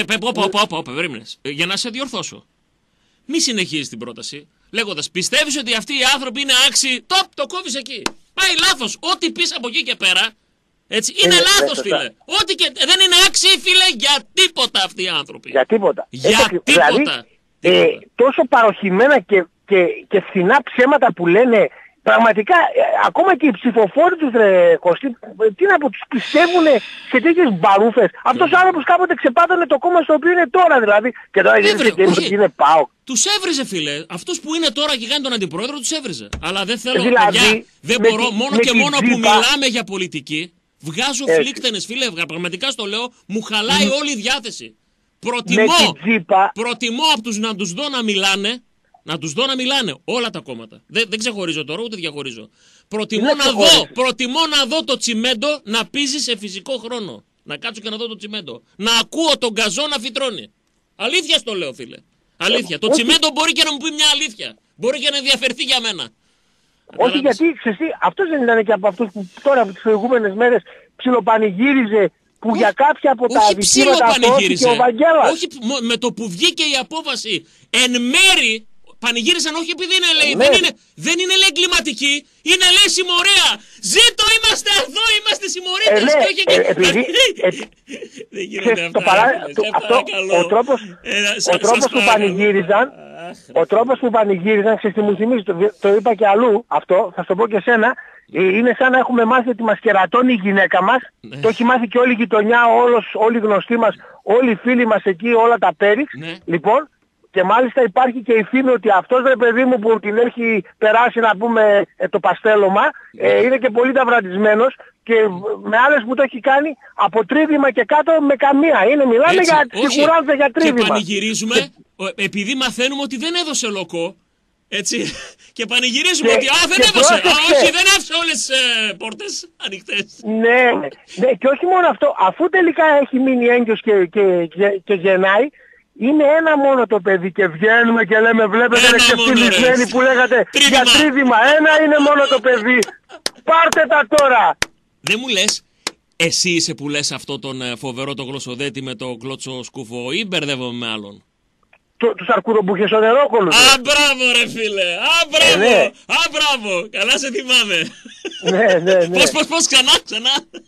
περίμενες. Για να σε διορθώσω. Μη συνεχίζεις την πρόταση, λέγοντας πιστεύεις ότι αυτοί οι άνθρωποι είναι άξιοι, τοπ, το κόβεις εκεί. Πάει λάθος. Ό,τι πεις από εκεί και πέρα, έτσι, είναι, είναι λάθος, φίλε. φίλε. Ό,τι και δεν είναι άξιοι, φίλε, για τίποτα αυτοί οι άνθρωποι. Για τίποτα. Για Έτσι, τίποτα. Δηλαδή, τίποτα. Ε, τόσο παροχημένα και, και, και φθηνά ψέματα που λένε, πραγματικά, ε, ακόμα και οι ψηφοφόροι τους, ρε Κωστή, τι να πω, τους πιστεύουν σε τέτοιες μπαρούφες. Αυτός ο άνθρωπος κάποτε ξεπάτωνε το κόμμα στο οποίο είναι τώρα, δηλαδή. Και τώρα γίνεται είναι ΠΑΟΚ. Τους έβριζε, φίλε. Αυτούς που είναι τώρα και κάνει τον αντιπρόεδρο τους έβριζε. Αλλά δεν θέλω, δηλαδή, παιδιά, δεν μπορώ, τη, μόνο και μόνο τζίπα, που μιλάμε για πολιτική, βγάζω φλίκτενες, φίλε, πραγματικά στο λέω, μου χαλάει όλη η διάθεση. Προτιμώ, προτιμώ από τους να τους δω να μιλάνε, να τους δω να μιλάνε όλα τα κόμματα. Δεν, δεν ξεχωρίζω τώρα, ούτε διαχωρίζω. Προτιμώ να, δω, προτιμώ να δω το τσιμέντο να πίζει σε φυσικό χρόνο. Να κάτσω και να δω το τσιμέντο. Να ακούω τον γκαζό να φυτρώνει. Αλήθεια στο λέω, φίλε. Αλήθεια. Το τσιμέντο μπορεί και να μου πει μια αλήθεια. Μπορεί και να ενδιαφερθεί για μένα. Όχι, γιατί ξέρεις, αυτός δεν ήταν και από αυτούς που τώρα από τις προηγούμενες μέρες ψιλοπανηγύριζε, που όχι, για κάποια από τα αδικήματα αθώθηκε ο Βαγγέλας. Όχι, με το που βγήκε η απόφαση εν μέρη πανηγύρισαν, όχι επειδή είναι, λέει, δεν είναι, δεν είναι, λέει, εγκληματική, είναι, λέει, συμμορία. Ζήτω, είμαστε εδώ, είμαστε συμμορίτες. Ε, και όχι ε, επειδή, ε, δεν γίνονται αυτά. Παρά, το, αυτό, ο τρόπος, ε, ο τρόπος που πανηγύριζαν, ο τρόπος που πανηγύριζαν, ξέρεις τι μου θυμίζει, το, το είπα και αλλού αυτό, θα σου το πω και εσένα, είναι σαν να έχουμε μάθει ότι μας κερατώνει η γυναίκα μας, ναι. Το έχει μάθει και όλη η γειτονιά, όλος, όλοι οι γνωστοί μας, όλοι οι φίλοι μας εκεί, όλα τα πέριξ, ναι. Λοιπόν, και μάλιστα υπάρχει και η φήμη ότι αυτός, ρε παιδί μου, που την έχει περάσει, να πούμε, ε, το παστέλωμα, ε, είναι και πολύ ταυρατισμένος και με άλλες που το έχει κάνει από τρίδημα και κάτω με καμία. Είναι, μιλάμε έτσι, για σιγουράντα για τρίδημα. Και πανηγυρίζουμε, και... επειδή μαθαίνουμε ότι δεν έδωσε λοκό, έτσι, και πανηγυρίζουμε και, ότι α, δεν έδωσε, α, όχι, δεν άφησε όλες τις ε, πόρτες ανοιχτές. Ναι, ναι, και όχι μόνο αυτό, αφού τελικά έχει μείνει έγκυος και, και, και, και γεννάει, είναι ένα μόνο το παιδί και βγαίνουμε και λέμε βλέπετε είναι ξεφτυλισμένοι που λέγατε τρίδημα. Για τρίδημα. Ένα είναι μόνο το παιδί. Πάρτε τα τώρα. Δεν μου λες, εσύ είσαι που λες αυτό τον φοβερό το γλωσσοδέτη με το κλώτσο σκουφό ή μπερδεύομαι με άλλον? Το, τους αρκουδομπούχες ο νερόκολους. Α, μπράβο ρε φίλε. Α, μπράβο. Ε, ναι. Α, μπράβο. Καλά σε θυμάμαι. Ναι, ναι, ναι. Πώς, πώς, πώς, ξανά, ξανά.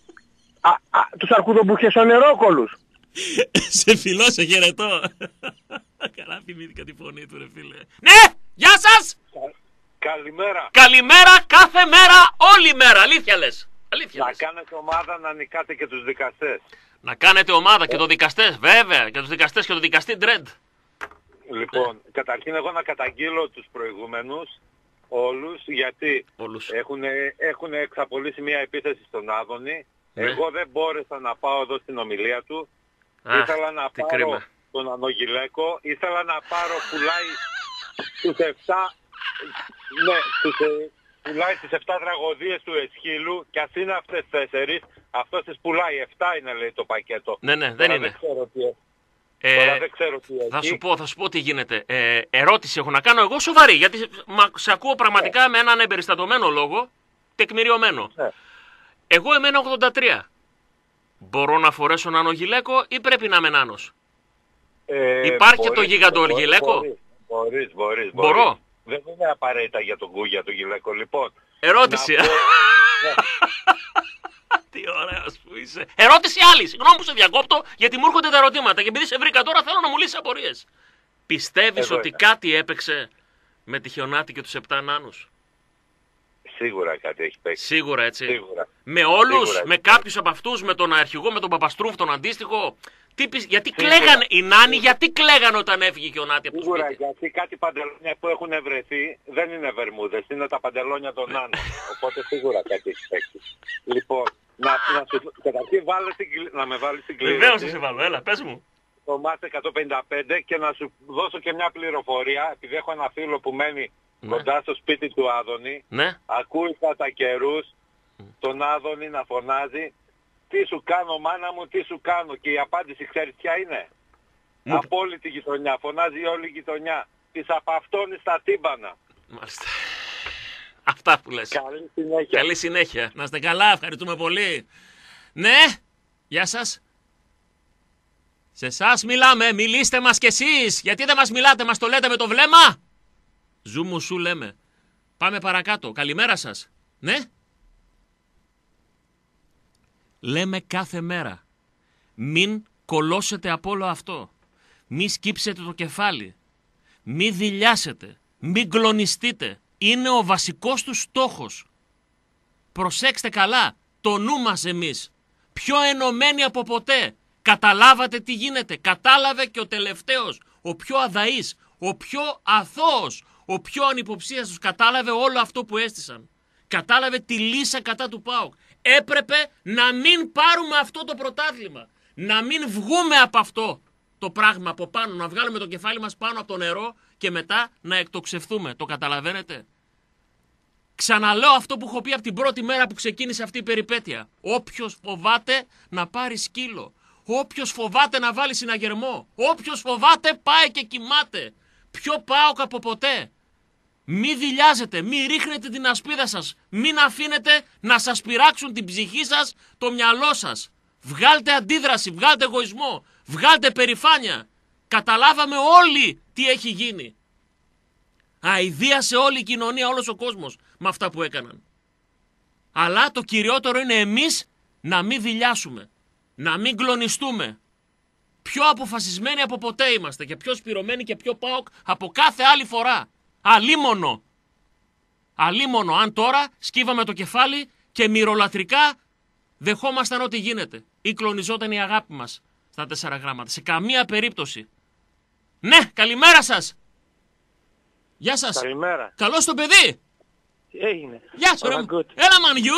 Α, α, τους αρκουδομπούχες ο νερόκολους. Σε φιλώ, σε χαιρετώ. Καλά θυμήθηκα τη φωνή του ρε φίλε. Ναι, γεια σας. Καλημέρα. Καλημέρα κάθε μέρα, όλη μέρα. Αλήθεια λες. Αλήθεια να λες. κάνετε ομάδα να νικάτε και τους δικαστές. Να κάνετε ομάδα και τους δικαστές, βέβαια. Και τους δικαστές και το δικαστή Ντρεντ. Λοιπόν, ναι. Καταρχήν εγώ να καταγγείλω τους προηγούμενους όλους, γιατί έχουν, έχουν εξαπολύσει μια επίθεση στον Άδωνη. Ναι. Εγώ δεν μπόρεσα να πάω εδώ στην ομιλία του. Αχ, ήθελα να πάρω κρίμα. Τον Ανογιλέκο, ήθελα να πάρω πουλάει τους εφτά, ναι, τους, πουλάει τις εφτά τραγωδίες του Εσχύλου και ας είναι αυτές τέσσερις, αυτός τις πουλάει, εφτά είναι λέει το πακέτο. Ναι, ναι, δεν Τώρα είναι. Δεν ξέρω τι, ε, Τώρα δεν ξέρω τι θα σου πω, θα σου πω τι γίνεται. Ε, ερώτηση έχω να κάνω εγώ σοβαρή, γιατί μα, σε ακούω πραγματικά ναι. με έναν εμπεριστατωμένο λόγο, τεκμηριωμένο. Ναι. Εγώ εμένα ογδόντα τρία. Μπορώ να φορέσω έναν γυλαίκο ή πρέπει να είμαι νάνος? Ε, Υπάρχει μπορείς, και το γίγαντο γυλαίκο? Μπορείς, μπορείς, μπορείς. Μπορώ. Δεν είναι απαραίτητα για τον Κούγια το γυλαίκο. Λοιπόν, ερώτηση. Πω... Τι ωραίος που είσαι. Ερώτηση άλλη. Συγγνώμη που σε διακόπτω, γιατί μου έρχονται τα ερωτήματα. Και επειδή σε βρήκα τώρα, θέλω να μου λύσεις απορίες. Πιστεύεις ότι είναι. Κάτι έπαιξε με τη Χιονάτη και τους επτά νάνους? Σίγουρα κάτι έχει παίξει. Σίγουρα έτσι. Σίγουρα. Με όλους, Σίγουρα. με κάποιους από αυτούς, με τον αρχηγό, με τον Παπαστρούφ, τον αντίστοιχο. Τι πεις, γιατί Σίγουρα. Κλαίγανε οι νάνοι, γιατί κλαίγανε όταν έφυγε και ο Νάτι από το Σίγουρα, σπίτι? γιατί κάτι παντελόνια που έχουν βρεθεί δεν είναι βερμούδες, είναι τα παντελόνια των νάνων. Οπότε σίγουρα κάτι έχει παίξει. Λοιπόν, να, να, σου, καταρχήν να με βάλεις στην κλήρωση. Βεβαίως σε βάλω, έλα, πες μου. Το ΜΑΤ εκατόν πενήντα πέντε και να σου δώσω και μια πληροφορία, επειδή έχω ένα φίλο που μένει ναι. κοντά στο σπίτι του Άδωνη, ναι. ακούει κατά καιρούς τον Άδωνη να φωνάζει «Τι σου κάνω μάνα μου, τι σου κάνω?» και η απάντηση ξέρεις ποια είναι? Μου... Από όλη τη γειτονιά, φωνάζει όλη η γειτονιά, της απαυτώνει στα τύμπανα. Μάλιστα. Αυτά που λες. Καλή συνέχεια. Καλή συνέχεια. Να είστε καλά, ευχαριστούμε πολύ. Ναι, γεια σας. Σε εσάς μιλάμε, μιλήστε μας κι εσείς. Γιατί δεν μας μιλάτε, μας το λέτε με το βλέμμα. Ζου μου σου λέμε. Πάμε παρακάτω. Καλημέρα σας. Ναι. Λέμε κάθε μέρα. Μην κολώσετε από όλο αυτό. Μη σκύψετε το κεφάλι. Μη δειλιάσετε. Μην κλονιστείτε. Είναι ο βασικός του στόχος. Προσέξτε καλά. Το νου μας εμείς. Πιο ενωμένοι από ποτέ. Καταλάβατε τι γίνεται. Κατάλαβε και ο τελευταίος. Ο πιο αδαής. Ο πιο αθώος. Ο πιο ανυποψίαστος. Κατάλαβε όλο αυτό που έστησαν. Κατάλαβε τη λύσα κατά του ΠΑΟΚ. Έπρεπε να μην πάρουμε αυτό το πρωτάθλημα. Να μην βγούμε από αυτό το πράγμα από πάνω. Να βγάλουμε το κεφάλι μας πάνω από το νερό και μετά να εκτοξευθούμε. Το καταλαβαίνετε. Ξαναλέω αυτό που έχω πει από την πρώτη μέρα που ξεκίνησε αυτή η περιπέτεια. Όποιος φοβάται να πάρει σκύλο. Όποιος φοβάται να βάλει συναγερμό. Όποιος φοβάται πάει και κοιμάται. Πιο ΠΑΟΚ από ποτέ. Μη δειλιάζετε, μη ρίχνετε την ασπίδα σας. Μην αφήνετε να σας πειράξουν την ψυχή σας, το μυαλό σας. Βγάλτε αντίδραση, βγάλτε εγωισμό, βγάλτε περηφάνεια. Καταλάβαμε όλοι τι έχει γίνει. Αηδίασε όλη η κοινωνία, όλος ο κόσμος με αυτά που έκαναν. Αλλά το κυριότερο είναι εμείς να μην δειλιάσουμε, να μην κλονιστούμε. Πιο αποφασισμένοι από ποτέ είμαστε και πιο σπυρωμένοι και πιο ΠΑΟΚ από κάθε άλλη φορά. Αλίμονο. Αλίμονο αν τώρα σκύβαμε το κεφάλι και μυρολατρικά δεχόμασταν ό,τι γίνεται. Ή κλονιζόταν η αγάπη μας στα τέσσερα γράμματα. Σε καμία περίπτωση. Ναι, καλημέρα σας. Γεια σας. Καλημέρα. Καλώς το παιδί. Τι έγινε. Γεια σου ρε. Έλα μανιού.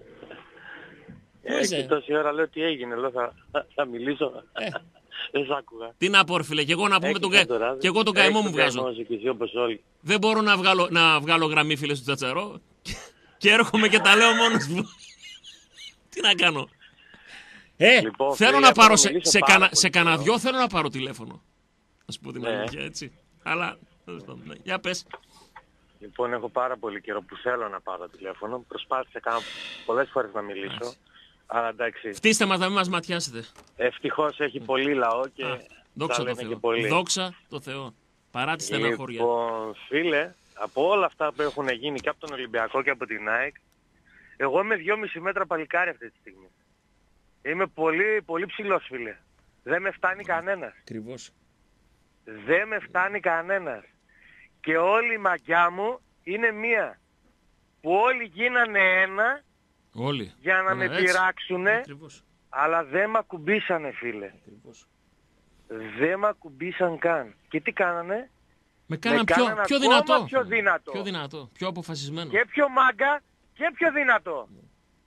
Ε, τόση ώρα λέω τι έγινε. Λέω θα, θα μιλήσω. Ε. Δεν σ' άκουγα. Τι να πω ρε φίλε. Και εγώ να πούμε τον κα... και εγώ τον καημό μου βγάζω. Δεν μπορώ να βγάλω, να βγάλω γραμμή φίλε του Τσατσαρό. Και έρχομαι και τα λέω μόνος μου. Τι να κάνω. Ε, λοιπόν, θέλω να πάρω σε, σε, κανα, σε κανένα δυο θέλω να πάρω τηλέφωνο. Να σου πω την αλήθεια, έτσι. Αλλά, ναι. Για πες. Λοιπόν, έχω πάρα πολύ καιρό που θέλω να πάρω τηλέφωνο. Προσπάθησα κάνω πολλές φορές να μιλήσω. Άς. Αλλά εντάξει. Φτύστε μας να μην μας ματιάσετε. Ευτυχώς έχει πολύ λαό και Α, δόξα τω Θεώ. Πολύ. Δόξα τω Θεώ. Παρά τη στεναχώρια. Λοιπόν, φίλε, από όλα αυτά που έχουν γίνει και από τον Ολυμπιακό και από την ΑΕΚ, εγώ είμαι δυόμισι μέτρα παλικάρι αυτή τη στιγμή. Είμαι πολύ, πολύ ψηλός, φίλε. Δεν με φτάνει κανένας. Ακριβώς. Δεν με φτάνει κανένας. Και όλη η μαγιά μου είναι μία. Που όλοι γίνανε ένα όλοι. Για να Ένα, με έτσι. πειράξουνε, Ακριβώς. αλλά δεν με ακουμπήσανε, φίλε. Ακριβώς. Δεν με ακουμπήσαν καν. Και τι κάνανε? Με κάναν πιο, κάναν πιο, ακόμα δυνατό. πιο δυνατό. Πιο δυνατό. Πιο αποφασισμένο. Και πιο μάγκα και πιο δυνατό. Mm.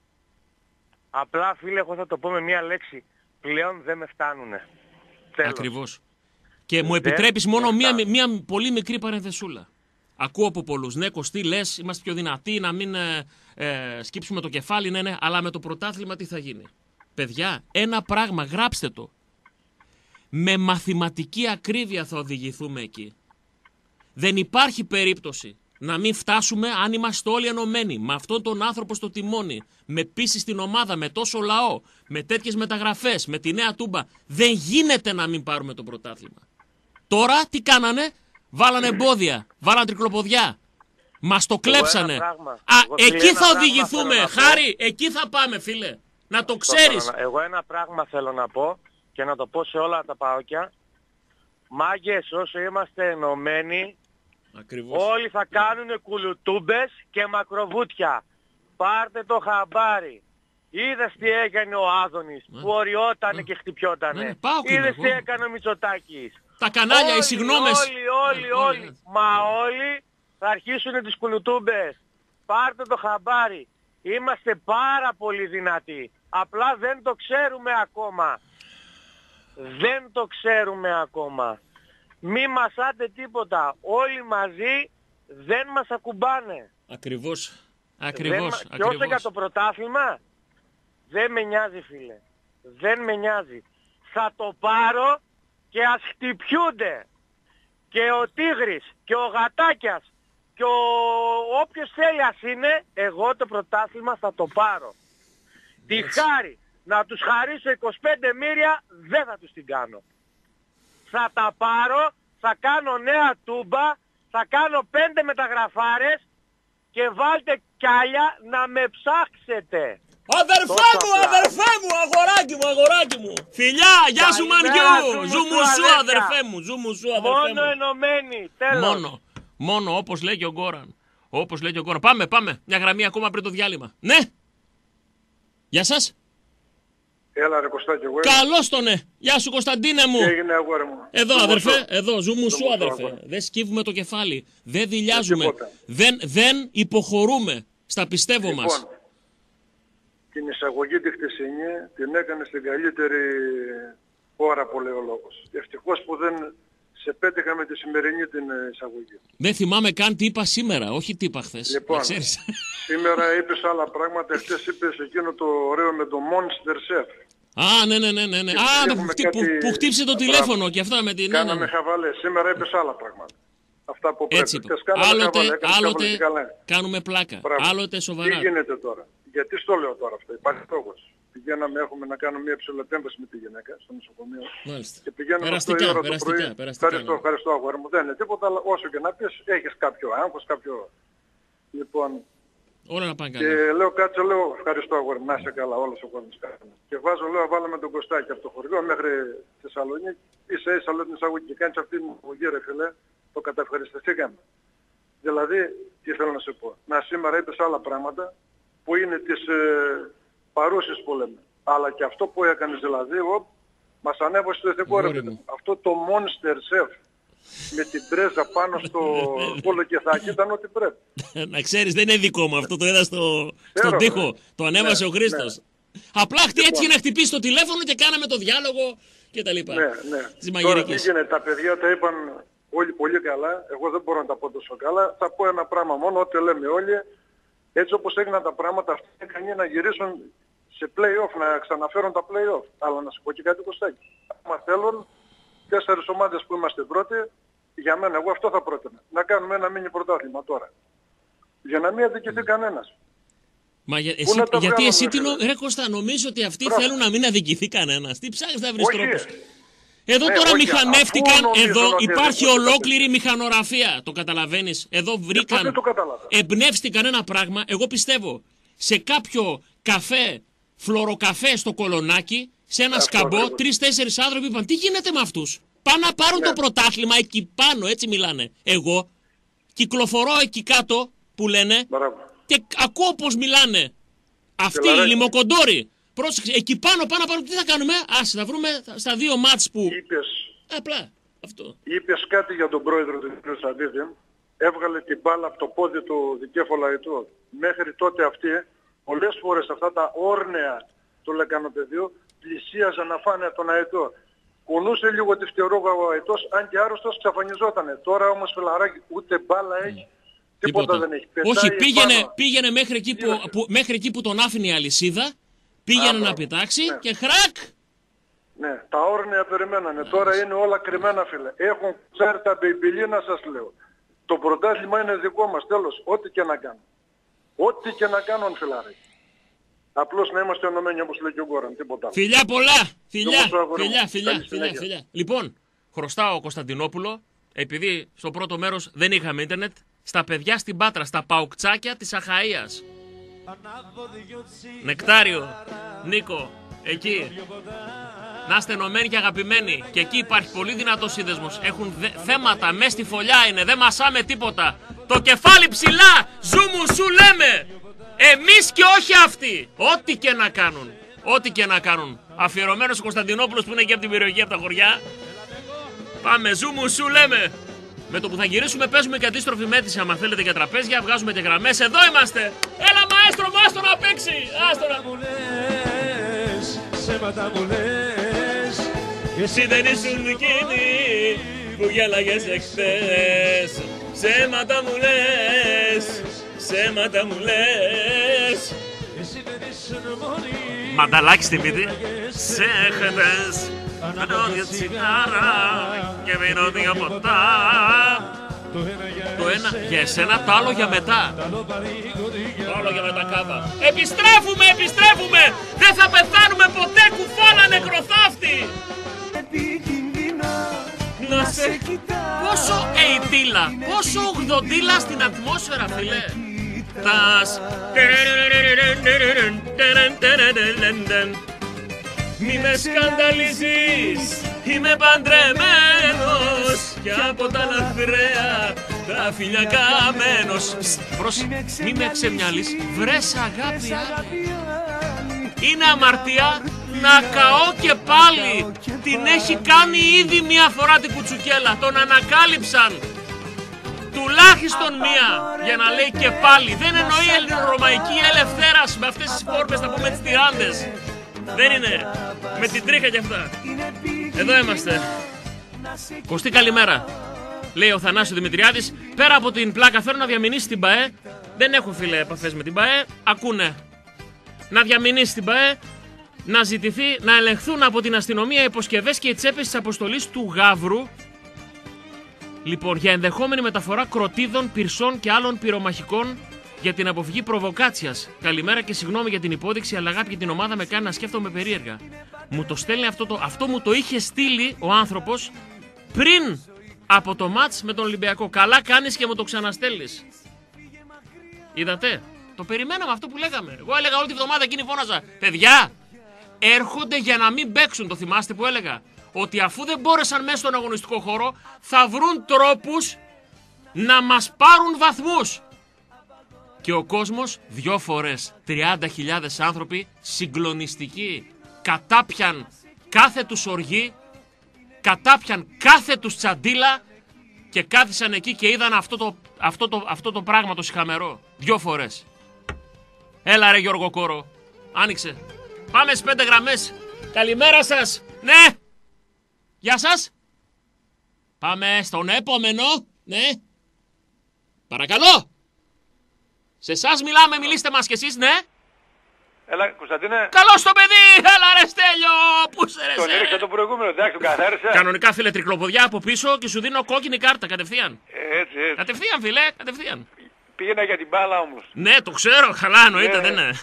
Απλά, φίλε, εγώ θα το πω με μία λέξη. Πλέον δεν με φτάνουνε. Τέλος. Ακριβώς. Και μου επιτρέπεις μόνο μία, μία πολύ μικρή παρενθεσούλα. Ακούω από πολλούς. Ναι, Κωστή, λες, είμαστε πιο δυνατοί, να μην ε, ε, σκύψουμε το κεφάλι, ναι, ναι, αλλά με το πρωτάθλημα τι θα γίνει? Παιδιά, ένα πράγμα, γράψτε το. Με μαθηματική ακρίβεια θα οδηγηθούμε εκεί. Δεν υπάρχει περίπτωση να μην φτάσουμε αν είμαστε όλοι ενωμένοι. Με αυτόν τον άνθρωπο στο τιμόνι, με πίστη στην ομάδα, με τόσο λαό, με τέτοιες μεταγραφές, με τη νέα Τούμπα. Δεν γίνεται να μην πάρουμε το πρωτάθλημα. Τώρα τι κάνανε? Βάλανε εμπόδια, βάλανε τρικλοποδιά. Μας το κλέψανε. Πράγμα, Α, εγώ, εκεί φίλε, θα οδηγηθούμε. Χάρη, εκεί θα πάμε, φίλε. Να το ξέρεις. Να... Εγώ ένα πράγμα θέλω να πω και να το πω σε όλα τα ΠΑΟΚια. Μάγκες, όσο είμαστε ενωμένοι, ακριβώς, όλοι θα κάνουν κουλουτούμπες και μακροβούτια. Πάρτε το χαμπάρι. Είδες τι έκανε ο Άδωνης, ναι, που οριότανε, ναι, και χτυπιότανε. Ναι, ναι, είδες τι έκανε ο Μητσοτάκης. Τα κανάλια, όλοι, οι συγγνώμες. Όλοι, όλοι, όλοι. όλοι. Μα όλοι θα αρχίσουν τις κουλουτούμπες. Πάρτε το χαμπάρι. Είμαστε πάρα πολύ δυνατοί. Απλά δεν το ξέρουμε ακόμα. Δεν το ξέρουμε ακόμα. Μη μασάτε τίποτα. Όλοι μαζί δεν μας ακουμπάνε. Ακριβώς. Ακριβώς. Δεν... Και όσο για το πρωτάθλημα, δεν με νοιάζει, φίλε. Δεν με νοιάζει. Θα το πάρω και ας χτυπιούνται. Και ο Τίγρης και ο Γατάκιας και ο... όποιος θέλει ας είναι, εγώ το πρωτάθλημα θα το πάρω. Τη χάρη να τους χαρίσω είκοσι πέντε μοίρια δεν θα τους την κάνω. Θα τα πάρω, θα κάνω νέα τούμπα, θα κάνω πέντε μεταγραφάρες και βάλτε κι άλλα να με ψάξετε. Αδερφέ μου, αδερφέ μου, αγοράκι μου, αγοράκι μου. Φιλιά, γεια σου Μαριού. Ζου μου σου αδερφέ μου, ζου μου σου αδερφέ μου. Μόνο ενωμένοι, τέλος. Μόνο, μόνο όπως λέει και ο Γκόραν. Όπως λέει και ο Γκόραν. Πάμε, πάμε, μια γραμμή ακόμα πριν το διάλειμμα. Ναι. Γεια σας. Έλα ρε Κωστάκη, εγώ. Καλώς τον ναι. Γεια σου Κωνσταντίνε μου. Τι έγινε αγόρι μου. Εδώ αδερφέ, εδώ, ζου μου σου αδερφέ. Δεν σκύβουμε το κεφάλι, δεν δειλιάζουμε, δεν, δεν υποχωρούμε στα πιστεύω λοιπόν, μας. Την εισαγωγή τη χτεσινή την έκανε στην καλύτερη ώρα που λέει ο λόγος. Ευτυχώς που δεν σε πέτυχα με τη σημερινή την εισαγωγή. Δεν θυμάμαι καν τι είπα σήμερα, όχι τι είπα χθες. Λοιπόν, σήμερα είπες άλλα πράγματα, χθες είπες εκείνο το ωραίο με το Monster Chef. Α, ναι, ναι, ναι, ναι. Α, που, κάτι... που, που χτύψε το τηλέφωνο και αυτά με την... Κάναμε ναι, ναι. χαβαλές, σήμερα είπες άλλα πράγματα. Αυτά που έτσι πρέπει. Άλλοτε, χαβαλέ, άλλοτε κάνουμε πλάκα, Μπράβο. Άλλοτε σοβαρά. Τι γίνεται τώρα. Γιατί στο λέω τώρα αυτό. Υπάρχει στόχος. Πηγαίναμε, έχουμε να κάνουμε μια ψηλοεπέμβαση με τη γυναίκα στο νοσοκομείο. Μάλιστα. Και πηγαίναμε περαστικά, αυτό η ώρα περαστικά, το πρωί. περαστικά, Ευχαριστώ, ναι. ευχαριστώ αγόρι μου. Δεν είναι τίποτα, αλλά όσο και να πεις, έχεις κάποιο άγχος, κάποιο... Λοιπόν... Όλα να πάνε καλά. Και λέω κάτσε, λέω ευχαριστώ αγόρι μου, να είσαι καλά, όλος ο κόσμος καλά. Και βάζω, λέω, βάλαμε τον Κωστάκη από το χωριό μέχρι Θεσσαλονίκη. Ίσα ίσα λέω την εισαγωγή και κάνεις αυτή την εισαγωγή ρε φίλε, το καταευχαριστηθήκαμε. Δηλαδή, τι θέλω να σου πω. Να σήμερα είπες άλλα πράγματα που είναι τις ε, παρούσεις που λέμε. Αλλά και αυτό που έκανες δηλαδή, ο, μας ανέβασε στο εθνικό ρε παιδί. Αυτό το Monster Chef με την πρέζα πάνω στο κολοκυθάκι ήταν ό,τι πρέπει. Να ξέρεις, δεν είναι δικό μου αυτό, το είδα στο, στον τοίχο. Το ανέβασε ναι, ο Χρήστος. Ναι. Απλά λοιπόν, έτσι να χτυπήσει το τηλέφωνο και κάναμε το διάλογο και τα λοιπά. Ναι, ναι. Τώρα τι γίνεται, τα παιδιά τα είπαν όλοι πολύ καλά. Εγώ δεν μπορώ να τα πω τόσο καλά. Θα πω ένα πράγμα μόνο, ό,τι λέμε όλοι. Έτσι όπως έγιναν τα πράγματα, αυτοί έκανε να γυρίσουν σε play-off, να ξαναφέρουν τα play-off. Αλλά να σου πω και κάτι Κωστάκη. Αν θέλουν τέσσερις ομάδες που είμαστε πρώτοι, για μένα εγώ αυτό θα πρότεινα. Να κάνουμε ένα μίνι πρωτάθλημα τώρα. Για να μην αδικηθεί mm. κανένας. Μα για, εσύ, γιατί εσύ τι νο... ρε Κώστα, νομίζω ότι αυτοί Μπράβο. θέλουν να μην αδικηθεί κανένας. Τι ψάχνεις να βρεις τρόπους. Εδώ ναι, τώρα όχι, μηχανεύτηκαν, εδώ υπάρχει ολόκληρη μηχανογραφία. Το καταλαβαίνεις. Εδώ βρήκαν, εμπνεύστηκαν ένα πράγμα. Εγώ πιστεύω σε κάποιο καφέ, φλωροκαφέ στο Κολονάκι, σε ένα αυτό σκαμπό, τρεις-τέσσερις άνθρωποι είπαν τι γίνεται με αυτούς. Πάνε να πάρουν ναι. το πρωτάθλημα εκεί πάνω, έτσι μιλάνε. Εγώ κυκλοφορώ εκεί κάτω που λένε Μπράβο. και ακούω πως μιλάνε. Αυτοί οι λιμοκοντόροι. Πρόσεξε, εκεί πάνω, πάνω, πάνω, τι θα κάνουμε, άσε, θα βρούμε στα δύο μάτς που... Είπες, απλά, αυτό. Είπες κάτι για τον πρόεδρο του κ. Σαντίδη, έβγαλε την μπάλα από το πόδι του δικέφαλα Αητού. Μέχρι τότε αυτοί, πολλές φορές αυτά τα όρνεα του λεκανοπεδίου, πλησίαζαν να φάνε τον Αητό. Κουνούσε λίγο τη φτιαρόγα ο Αητός, αν και άρρωστος ξαφανιζότανε. Τώρα όμως φιλαράκι ούτε μπάλα έχει. Mm. Τίποτα, τίποτα δεν έχει. Πετάει όχι, πήγαινε, πήγαινε μέχρι, εκεί που, που, μέχρι εκεί που τον άφηνε η αλυσίδα. Πήγαινε να πετάξει ναι. και χρακ! Ναι, τα όρνια περιμένανε. Α, τώρα είναι όλα κρυμμένα φίλε. Έχουν ξέρει τα μπιμπιλίνα σας λέω. Το πρωτάθλημα είναι δικό μας τέλος. Ό,τι και να κάνουν. Ό,τι και να κάνουν φιλάρι. Απλώς να είμαστε ενωμένοι όπως λέει και ο Γκόραν. Τίποτα. Φιλιά πολλά! Φιλιά, φιλιά, φιλιά, φιλιά, φιλιά. Λοιπόν, χρωστάω Κωνσταντινόπουλο, επειδή στο πρώτο μέρος δεν είχαμε ίντερνετ, στα παιδιά στην Πάτρα, στα παουκτσάκια της Αχαΐας. Νεκτάριο, Νίκο, εκεί. Να είστε ενωμένοι και αγαπημένοι. Και εκεί υπάρχει πολύ δυνατός σύνδεσμος. Έχουν δε, θέματα, μες στη φωλιά είναι, δεν μασάμε τίποτα. Το κεφάλι ψηλά, ζου μου σου λέμε. Εμείς και όχι αυτοί. Ό,τι και να κάνουν. Ό,τι και να κάνουν. Αφιερωμένος ο Κωνσταντινόπουλος που είναι και από την περιοχή, από τα χωριά. Πάμε, ζου μου σου λέμε. Με το που θα γυρίσουμε παίζουμε και αντίστροφη μέτρηση. Αν θέλετε για τραπέζια, βγάζουμε και γραμμές. Εδώ είμαστε. Έλα μαέστρο μου, άστο να παίξει. Άστο να μου λες, ψέματα μου λες. Εσύ δεν ήσουν εκείνη που γέλαγες εχθές. Ψέματα μου λες, ψέματα μου λες. Εσύ δεν ήσουν μόνη. Μανταλάκι στη μύτη. Σε χτες. Αντώνια τσιγάρα και βίνω δύο ποτά. Το ένα για εσένα, το άλλο για μετά. Το άλλο για μετά κάβα. Επιστρέφουμε, επιστρέφουμε! Δεν θα πεθάνουμε ποτέ, κουφάλα νεκροθάφτη! Να σε... Πόσο ειτήλα, πόσο ογδοντήλα στην ατμόσφαιρα, φίλε. Τας... Μη με σκανδαλίζεις, είμαι παντρεμένος και από τα λαθρέα τα φιλιά καμένος. Πρόσεχε, μη με ξεμιάλεις, βρες αγάπη άλλη. Είναι αμαρτία να καώ και πάλι. Την έχει κάνει ήδη μία φορά την κουτσουκέλα, τον ανακάλυψαν. Τουλάχιστον μία, για να λέει και πάλι. Δεν εννοεί ελληνορωμαϊκή ελευθέρας με αυτές τις φόρμες, θα πούμε τις τυράντες. Δεν είναι. Με την τρίχα κι αυτά. Εδώ είμαστε. Κωστή καλημέρα, λέει ο Θανάσης Δημητριάδης. Πέρα από την πλάκα θέλω να διαμηνήσει την ΠΑΕ. Δεν έχω φίλε επαφές με την ΠΑΕ. Ακούνε. Να διαμηνήσει την ΠΑΕ. Να ζητηθεί να ελεγχθούν από την αστυνομία οι υποσκευές και οι τσέπες της αποστολής του Γαύρου. Λοιπόν, για ενδεχόμενη μεταφορά κροτίδων, πυρσών και άλλων πυρομαχικών για την αποφυγή προβοκάτσιας. Καλημέρα και συγγνώμη για την υπόδειξη, αλλά αγάπη για την ομάδα με κάνει να σκέφτομαι περίεργα. Μου το στέλνει αυτό το. Αυτό μου το είχε στείλει ο άνθρωπος πριν από το μάτς με τον Ολυμπιακό. Καλά κάνεις και μου το ξαναστέλνεις. Είδατε. Το περιμέναμε αυτό που λέγαμε. Εγώ έλεγα όλη τη βδομάδα εκείνη φώναζα. Παιδιά, έρχονται για να μην παίξουν. Το θυμάστε που έλεγα? Ότι αφού δεν μπόρεσαν μέσα στον αγωνιστικό χώρο, θα βρουν τρόπους να μας πάρουν βαθμούς. Και ο κόσμος δυο φορές, τριάντα χιλιάδες άνθρωποι, συγκλονιστικοί, κατάπιαν κάθε τους οργή, κατάπιαν κάθε τους τσαντίλα και κάθισαν εκεί και είδαν αυτό το, αυτό το, αυτό το πράγμα το σιχαμερό. Δυο φορές. Έλα ρε Γιώργο Κόρο, άνοιξε. Πάμε στις πέντε γραμμές. Καλημέρα σας. Ναι. Γεια σας. Πάμε στον επόμενο. Ναι. Παρακαλώ. Σε εσάς μιλάμε, μιλήστε μας κι εσείς, ναι. Έλα, Κωνσταντίνε. Καλώς το παιδί, έλα ρε Στέλιο. Πού σε ρε. Τον έριξε το προηγούμενο, εντάξει, τον καθάρισε. Κανονικά φίλε, τρικλοποδιά από πίσω και σου δίνω κόκκινη κάρτα κατευθείαν. Έτσι, έτσι. Κατευθείαν φίλε, κατευθείαν. Πήγαινα για την μπάλα όμως. Ναι, το ξέρω, καλά εννοείται, ναι. Δεν είναι.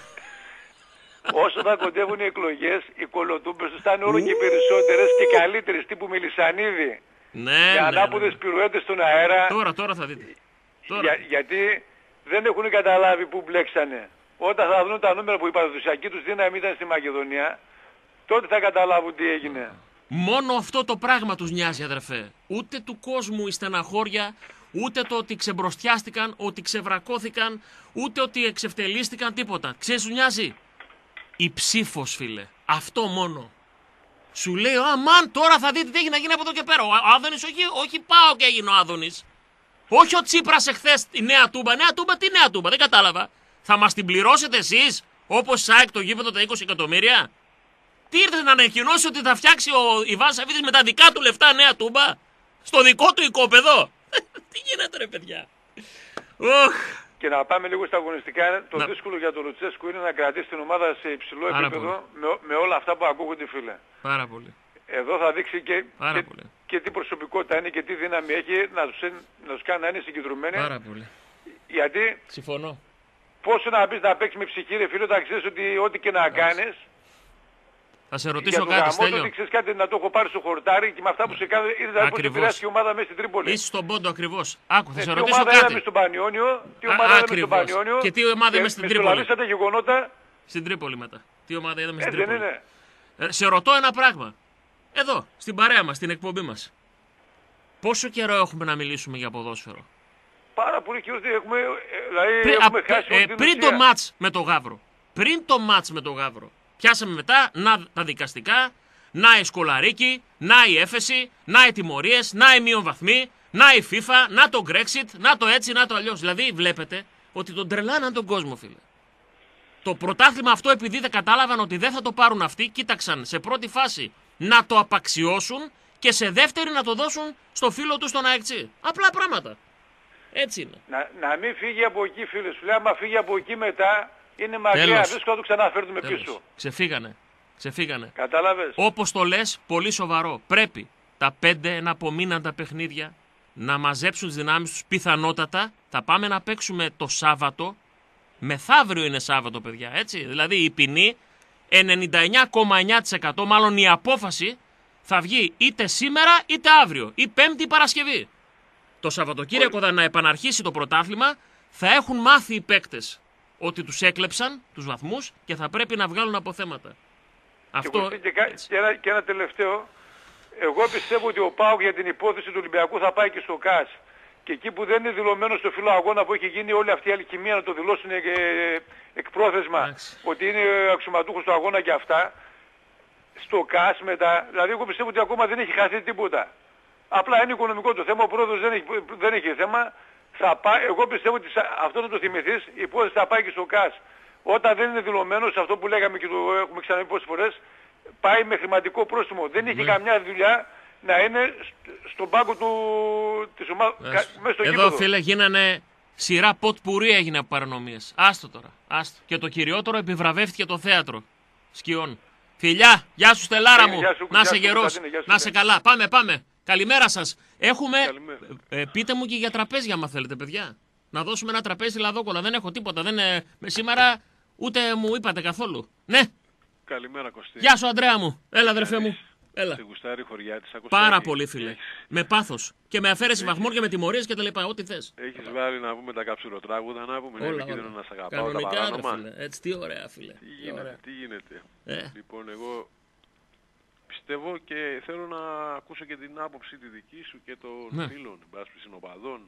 Όσο θα κοντεύουν οι εκλογές, οι κολοτούμπες τους θα είναι όλο και περισσότερες και καλύτερες, τύπου Μελισσανίδη. Ναι, για ναι, ανάποδες ναι. πυρουέτες στον αέρα. Τώρα, τώρα θα δείτε. Τώρα. Για, γιατί δεν έχουν καταλάβει που μπλέξανε. Όταν θα δουν τα νούμερα που η παραδοσιακή τους δύναμη ήταν στη Μακεδονία, τότε θα καταλάβουν τι έγινε. Μόνο αυτό το πράγμα τους νοιάζει, αδερφέ. Ούτε του κόσμου η στεναχώρια, ούτε το ότι ξεμπροστιάστηκαν, ότι ξεβρακώθηκαν, ούτε ότι εξευτελίστηκαν, τίποτα. Ξέρεις, σου νοιάζει η ψήφος, φίλε. Αυτό μόνο. Σου λέει, αμάν, τώρα θα δείτε τι έχει να γίνει από εδώ και πέρα. Ο Άδωνης, όχι, όχι πάω και έγινε ο Άδωνης. Όχι ο Τσίπρας εχθές η Νέα Τούμπα. Νέα Τούμπα, τι Νέα Τούμπα, δεν κατάλαβα. Θα μας την πληρώσετε εσείς, όπως ΣΑΕΚ το γήπεδο τα είκοσι εκατομμύρια. Τι ήρθες να ανακοινώσει ότι θα φτιάξει ο Ιβάν Σαββίδης με τα δικά του λεφτά Νέα Τούμπα? Στο δικό του οικόπεδο. Τι γίνεται ρε παιδιά. Οχ. Και να πάμε λίγο στα αγωνιστικά. Το να... δύσκολο για τον Λουτσέσκου είναι να κρατήσει την ομάδα σε υψηλό Πάρα επίπεδο με, με όλα αυτά που ακούγονται, φίλε. Πάρα πολύ. Εδώ θα δείξει και, και, πολύ. και τι προσωπικότητα είναι και τι δύναμη έχει να τους, να τους κάνει να είναι συγκεντρωμένοι. Πάρα πολύ. Γιατί συμφωνώ. Πόσο να μπεις να παίξεις με ψυχή, ρε φίλε, όταν ξέρεις ότι ό,τι και να κάνεις. Θα σε ρωτήσω κάτι, Στέλιο. Ότι ξέρεις κάτι να το έχω πάρει στο χορτάρι και με αυτά που σε κάνει είδα πώς επηρεάστηκε η ομάδα μέσα στην Τρίπολη. Είσαι στον πόντο ακριβώς. Άκου, θα ε, σε τι ρωτήσω ομάδα κάτι. Είδαμε στον Πανιόνιο, τι ομάδα είδαμε στον Πανιόνιο και τι ομάδα είδαμε στην Τρίπολη. Μεσολαβήσατε γεγονότα. Στην Τρίπολη μετά. Τι ομάδα είδαμε ε, στην Τρίπολη. Δεν είναι. Ε, σε ρωτώ ένα πράγμα. Εδώ, στην παρέα μας, στην εκπομπή μας. Πόσο καιρό έχουμε να μιλήσουμε για ποδόσφαιρο? Πάρα πολύ καιρό. Έχουμε, δηλαδή, Πρι, έχουμε α, χάσει ε, πριν το μάτς με το Γαύρο. Πριν το μάτς με το Γαύρο. Πιάσαμε μετά να, τα δικαστικά, να η Σκολαρίκη, να η έφεση, να οι τιμωρίες, να οι μειονβαθμοί, να η FIFA, να το Brexit, να το έτσι, να το αλλιώς. Δηλαδή βλέπετε ότι τον τρελάναν τον κόσμο, φίλε. Το πρωτάθλημα αυτό, επειδή δεν κατάλαβαν ότι δεν θα το πάρουν αυτοί, κοίταξαν σε πρώτη φάση να το απαξιώσουν και σε δεύτερη να το δώσουν στο φίλο του στον ΑΕΚΤΣΙ. Απλά πράγματα. Έτσι είναι. Να, να μην φύγει από εκεί, φίλε. Σου λέει, άμα φύγει από εκεί μετά είναι μακριά. Δύσκολο να το ξαναφέρουμε πίσω. Ξεφύγανε. Ξεφύγανε. Κατάλαβες. Όπως το λες, πολύ σοβαρό. Πρέπει τα πέντε να απομείναν τα παιχνίδια να μαζέψουν τις δυνάμεις τους. Πιθανότατα θα πάμε να παίξουμε το Σάββατο. Μεθαύριο είναι Σάββατο, παιδιά, έτσι. Δηλαδή η ποινή ενενήντα εννιά κόμμα εννιά τοις εκατό, μάλλον η απόφαση, θα βγει είτε σήμερα είτε αύριο, ή Πέμπτη ή Παρασκευή. Το Σαββατοκύριακο θα να επαναρχίσει το πρωτάθλημα, θα έχουν μάθει οι παίκτες ότι τους έκλεψαν τους βαθμούς και θα πρέπει να βγάλουν αποθέματα. Αυτό... Και, και, και, ένα, και ένα τελευταίο, εγώ πιστεύω ότι ο ΠΑΟΚ για την υπόθεση του Ολυμπιακού θα πάει και στο ΚΑΣ. Και εκεί που δεν είναι δηλωμένο στο φύλλο αγώνα που έχει γίνει όλη αυτή η αλχημία να το δηλώσουν και εκπρόθεσμα Άξι. ότι είναι αξιωματούχος του αγώνα και αυτά, στο ΚΑΣ μετά, δηλαδή εγώ πιστεύω ότι ακόμα δεν έχει χαθεί τίποτα. Απλά είναι οικονομικό το θέμα, ο πρόεδρος δεν έχει, δεν έχει θέμα. Θα πάει, εγώ πιστεύω ότι αυτό θα το θυμηθείς, η υπόθεση θα πάει και στο ΚΑΣ. Όταν δεν είναι δηλωμένος, αυτό που λέγαμε και το έχουμε ξαναπεί πόσες φορές, πάει με χρηματικό πρόστιμο. Δεν έχει ναι. καμιά δουλειά να είναι στον πάγκο του, της ομάδας, μέσα στο Εδώ γήπεδο. Φίλε γίνανε σειρά ποτ πουρί έγινε από παρανομίες. Άστο τώρα, άστο. Και το κυριότερο επιβραβεύτηκε το θέατρο Σκιών. Φιλιά, γεια σου Στελάρα μου, γεια σου, να είσαι γεια σου, γερός, γεια σου, να είσαι καλά. Πάμε, πάμε. Καλημέρα σας. Έχουμε, ε, πείτε μου και για τραπέζια άμα θέλετε παιδιά. Να δώσουμε ένα τραπέζι λαδόκολα, δεν έχω τίποτα. Δεν, ε, σήμερα ούτε μου είπατε καθόλου. Ναι. Καλημέρα Κωστή. Γεια σου Αντρέα μου, έλα αδερφέ μου. Έλα. Σε γουστάρει χωριά της, πάρα πολύ φίλε. Με πάθος. Και με αφαίρεση βαθμών και με τιμωρίες και τα λοιπά. Ό,τι θες. Έχεις βάλει να πούμε τα καψουροτράγουδα, να πούμε. Όλα, είναι όλα. να σ' αγαπάω. Κανονικά, τα παράνομα. φίλε. Έτσι, τι ωραία φίλε. Τι γίνεται. Ωραία. Τι γίνεται. Ε. Λοιπόν, εγώ πιστεύω και θέλω να ακούσω και την άποψη τη δική σου και των ναι. φίλων, μπάσπι συνοπαδών.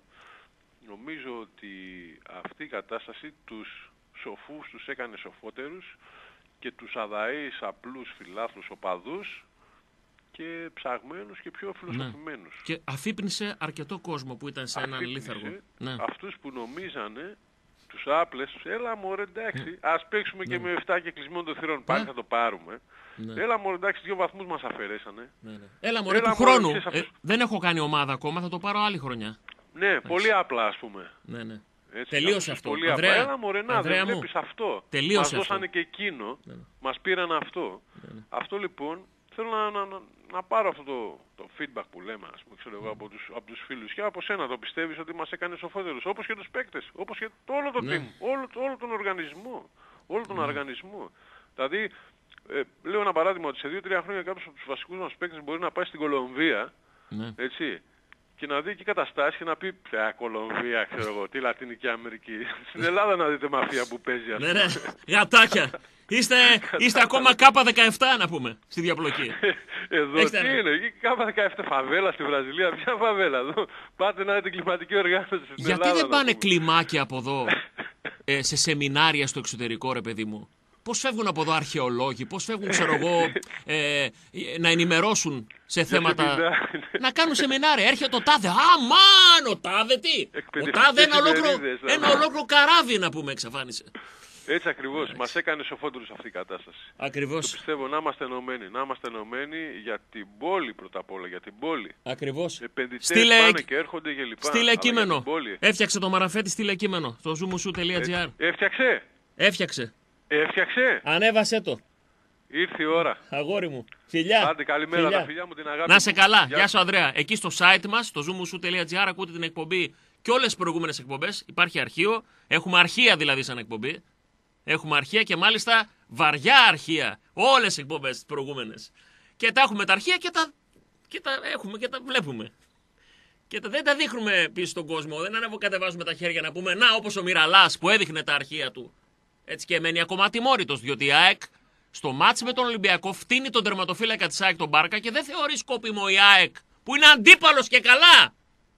Νομίζω ότι αυτή η κατάσταση τους σοφούς τους έκανε σοφότερους και τους αδαείς απλούς φιλάθλους οπαδούς και ψαγμένους και πιο φιλοσοφημένους. Ναι. Και αφύπνισε αρκετό κόσμο που ήταν σε έναν λίθαργο. Ναι. Αυτούς που νομίζανε, τους άπλες, τους, έλα μωρέ εντάξει, ναι. ας παίξουμε ναι. και με εφτά και κλεισμένο των θυρών, πάλι ναι. θα το πάρουμε. Ναι. Έλα μωρέ εντάξει, δύο βαθμούς μας αφαιρέσανε. Ναι, ναι. Έλα μωρέ του χρόνου, ε, δεν έχω κάνει ομάδα ακόμα, θα το πάρω άλλη χρονιά. Ναι, έτσι. Πολύ απλά ας πούμε. Ναι, ναι. Έτσι, τελείωσε αυτό. Πολύ Ανδρέα, έλα μωρέ, να, δεν βλέπεις αυτό. Τελείωσε μας αυτό. δώσανε και εκείνο, ναι, ναι. μας πήραν αυτό. Ναι, ναι. Αυτό λοιπόν, θέλω να, να, να, να πάρω αυτό το, το feedback που λέμε, ας πούμε, ξέρω εγώ, από τους, από τους φίλους και από σένα το πιστεύεις ότι μας έκανε σοφότερους, όπως και τους παίκτες, όπως και το όλο το ναι. team, όλο, όλο τον οργανισμό, όλο τον ναι. οργανισμό. Δηλαδή, ε, λέω ένα παράδειγμα ότι σε δύο τρία χρόνια κάποιος από τους βασικούς μας παίκτες μπορεί να πάει στην Κολομβία, ναι. έτσι, και να δει εκεί καταστάσεις και να πει ποια Κολομβία, ξέρω εγώ, τι Λατινική Αμερική. Στην Ελλάδα να δείτε μαφία που παίζει, ας πούμε. Ναι, ναι, γατάκια. Είστε, είστε ακόμα κάπα δεκαεπτά να πούμε, στη διαπλοκή. Εδώ έχετε τι είναι, εκεί κάπα δεκαεπτά φαβέλα στη Βραζιλία, ποια φαβέλα εδώ. Πάτε να δείτε κλιματική οργάνωση στην γιατί Ελλάδα. Γιατί δεν πάνε κλιμάκια από εδώ, ε, σε σεμινάρια στο εξωτερικό ρε παιδί μου. Πώς φεύγουν από εδώ αρχαιολόγοι, πώς φεύγουν, ξέρω εγώ, ε, να ενημερώσουν σε θέματα. Να κάνουν σεμινάρια. Έρχεται το τάδε. Α, μάν, ο τάδε τι. Ο τάδε ένα ολόκληρο, ένα ολόκληρο καράβι να πούμε εξαφάνισε. Έτσι ακριβώς. Μας έκανε σοφότερους αυτή η κατάσταση. Ακριβώς. Το πιστεύω να είμαστε ενωμένοι. Να είμαστε ενωμένοι για την πόλη πρώτα απ' όλα. Για την πόλη. Ακριβώς. Επενδυτές στείλε... πάνε και έρχονται και λοιπά. Στείλε κείμενο. Έφτιαξε το μαραφέτη, στείλε κείμενο. Στο zoomusu τελεία gr. Έφτιαξε. Έφτιαξε. Έφτιαξε. Ανέβασέ το. Ήρθε η ώρα. Αγόρι μου. Φιλιά. Άντε καλημέρα φιλιά. Τα φιλιά μου, την αγάπη. Να σε καλά. Γεια, Γεια σου Ανδρέα. Εκεί στο site μας, στο zoomusu τελεία gr, ακούτε την εκπομπή και όλες τις προηγούμενες εκπομπές. Υπάρχει αρχείο. Έχουμε αρχεία δηλαδή σαν εκπομπή. Έχουμε αρχεία και μάλιστα βαριά αρχεία. Όλες τις εκπομπές τις προηγούμενες. Και τα έχουμε τα αρχεία και τα, και τα έχουμε και τα βλέπουμε. Και τα, δεν τα δείχνουμε πίσω στον κόσμο. Δεν ανεβοκατεβάζουμε τα χέρια να πούμε να, όπως ο Μιραλάς που έδειχνε τα αρχεία του. Έτσι και μένει ακόμα τιμώρητος, διότι η ΑΕΚ στο μάτς με τον Ολυμπιακό φτύνει τον τερματοφύλακα της ΑΕΚ τον Μπάρκα και δεν θεωρεί σκόπιμο η ΑΕΚ που είναι αντίπαλος και καλά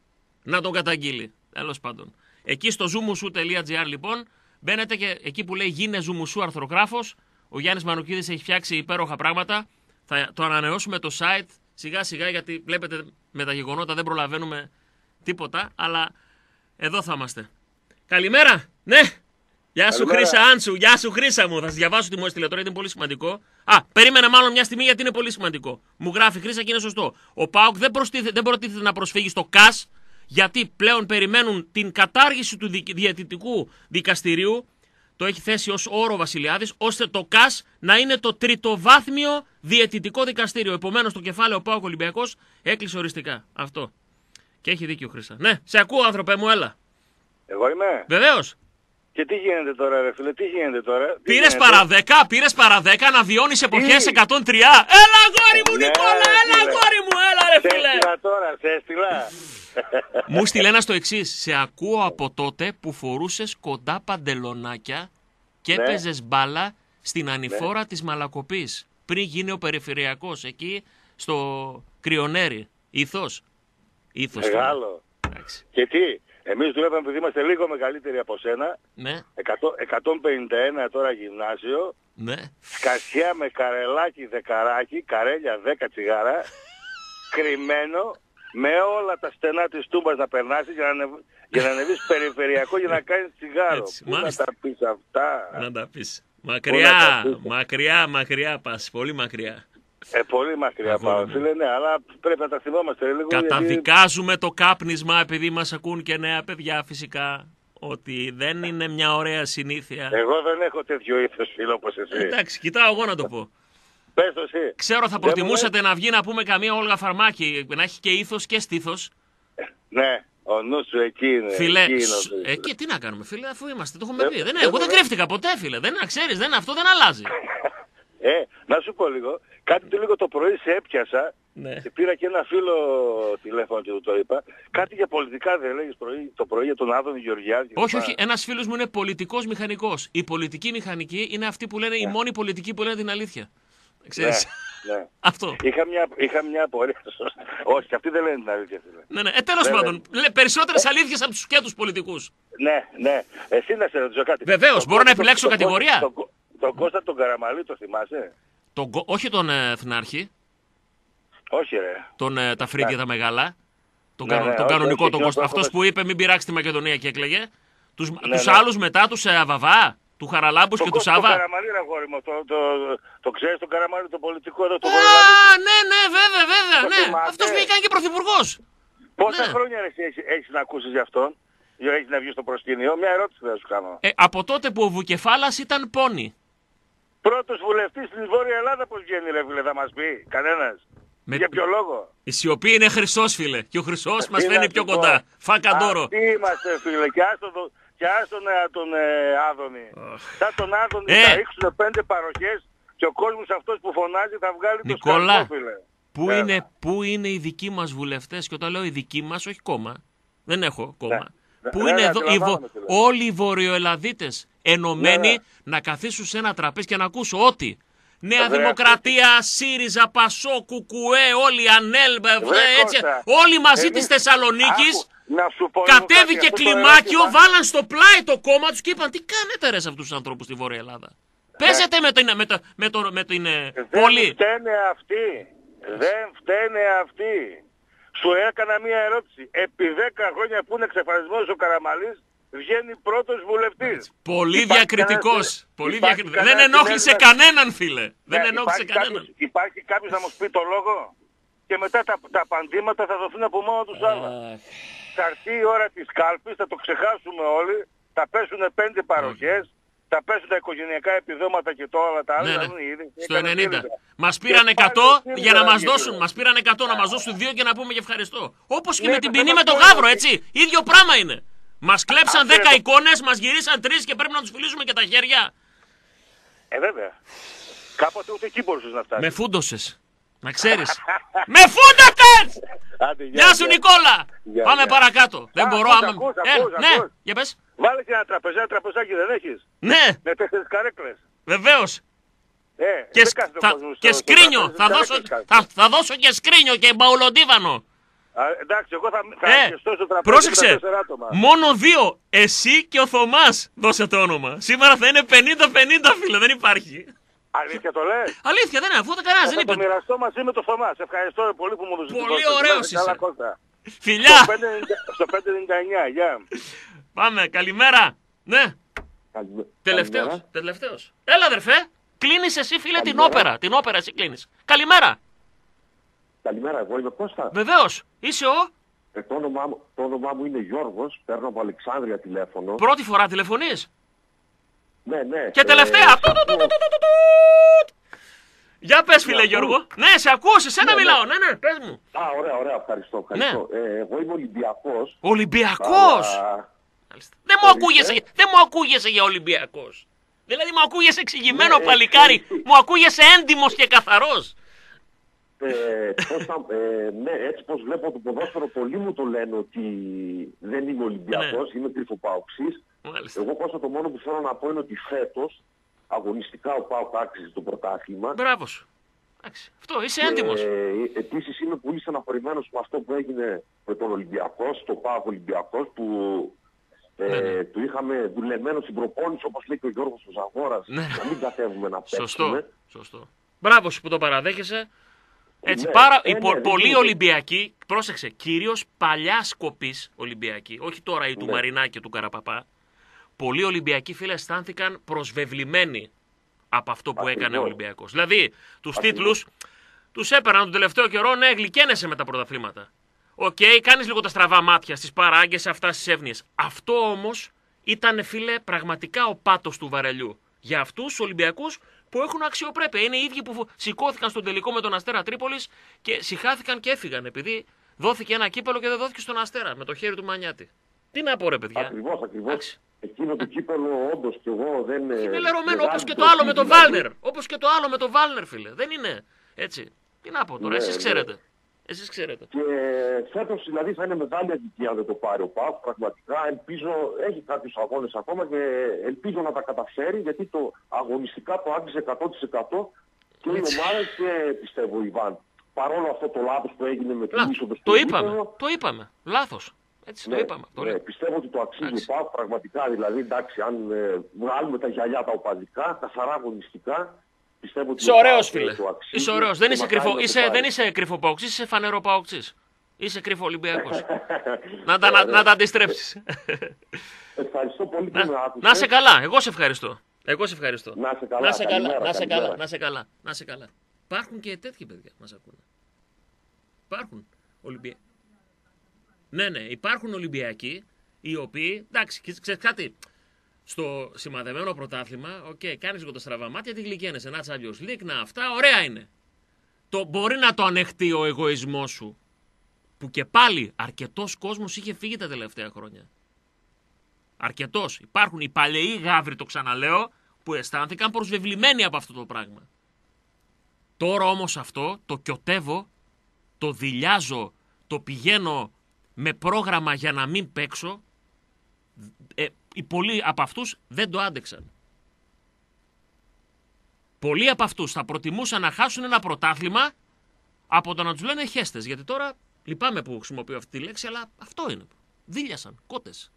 να τον καταγγείλει. Τέλος πάντων. Εκεί στο zoomusu τελεία gr λοιπόν μπαίνετε και εκεί που λέει γίνε zoomusu αρθρογράφος. Ο Γιάννης Μανουκίδης έχει φτιάξει υπέροχα πράγματα. Θα το ανανεώσουμε το site σιγά σιγά γιατί βλέπετε με τα γεγονότα δεν προλαβαίνουμε τίποτα. Αλλά εδώ θα είμαστε. Καλημέρα! Ναι! Γεια σου Χρύσα Άντσου, γεια σου Χρύσα μου. Θα σας διαβάσω τι μου έστειλε τώρα, είναι πολύ σημαντικό. Α, περίμενε μάλλον μια στιγμή γιατί είναι πολύ σημαντικό. Μου γράφει Χρύσα και είναι σωστό. Ο ΠΑΟΚ δεν, δεν προτίθεται να προσφύγει στο ΚΑΣ γιατί πλέον περιμένουν την κατάργηση του διαιτητικού δικαστηρίου. Το έχει θέσει ως όρο ο Βασιλιάδης, ώστε το ΚΑΣ να είναι το τριτοβάθμιο διαιτητικό δικαστήριο. Επομένως το κεφάλαιο ΠΑΟΚ Ολυμπιακός έκλεισε οριστικά. Αυτό. Και έχει δίκιο ο Χρήστας. Ναι, σε ακούω άνθρωπε μου, έλα. Εγώ είμαι. Βεβαίως. Και τι γίνεται τώρα ρε φίλε, τι γίνεται τώρα. Πήρες παρά δέκα, πήρες παρά δέκα να βιώνεις εποχές εκατόν τρία. Έλα αγόρι μου Ναι, Νικόλα, έλα φίλε. αγόρι μου, έλα ρε Σε φίλε. έστειλα τώρα, σε έστειλα. Μου στείλε ένα στο εξής. Σε ακούω από τότε που φορούσες κοντά παντελονάκια και Ναι. έπαιζες μπάλα στην ανηφόρα της Μαλακοπής. Πριν γίνει ο περιφερειακός εκεί στο Κρυονέρι. Ήθος. Ήθος. Μεγάλο. Εντάξει. Και τι, εμείς δουλεύαμε επειδή είμαστε λίγο μεγαλύτεροι από σένα. Ναι, εκατόν πενήντα ένα τώρα γυμνάσιο. ναι. Σκασιά με καρελάκι δεκαράκι, καρέλια δέκα τσιγάρα. Κρυμμένο. Με όλα τα στενά της Τούμπας να περνάσεις για να, ανεβ... για να ανεβείς περιφερειακό για να κάνεις τσιγάρο. Έτσι, Πού να μάλιστα. τα πεις αυτά. Να τα πεις. Πού να Μακριά, τα πεις. μακριά, μακριά πας. Πολύ μακριά. Ε, πολύ μακριά Αγόρι πάω, μου. φίλε, ναι, αλλά πρέπει να τα θυμόμαστε λίγο. γιατί- Καταδικάζουμε το κάπνισμα επειδή μας ακούν και νέα παιδιά φυσικά. Ότι δεν είναι μια ωραία συνήθεια. Εγώ δεν έχω τέτοιο ήθος, φίλο, όπως εσύ. Εντάξει, κοιτάω εγώ να το πω. Πες το εσύ. Ξέρω θα Δεν προτιμούσατε μου να βγει να πούμε καμία Όλγα Φαρμάκη, να έχει και ήθος και στήθος. λες. Ναι, ο νους σου εκεί είναι. Φίλε, εκεί είναι ο σ- νους σου. εκεί τι να κάνουμε, φίλε, αφού είμαστε, το έχουμε Ε, πει. Δεν, δεν εγώ δεν μου- κρύφτηκα ποτέ, φίλε. Δεν να ξέρεις, δεν, αυτό δεν αλλάζει. Ε, να σου πω λίγο. Κάτι το λίγο το πρωί σε έπιασα. Ναι. Και πήρα και ένα φίλο τηλέφωνο και του το είπα. Κάτι για πολιτικά δεν λέγεις πρωί, το πρωί για τον Άδωνη Γεωργιάδη. και Όχι, λοιπά. όχι. Ένας φίλος μου είναι πολιτικός μηχανικός. Η πολιτική μηχανική είναι αυτή που λένε, η μόνη πολιτική που λένε την αλήθεια. Ξέρεις. Ναι, ναι. Αυτό. Είχα μια, είχα μια απορία. Όχι, αυτοί δεν λένε την αλήθεια, φίλε. Ναι, ναι. Ε, τέλος Δεν πάντων, λέ, περισσότερες αλήθειες από τους και τους πολιτικούς. Ναι, ναι. Εσύ να σε ρωτήσω κάτι. Βεβαίως, Τον μπορώ να Κώστα- επιλέξω τον- κατηγορία. Τον, τον, τον Κώστα τον Καραμαλή το θυμάσαι. Τον, κο- όχι τον ε, Εθνάρχη, Όχι ρε. τον, ε, τα φρύδια τα μεγάλα. Τον, Ναι, κανο- ναι, τον όχι, κανονικό όχι, τον εκείνο Κώστα. που Αυτός έχουμε- που είπε μην πειράξει τη Μακεδονία και έκλαιγε. Τους, Ναι, τους ναι. άλλους μετά, τους ε, Αβαβά, του Χαραλάμπους Τον και του Κώστα τον Σάβα. Καραμαλή ρε αγόρι μου. Το, το, το, το ξέρεις τον Καραμαλή, το πολιτικό εδώ, το Α, Βορειοελλαδίτικο. ναι, ναι, βέβαια, βέβαια, Το ναι. θυμάστε. Αυτός που είχε κάνει και πρωθυπουργός. Πόσα ναι. χρόνια ρε, εσύ έχεις, έχεις να ακούσεις γι' αυτόν. Για έχεις να βγεις στο προσκήνιο. Μια ερώτηση θα σου κάνω. Ε, από τότε που ο Βουκεφάλας ήταν πόνι. Πρώτος βουλευτής στην Βόρεια Ελλάδα πώς βγαίνει ρε φίλε, θα μας πει. Κανένας. Με- Για ποιο λόγο. Η σιωπή είναι χρυσός, φίλε. Και ο χρυσός μας Τι να φαίνει σου πιο πω. κοντά. Φακαντόρο. Αυτοί είμαστε φίλε. Και άστον τον, και άστον ε, τον ε, Άδωνη. Σαν τον Άδωνη Ε. θα ρίξουν πέντε παροχές και ο κόσμος αυτός που φωνάζει θα βγάλει το Νικόλα, σκαρπό φίλε. Πού Έλα. είναι, πού είναι οι δικοί μας βουλευτές, και όταν λέω οι δικοί μας, όχι κόμμα, δεν έχω κόμμα. Ναι. Πού Ναι, είναι ναι, εδώ οι βο- αντιλαμβάνομαι τι λες. όλοι οι βορειοελλαδίτες ενωμένοι Ναι, ναι. να καθίσουν σε ένα τραπέζι και να ακούσω ότι Νέα Βρε, Δημοκρατία, ΣΥΡΙΖΑ, ΠΑΣΟ, ΚΟΚΟΕ, όλοι ΑΝΕΛ, Βρε, έτσι, Κώστα, όλοι μαζί εμείς- της Θεσσαλονίκης. Άκου, να σου πω λίγο Κατέβηκε κάτι, αυτό το κλιμάκιο, ερώτημα- βάλαν στο πλάι το κόμμα τους και είπαν τι κάνετε ρε σε αυτούς τους ανθρώπους στη Βόρεια Ελλάδα. Παίζετε με, την, με, το, με, το, με την ε, Δεν πόλη. φταίνε αυτοί. Δεν φταίνε αυτοί. Σου έκανα μία ερώτηση. Επί δέκα χρόνια που είναι εξαφανισμένος ο Καραμαλής, βγαίνει πρώτος βουλευτής. Πολύ Υπάρχει διακριτικός. κανένας- Πολύ υπάρχει διακριτικός. Δεν κανένας ενόχλησε συνέδρια- κανέναν, φίλε. Δεν Ναι, ενόχλησε υπάρχει κανέναν. κάποιος- Υπάρχει κάποιος να μου πει το λόγο και μετά τα, τα απαντήματα θα δοθούν από μόνο τους άλλα. Θα έρθει η ώρα της κάλπης, θα το ξεχάσουμε όλοι, θα πέσουν πέντε παροχές, θα πέσουν τα οικογενειακά επιδόματα και το όλα τα άλλα. Ναι, θα ναι. δουν ήδη. Στο Έκανε ενενήντα. ΣΥΡΙΖΑ. Μας πήραν Και εκατό πάλι για να ΣΥΡΙΖΑ μας έγινε. δώσουν. Μας πήραν εκατό να μας δώσουν δύο και να πούμε και ευχαριστώ. Όπως και Ναι, με την θα ποινή μας με τον πούνε γάβρο, ότι- έτσι. Ίδιο πράγμα είναι. Μας κλέψαν Άκουρε δέκα το- εικόνες, μας γυρίσαν τρεις και πρέπει να τους φιλήσουμε και τα χέρια. Ε, βέβαια. Κάποτε ούτε εκεί μπορούσες να φτάσεις. Με φούντωσες. Να ξέρεις. Με φούντωσες! Άντε, Γεια σου Νικόλα! Γεια, Πάμε γεια. παρακάτω. Δεν Α, μπορώ ακούς, άμα... ακούς, Ε, ακούς, ναι, ακούς. για πες. Βάλε και ένα τραπεζάκι, ένα τραπεζάκι δεν έχεις. Ναι, Με τέσσερις καρέκλες. βεβαίως. Ε, Και, δεν σκ- κάθεται ο θα, κόσμος και στο- στο σκρίνιο. τραπέζι, Θα στις δώσω, καρέκλες κάθεται. θα, θα δώσω και σκρίνιο και μπαουλοντίβανο. Α, εντάξει, εγώ θα, θα Ε, αρκεστώ στο τραπέζι με τα πρόσεξε. τέσσερα άτομα. Μόνο δύο. Εσύ και ο Θωμάς δώσατε όνομα. Σήμερα θα είναι πενήντα πενήντα, φίλε. Δεν υπάρχει. Αλήθεια το λες. Αλήθεια, δεν είναι. Αφού δεν κανένα δεν Θα το είπε. μοιραστώ μαζί με το Θωμά. Σε ευχαριστώ πολύ που μου δώσεις την Πολύ κόρτα. ωραίος Να είσαι καλά, είσαι. Κώστα. Φιλιά. Στο πέντε ενενήντα Στο πέντε ενενήντα εννιά, γεια. Πάμε. Καλημέρα. Ναι. Καλημέ- Τελευταίος. καλημέρα. Τελευταίος. Έλα, αδερφέ. Κλείνεις εσύ, φίλε, την Καλημέρα. όπερα. Την όπερα εσύ κλείνεις. Καλημέρα. Καλημέρα, εγώ είμαι Κώστα. Βεβαίως. Είσαι ο. Ε, το, όνομά μου, το όνομά μου είναι Γιώργος, παίρνω από Αλεξάνδρεια τηλέφωνο. Πρώτη φορά τηλεφωνείς. Ναι, ναι. Και τελευταία. Ε, Του, του, του, του, του, του, του. Για πες φίλε Γιώργο. Ναι, σε ακούω, σε σένα μιλάω. Ναι, ναι, πες μου. Α, ωραία, ωραία, ευχαριστώ. ευχαριστώ. Ναι. Ε, εγώ είμαι Ολυμπιακός. Ολυμπιακός! Αλλά... Δεν μου, ακούγεσαι, δεν μου ακούγεσαι για Ολυμπιακός. Δηλαδή μου ακούγεσαι εξηγημένο, ναι, παλικάρι. Ε, μου ακούγεσαι έντιμος και καθαρός. Ε, πώς θα, ε, ναι, έτσι πως βλέπω το ποδόσφαιρο, πολλοί μου το λένε ότι δεν είμαι Ολυμπιακός, ναι. Είμαι κρυφοπαοξής. Εγώ Κώστα το μόνο που θέλω να πω είναι ότι φέτος αγωνιστικά ο ΠΑΟΚ άξιζε το πρωτάθλημα. Μπράβο σου. Αυτό, είσαι έντιμος. Ε, επίσης είμαι πολύ στεναχωρημένος με αυτό που έγινε με τον Ολυμπιακό, στο ΠΑΟΚ Ολυμπιακός, που ε, ναι, ναι. του είχαμε δουλεμένο στην προπόνηση, όπως λέει και ο Γιώργος ο Ζαγόρας, ναι. Να μην κατέβουμε να παίξουμε. Σωστό, σωστό. Μπράβο σου που το παραδέχεσαι. Έτσι, ναι, πάρα, ε, ναι, πολλοί ναι, Ολυμπιακοί, πρόσεξε, κυρίως παλιά σκοπής Ολυμπιακοί, όχι τώρα ή του ναι. Μαρινά και του Καραπαπά, πολλοί Ολυμπιακοί φίλοι αισθάνθηκαν προσβεβλημένοι από αυτό που Ακριβώς. έκανε ο Ολυμπιακός. Δηλαδή, τους τίτλους τους έπαιρναν τον τελευταίο καιρό, ναι, γλυκαίνεσαι με τα πρωταθλήματα. Οκ, okay, κάνεις λίγο τα στραβά μάτια στις παράγκες, αυτά στις εύνοιες. Αυτό όμως ήταν, φίλε, πραγματικά ο πάτος του βαρελιού. Για αυτούς τους Ολυμπιακούς που έχουν αξιοπρέπεια. Είναι οι ίδιοι που σηκώθηκαν στον τελικό με τον Αστέρα Τρίπολης και συχάθηκαν και έφυγαν. Επειδή δόθηκε ένα κύπελο και δεν δόθηκε στον Αστέρα με το χέρι του Μανιάτη. Τι να πω, ρε παιδιά. Ακριβώς, ακριβώς. Εκείνο το κύπελο όντως κι εγώ δεν. Είναι λερωμένο όπως και το άλλο με τον Βάλνερ. Όπως και το άλλο με τον Βάλνερ, φίλε. Δεν είναι έτσι. Τι να πω τώρα, ναι, εσείς ξέρετε. Ναι. Εσείς ξέρετε. Και φέτος δηλαδή θα είναι μεγάλη αδικία αν δεν το πάρει ο ΠΑΟΚ. Πραγματικά ελπίζω, έχει κάποιους αγώνες ακόμα και ελπίζω να τα καταφέρει, γιατί το αγωνιστικά το άγγιζε εκατό τοις εκατό και η ομάδα και πιστεύω Ιβάν. Παρόλο αυτό το λάθος που έγινε με την είσοδο στο Το είπαμε, γήπεδο, το είπαμε. Λάθος. Έτσι ναι, το είπαμε. Ναι, το πιστεύω ότι το αξίζει ο ΠΑΟΚ πραγματικά. Δηλαδή εντάξει, αν ε, βγάλουμε τα γυαλιά τα οπαδικά, καθαρά αγωνιστικά. Είσαι ωραίος, φίλε. Είσαι ωραίος. Δεν είσαι, κρυφο... είσαι... δεν είσαι κρυφοπαοξής, είσαι φανεροπαοξής. Είσαι κρυφο Ολυμπιακός. να, τα, να, να τα αντιστρέψεις. Ευχαριστώ πολύ που με άκουσες. Να σε καλά. Εγώ σε ευχαριστώ. Εγώ σε ευχαριστώ. Να σε καλά. Να σε καλά. Να σε καλά. Να σε καλά. Να σε καλά. Υπάρχουν και τέτοιοι παιδιά μας ακούνε. Υπάρχουν Ολυμπιακοί. Ναι, ναι. Υπάρχουν Ολυμπιακοί οι οποίοι, εντάξει, ξέρεις κάτι. Στο σημαδεμένο πρωτάθλημα, οκ, okay, κάνεις λίγο τα στραβά μάτια, τη γλυκαίνεσαι, ένα Champions League, να αυτά, ωραία είναι. Το, μπορεί να το ανεχτεί ο εγωισμός σου, που και πάλι αρκετός κόσμος είχε φύγει τα τελευταία χρόνια. Αρκετός. Υπάρχουν οι παλαιοί γάβροι, το ξαναλέω, που αισθάνθηκαν προσβεβλημένοι από αυτό το πράγμα. Τώρα όμως αυτό το κιωτεύω, το δειλιάζω, το πηγαίνω με πρόγραμμα για να μην παίξω. Ε, οι πολλοί από αυτούς δεν το άντεξαν. Πολλοί από αυτούς θα προτιμούσαν να χάσουν ένα πρωτάθλημα από το να τους λένε χέστες. Γιατί τώρα λυπάμαι που χρησιμοποιώ αυτή τη λέξη, αλλά αυτό είναι. Δίλιασαν, κότες.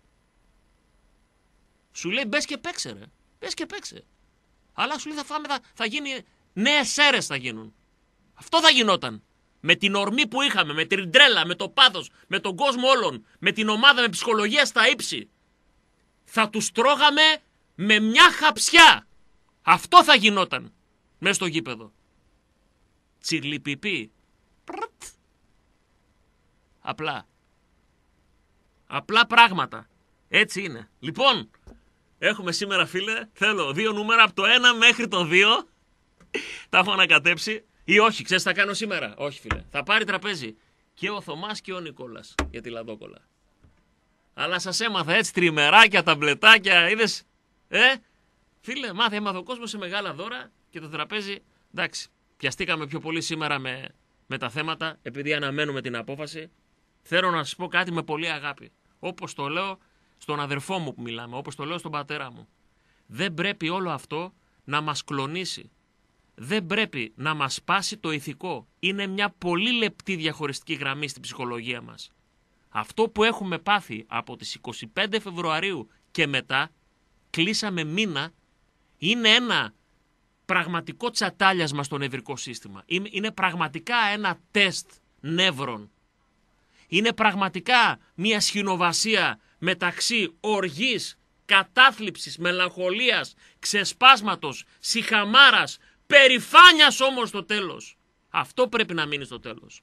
Σου λέει μπες και παίξε ρε. Μπες και παίξε. Αλλά σου λέει θα φάμε, θα, θα γίνει νέες αίρες θα γίνουν. Αυτό θα γινόταν. Με την ορμή που είχαμε, με την τρέλα, με το πάθος, με τον κόσμο όλων, με την ομάδα με ψυχολογία στα ύψη. Θα τους τρώγαμε με μια χαψιά. Αυτό θα γινόταν μέσα στο γήπεδο. Τσιρλιπιπί. Πρτ. Απλά. Απλά πράγματα. Έτσι είναι. Λοιπόν, έχουμε σήμερα φίλε, θέλω δύο νούμερα από το ένα μέχρι το δύο. Τα έχω ανακατέψει. Ή όχι, ξέρεις τι θα κάνω σήμερα. Όχι φίλε. Θα πάρει τραπέζι και ο Θωμάς και ο Νικόλας για τη Λαδόκολα. Αλλά σας έμαθα έτσι τριμεράκια, ταμπλετάκια, είδες. Ε, φίλε, μάθε, έμαθα ο κόσμος σε μεγάλα δώρα και το τραπέζι. Εντάξει, πιαστήκαμε πιο πολύ σήμερα με, με τα θέματα, επειδή αναμένουμε την απόφαση. Θέλω να σας πω κάτι με πολύ αγάπη. Όπως το λέω στον αδερφό μου που μιλάμε, όπως το λέω στον πατέρα μου. Δεν πρέπει όλο αυτό να μας κλονίσει. Δεν πρέπει να μας σπάσει το ηθικό. Είναι μια πολύ λεπτή διαχωριστική γραμμή στην ψυχολογία μας. Αυτό που έχουμε πάθει από τις είκοσι πέντε Φεβρουαρίου και μετά, κλείσαμε μήνα, είναι ένα πραγματικό τσατάλιασμα στο νευρικό σύστημα. Είναι πραγματικά ένα τεστ νεύρων. Είναι πραγματικά μια σχηνοβασία μεταξύ οργής, κατάθλιψης, μελαγχολίας, ξεσπάσματος, σιχαμάρας, περηφάνειας όμως στο τέλος. Αυτό πρέπει να μείνει στο τέλος.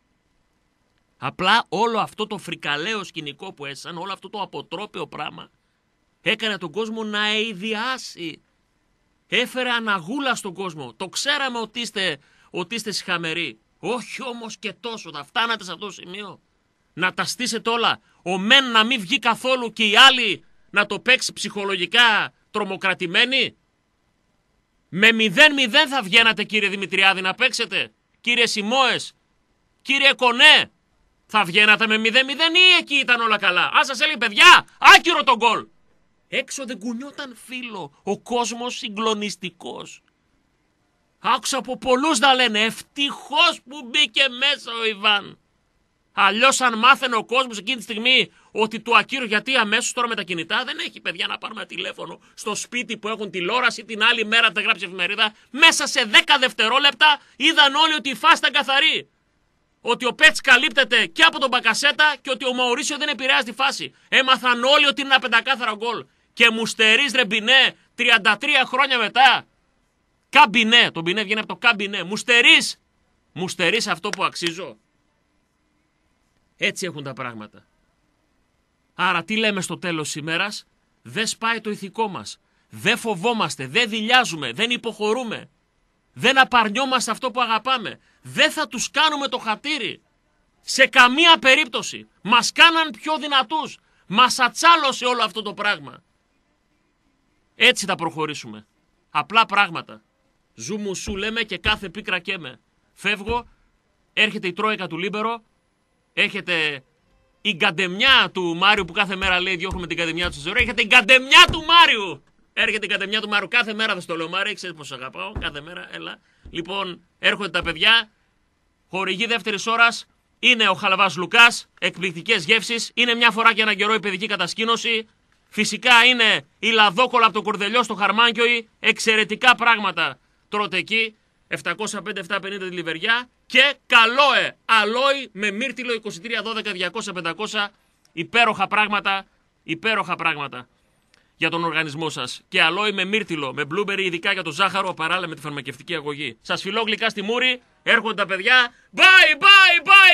Απλά όλο αυτό το φρικαλαίο σκηνικό που έσαν, όλο αυτό το αποτρόπαιο πράγμα, έκανε τον κόσμο να αηδιάσει. Έφερε αναγούλα στον κόσμο. Το ξέραμε ότι είστε, ότι είστε σιχαμεροί. Όχι όμως και τόσο. Θα φτάνατε σε αυτό το σημείο. Να τα στήσετε όλα. Ο μεν να μην βγει καθόλου και οι άλλοι να το παίξει ψυχολογικά τρομοκρατημένοι. Με μηδέν μηδέν θα βγαίνατε, κύριε Δημητριάδη, να παίξετε. Κύριε Σιμώες, κύριε Κονέ, θα βγαίνατε με μηδέν μηδέν ή εκεί ήταν όλα καλά? Αν σας έλεγε, παιδιά, άκυρο τον γκολ. Έξω δεν κουνιόταν, φίλο. Ο κόσμος συγκλονιστικός. Άκουσα από πολλούς να λένε ευτυχώς που μπήκε μέσα ο Ιβάν. Αλλιώς αν μάθαινε ο κόσμος εκείνη τη στιγμή ότι του ακύρω, γιατί αμέσως τώρα με τα κινητά δεν έχει, παιδιά, να πάρουμε τηλέφωνο στο σπίτι που έχουν τηλεόραση, την άλλη μέρα τα γράψει εφημερίδα. Μέσα σε δέκα δευτερόλεπτα είδαν όλοι ότι η φάση ήταν καθαρή. Ότι ο Πέτς καλύπτεται και από τον Μπακασέτα και ότι ο Μαουρίσιο δεν επηρεάζει τη φάση. Έμαθαν όλοι ότι είναι ένα πεντακάθαρο γκολ. Και μου στερείς, ρε Μπινέ, τριάντα τρία χρόνια μετά. Καμπινέ, το Μπινέ βγαίνει από το καμπινέ. Μου στερείς, μου στερείς αυτό που αξίζω. Έτσι έχουν τα πράγματα. Άρα τι λέμε στο τέλος της ημέρας? Δεν σπάει το ηθικό μας. Δεν φοβόμαστε, δεν δειλιάζουμε, δεν υποχωρούμε. Δεν απαρνιόμαστε αυτό που αγαπάμε. Δεν θα τους κάνουμε το χατήρι. Σε καμία περίπτωση. Μας κάναν πιο δυνατούς. Μας ατσάλωσε όλο αυτό το πράγμα. Έτσι θα προχωρήσουμε. Απλά πράγματα. Ζούμου σου λέμε και κάθε πίκρα καίμε. Φεύγω, έρχεται η τρόικα του Λίμπερο, έρχεται η γκαντεμιά του Μάριου που κάθε μέρα λέει διώχνουμε την γκαντεμιά του Ζερό. Έρχεται η γκαντεμιά του Μάριου. Έρχεται η γκαντεμιά του Μάριου. Κάθε μέρα δεν στο λέω, Μάρι, ξέρεις πως αγαπάω. Κάθε μέρα, έλα. Λοιπόν, έρχονται τα παιδιά. Χορηγή δεύτερης ώρας είναι ο Χαλαβάς Λουκάς. Εκπληκτικές γεύσεις. Είναι μια φορά και ένα καιρό η παιδική κατασκήνωση. Φυσικά είναι η λαδόκολα από το Κορδελιό στο Χαρμάνκιοι. Εξαιρετικά πράγματα τρώτε εκεί. επτακόσια πέντε επτακόσια πενήντα τη Λιβεριά. Και καλόε αλόι με μύρτιλο είκοσι τρία δώδεκα διακόσια πεντακόσια. Υπέροχα πράγματα. Υπέροχα πράγματα για τον οργανισμό σας. Και αλόι με μύρτιλο, με μπλούμπερι, ειδικά για το ζάχαρο, παράλληλα με τη φαρμακευτική αγωγή. Σας φιλώ γλυκά στη μούρη. Έρχονται τα παιδιά. Bye, bye, bye.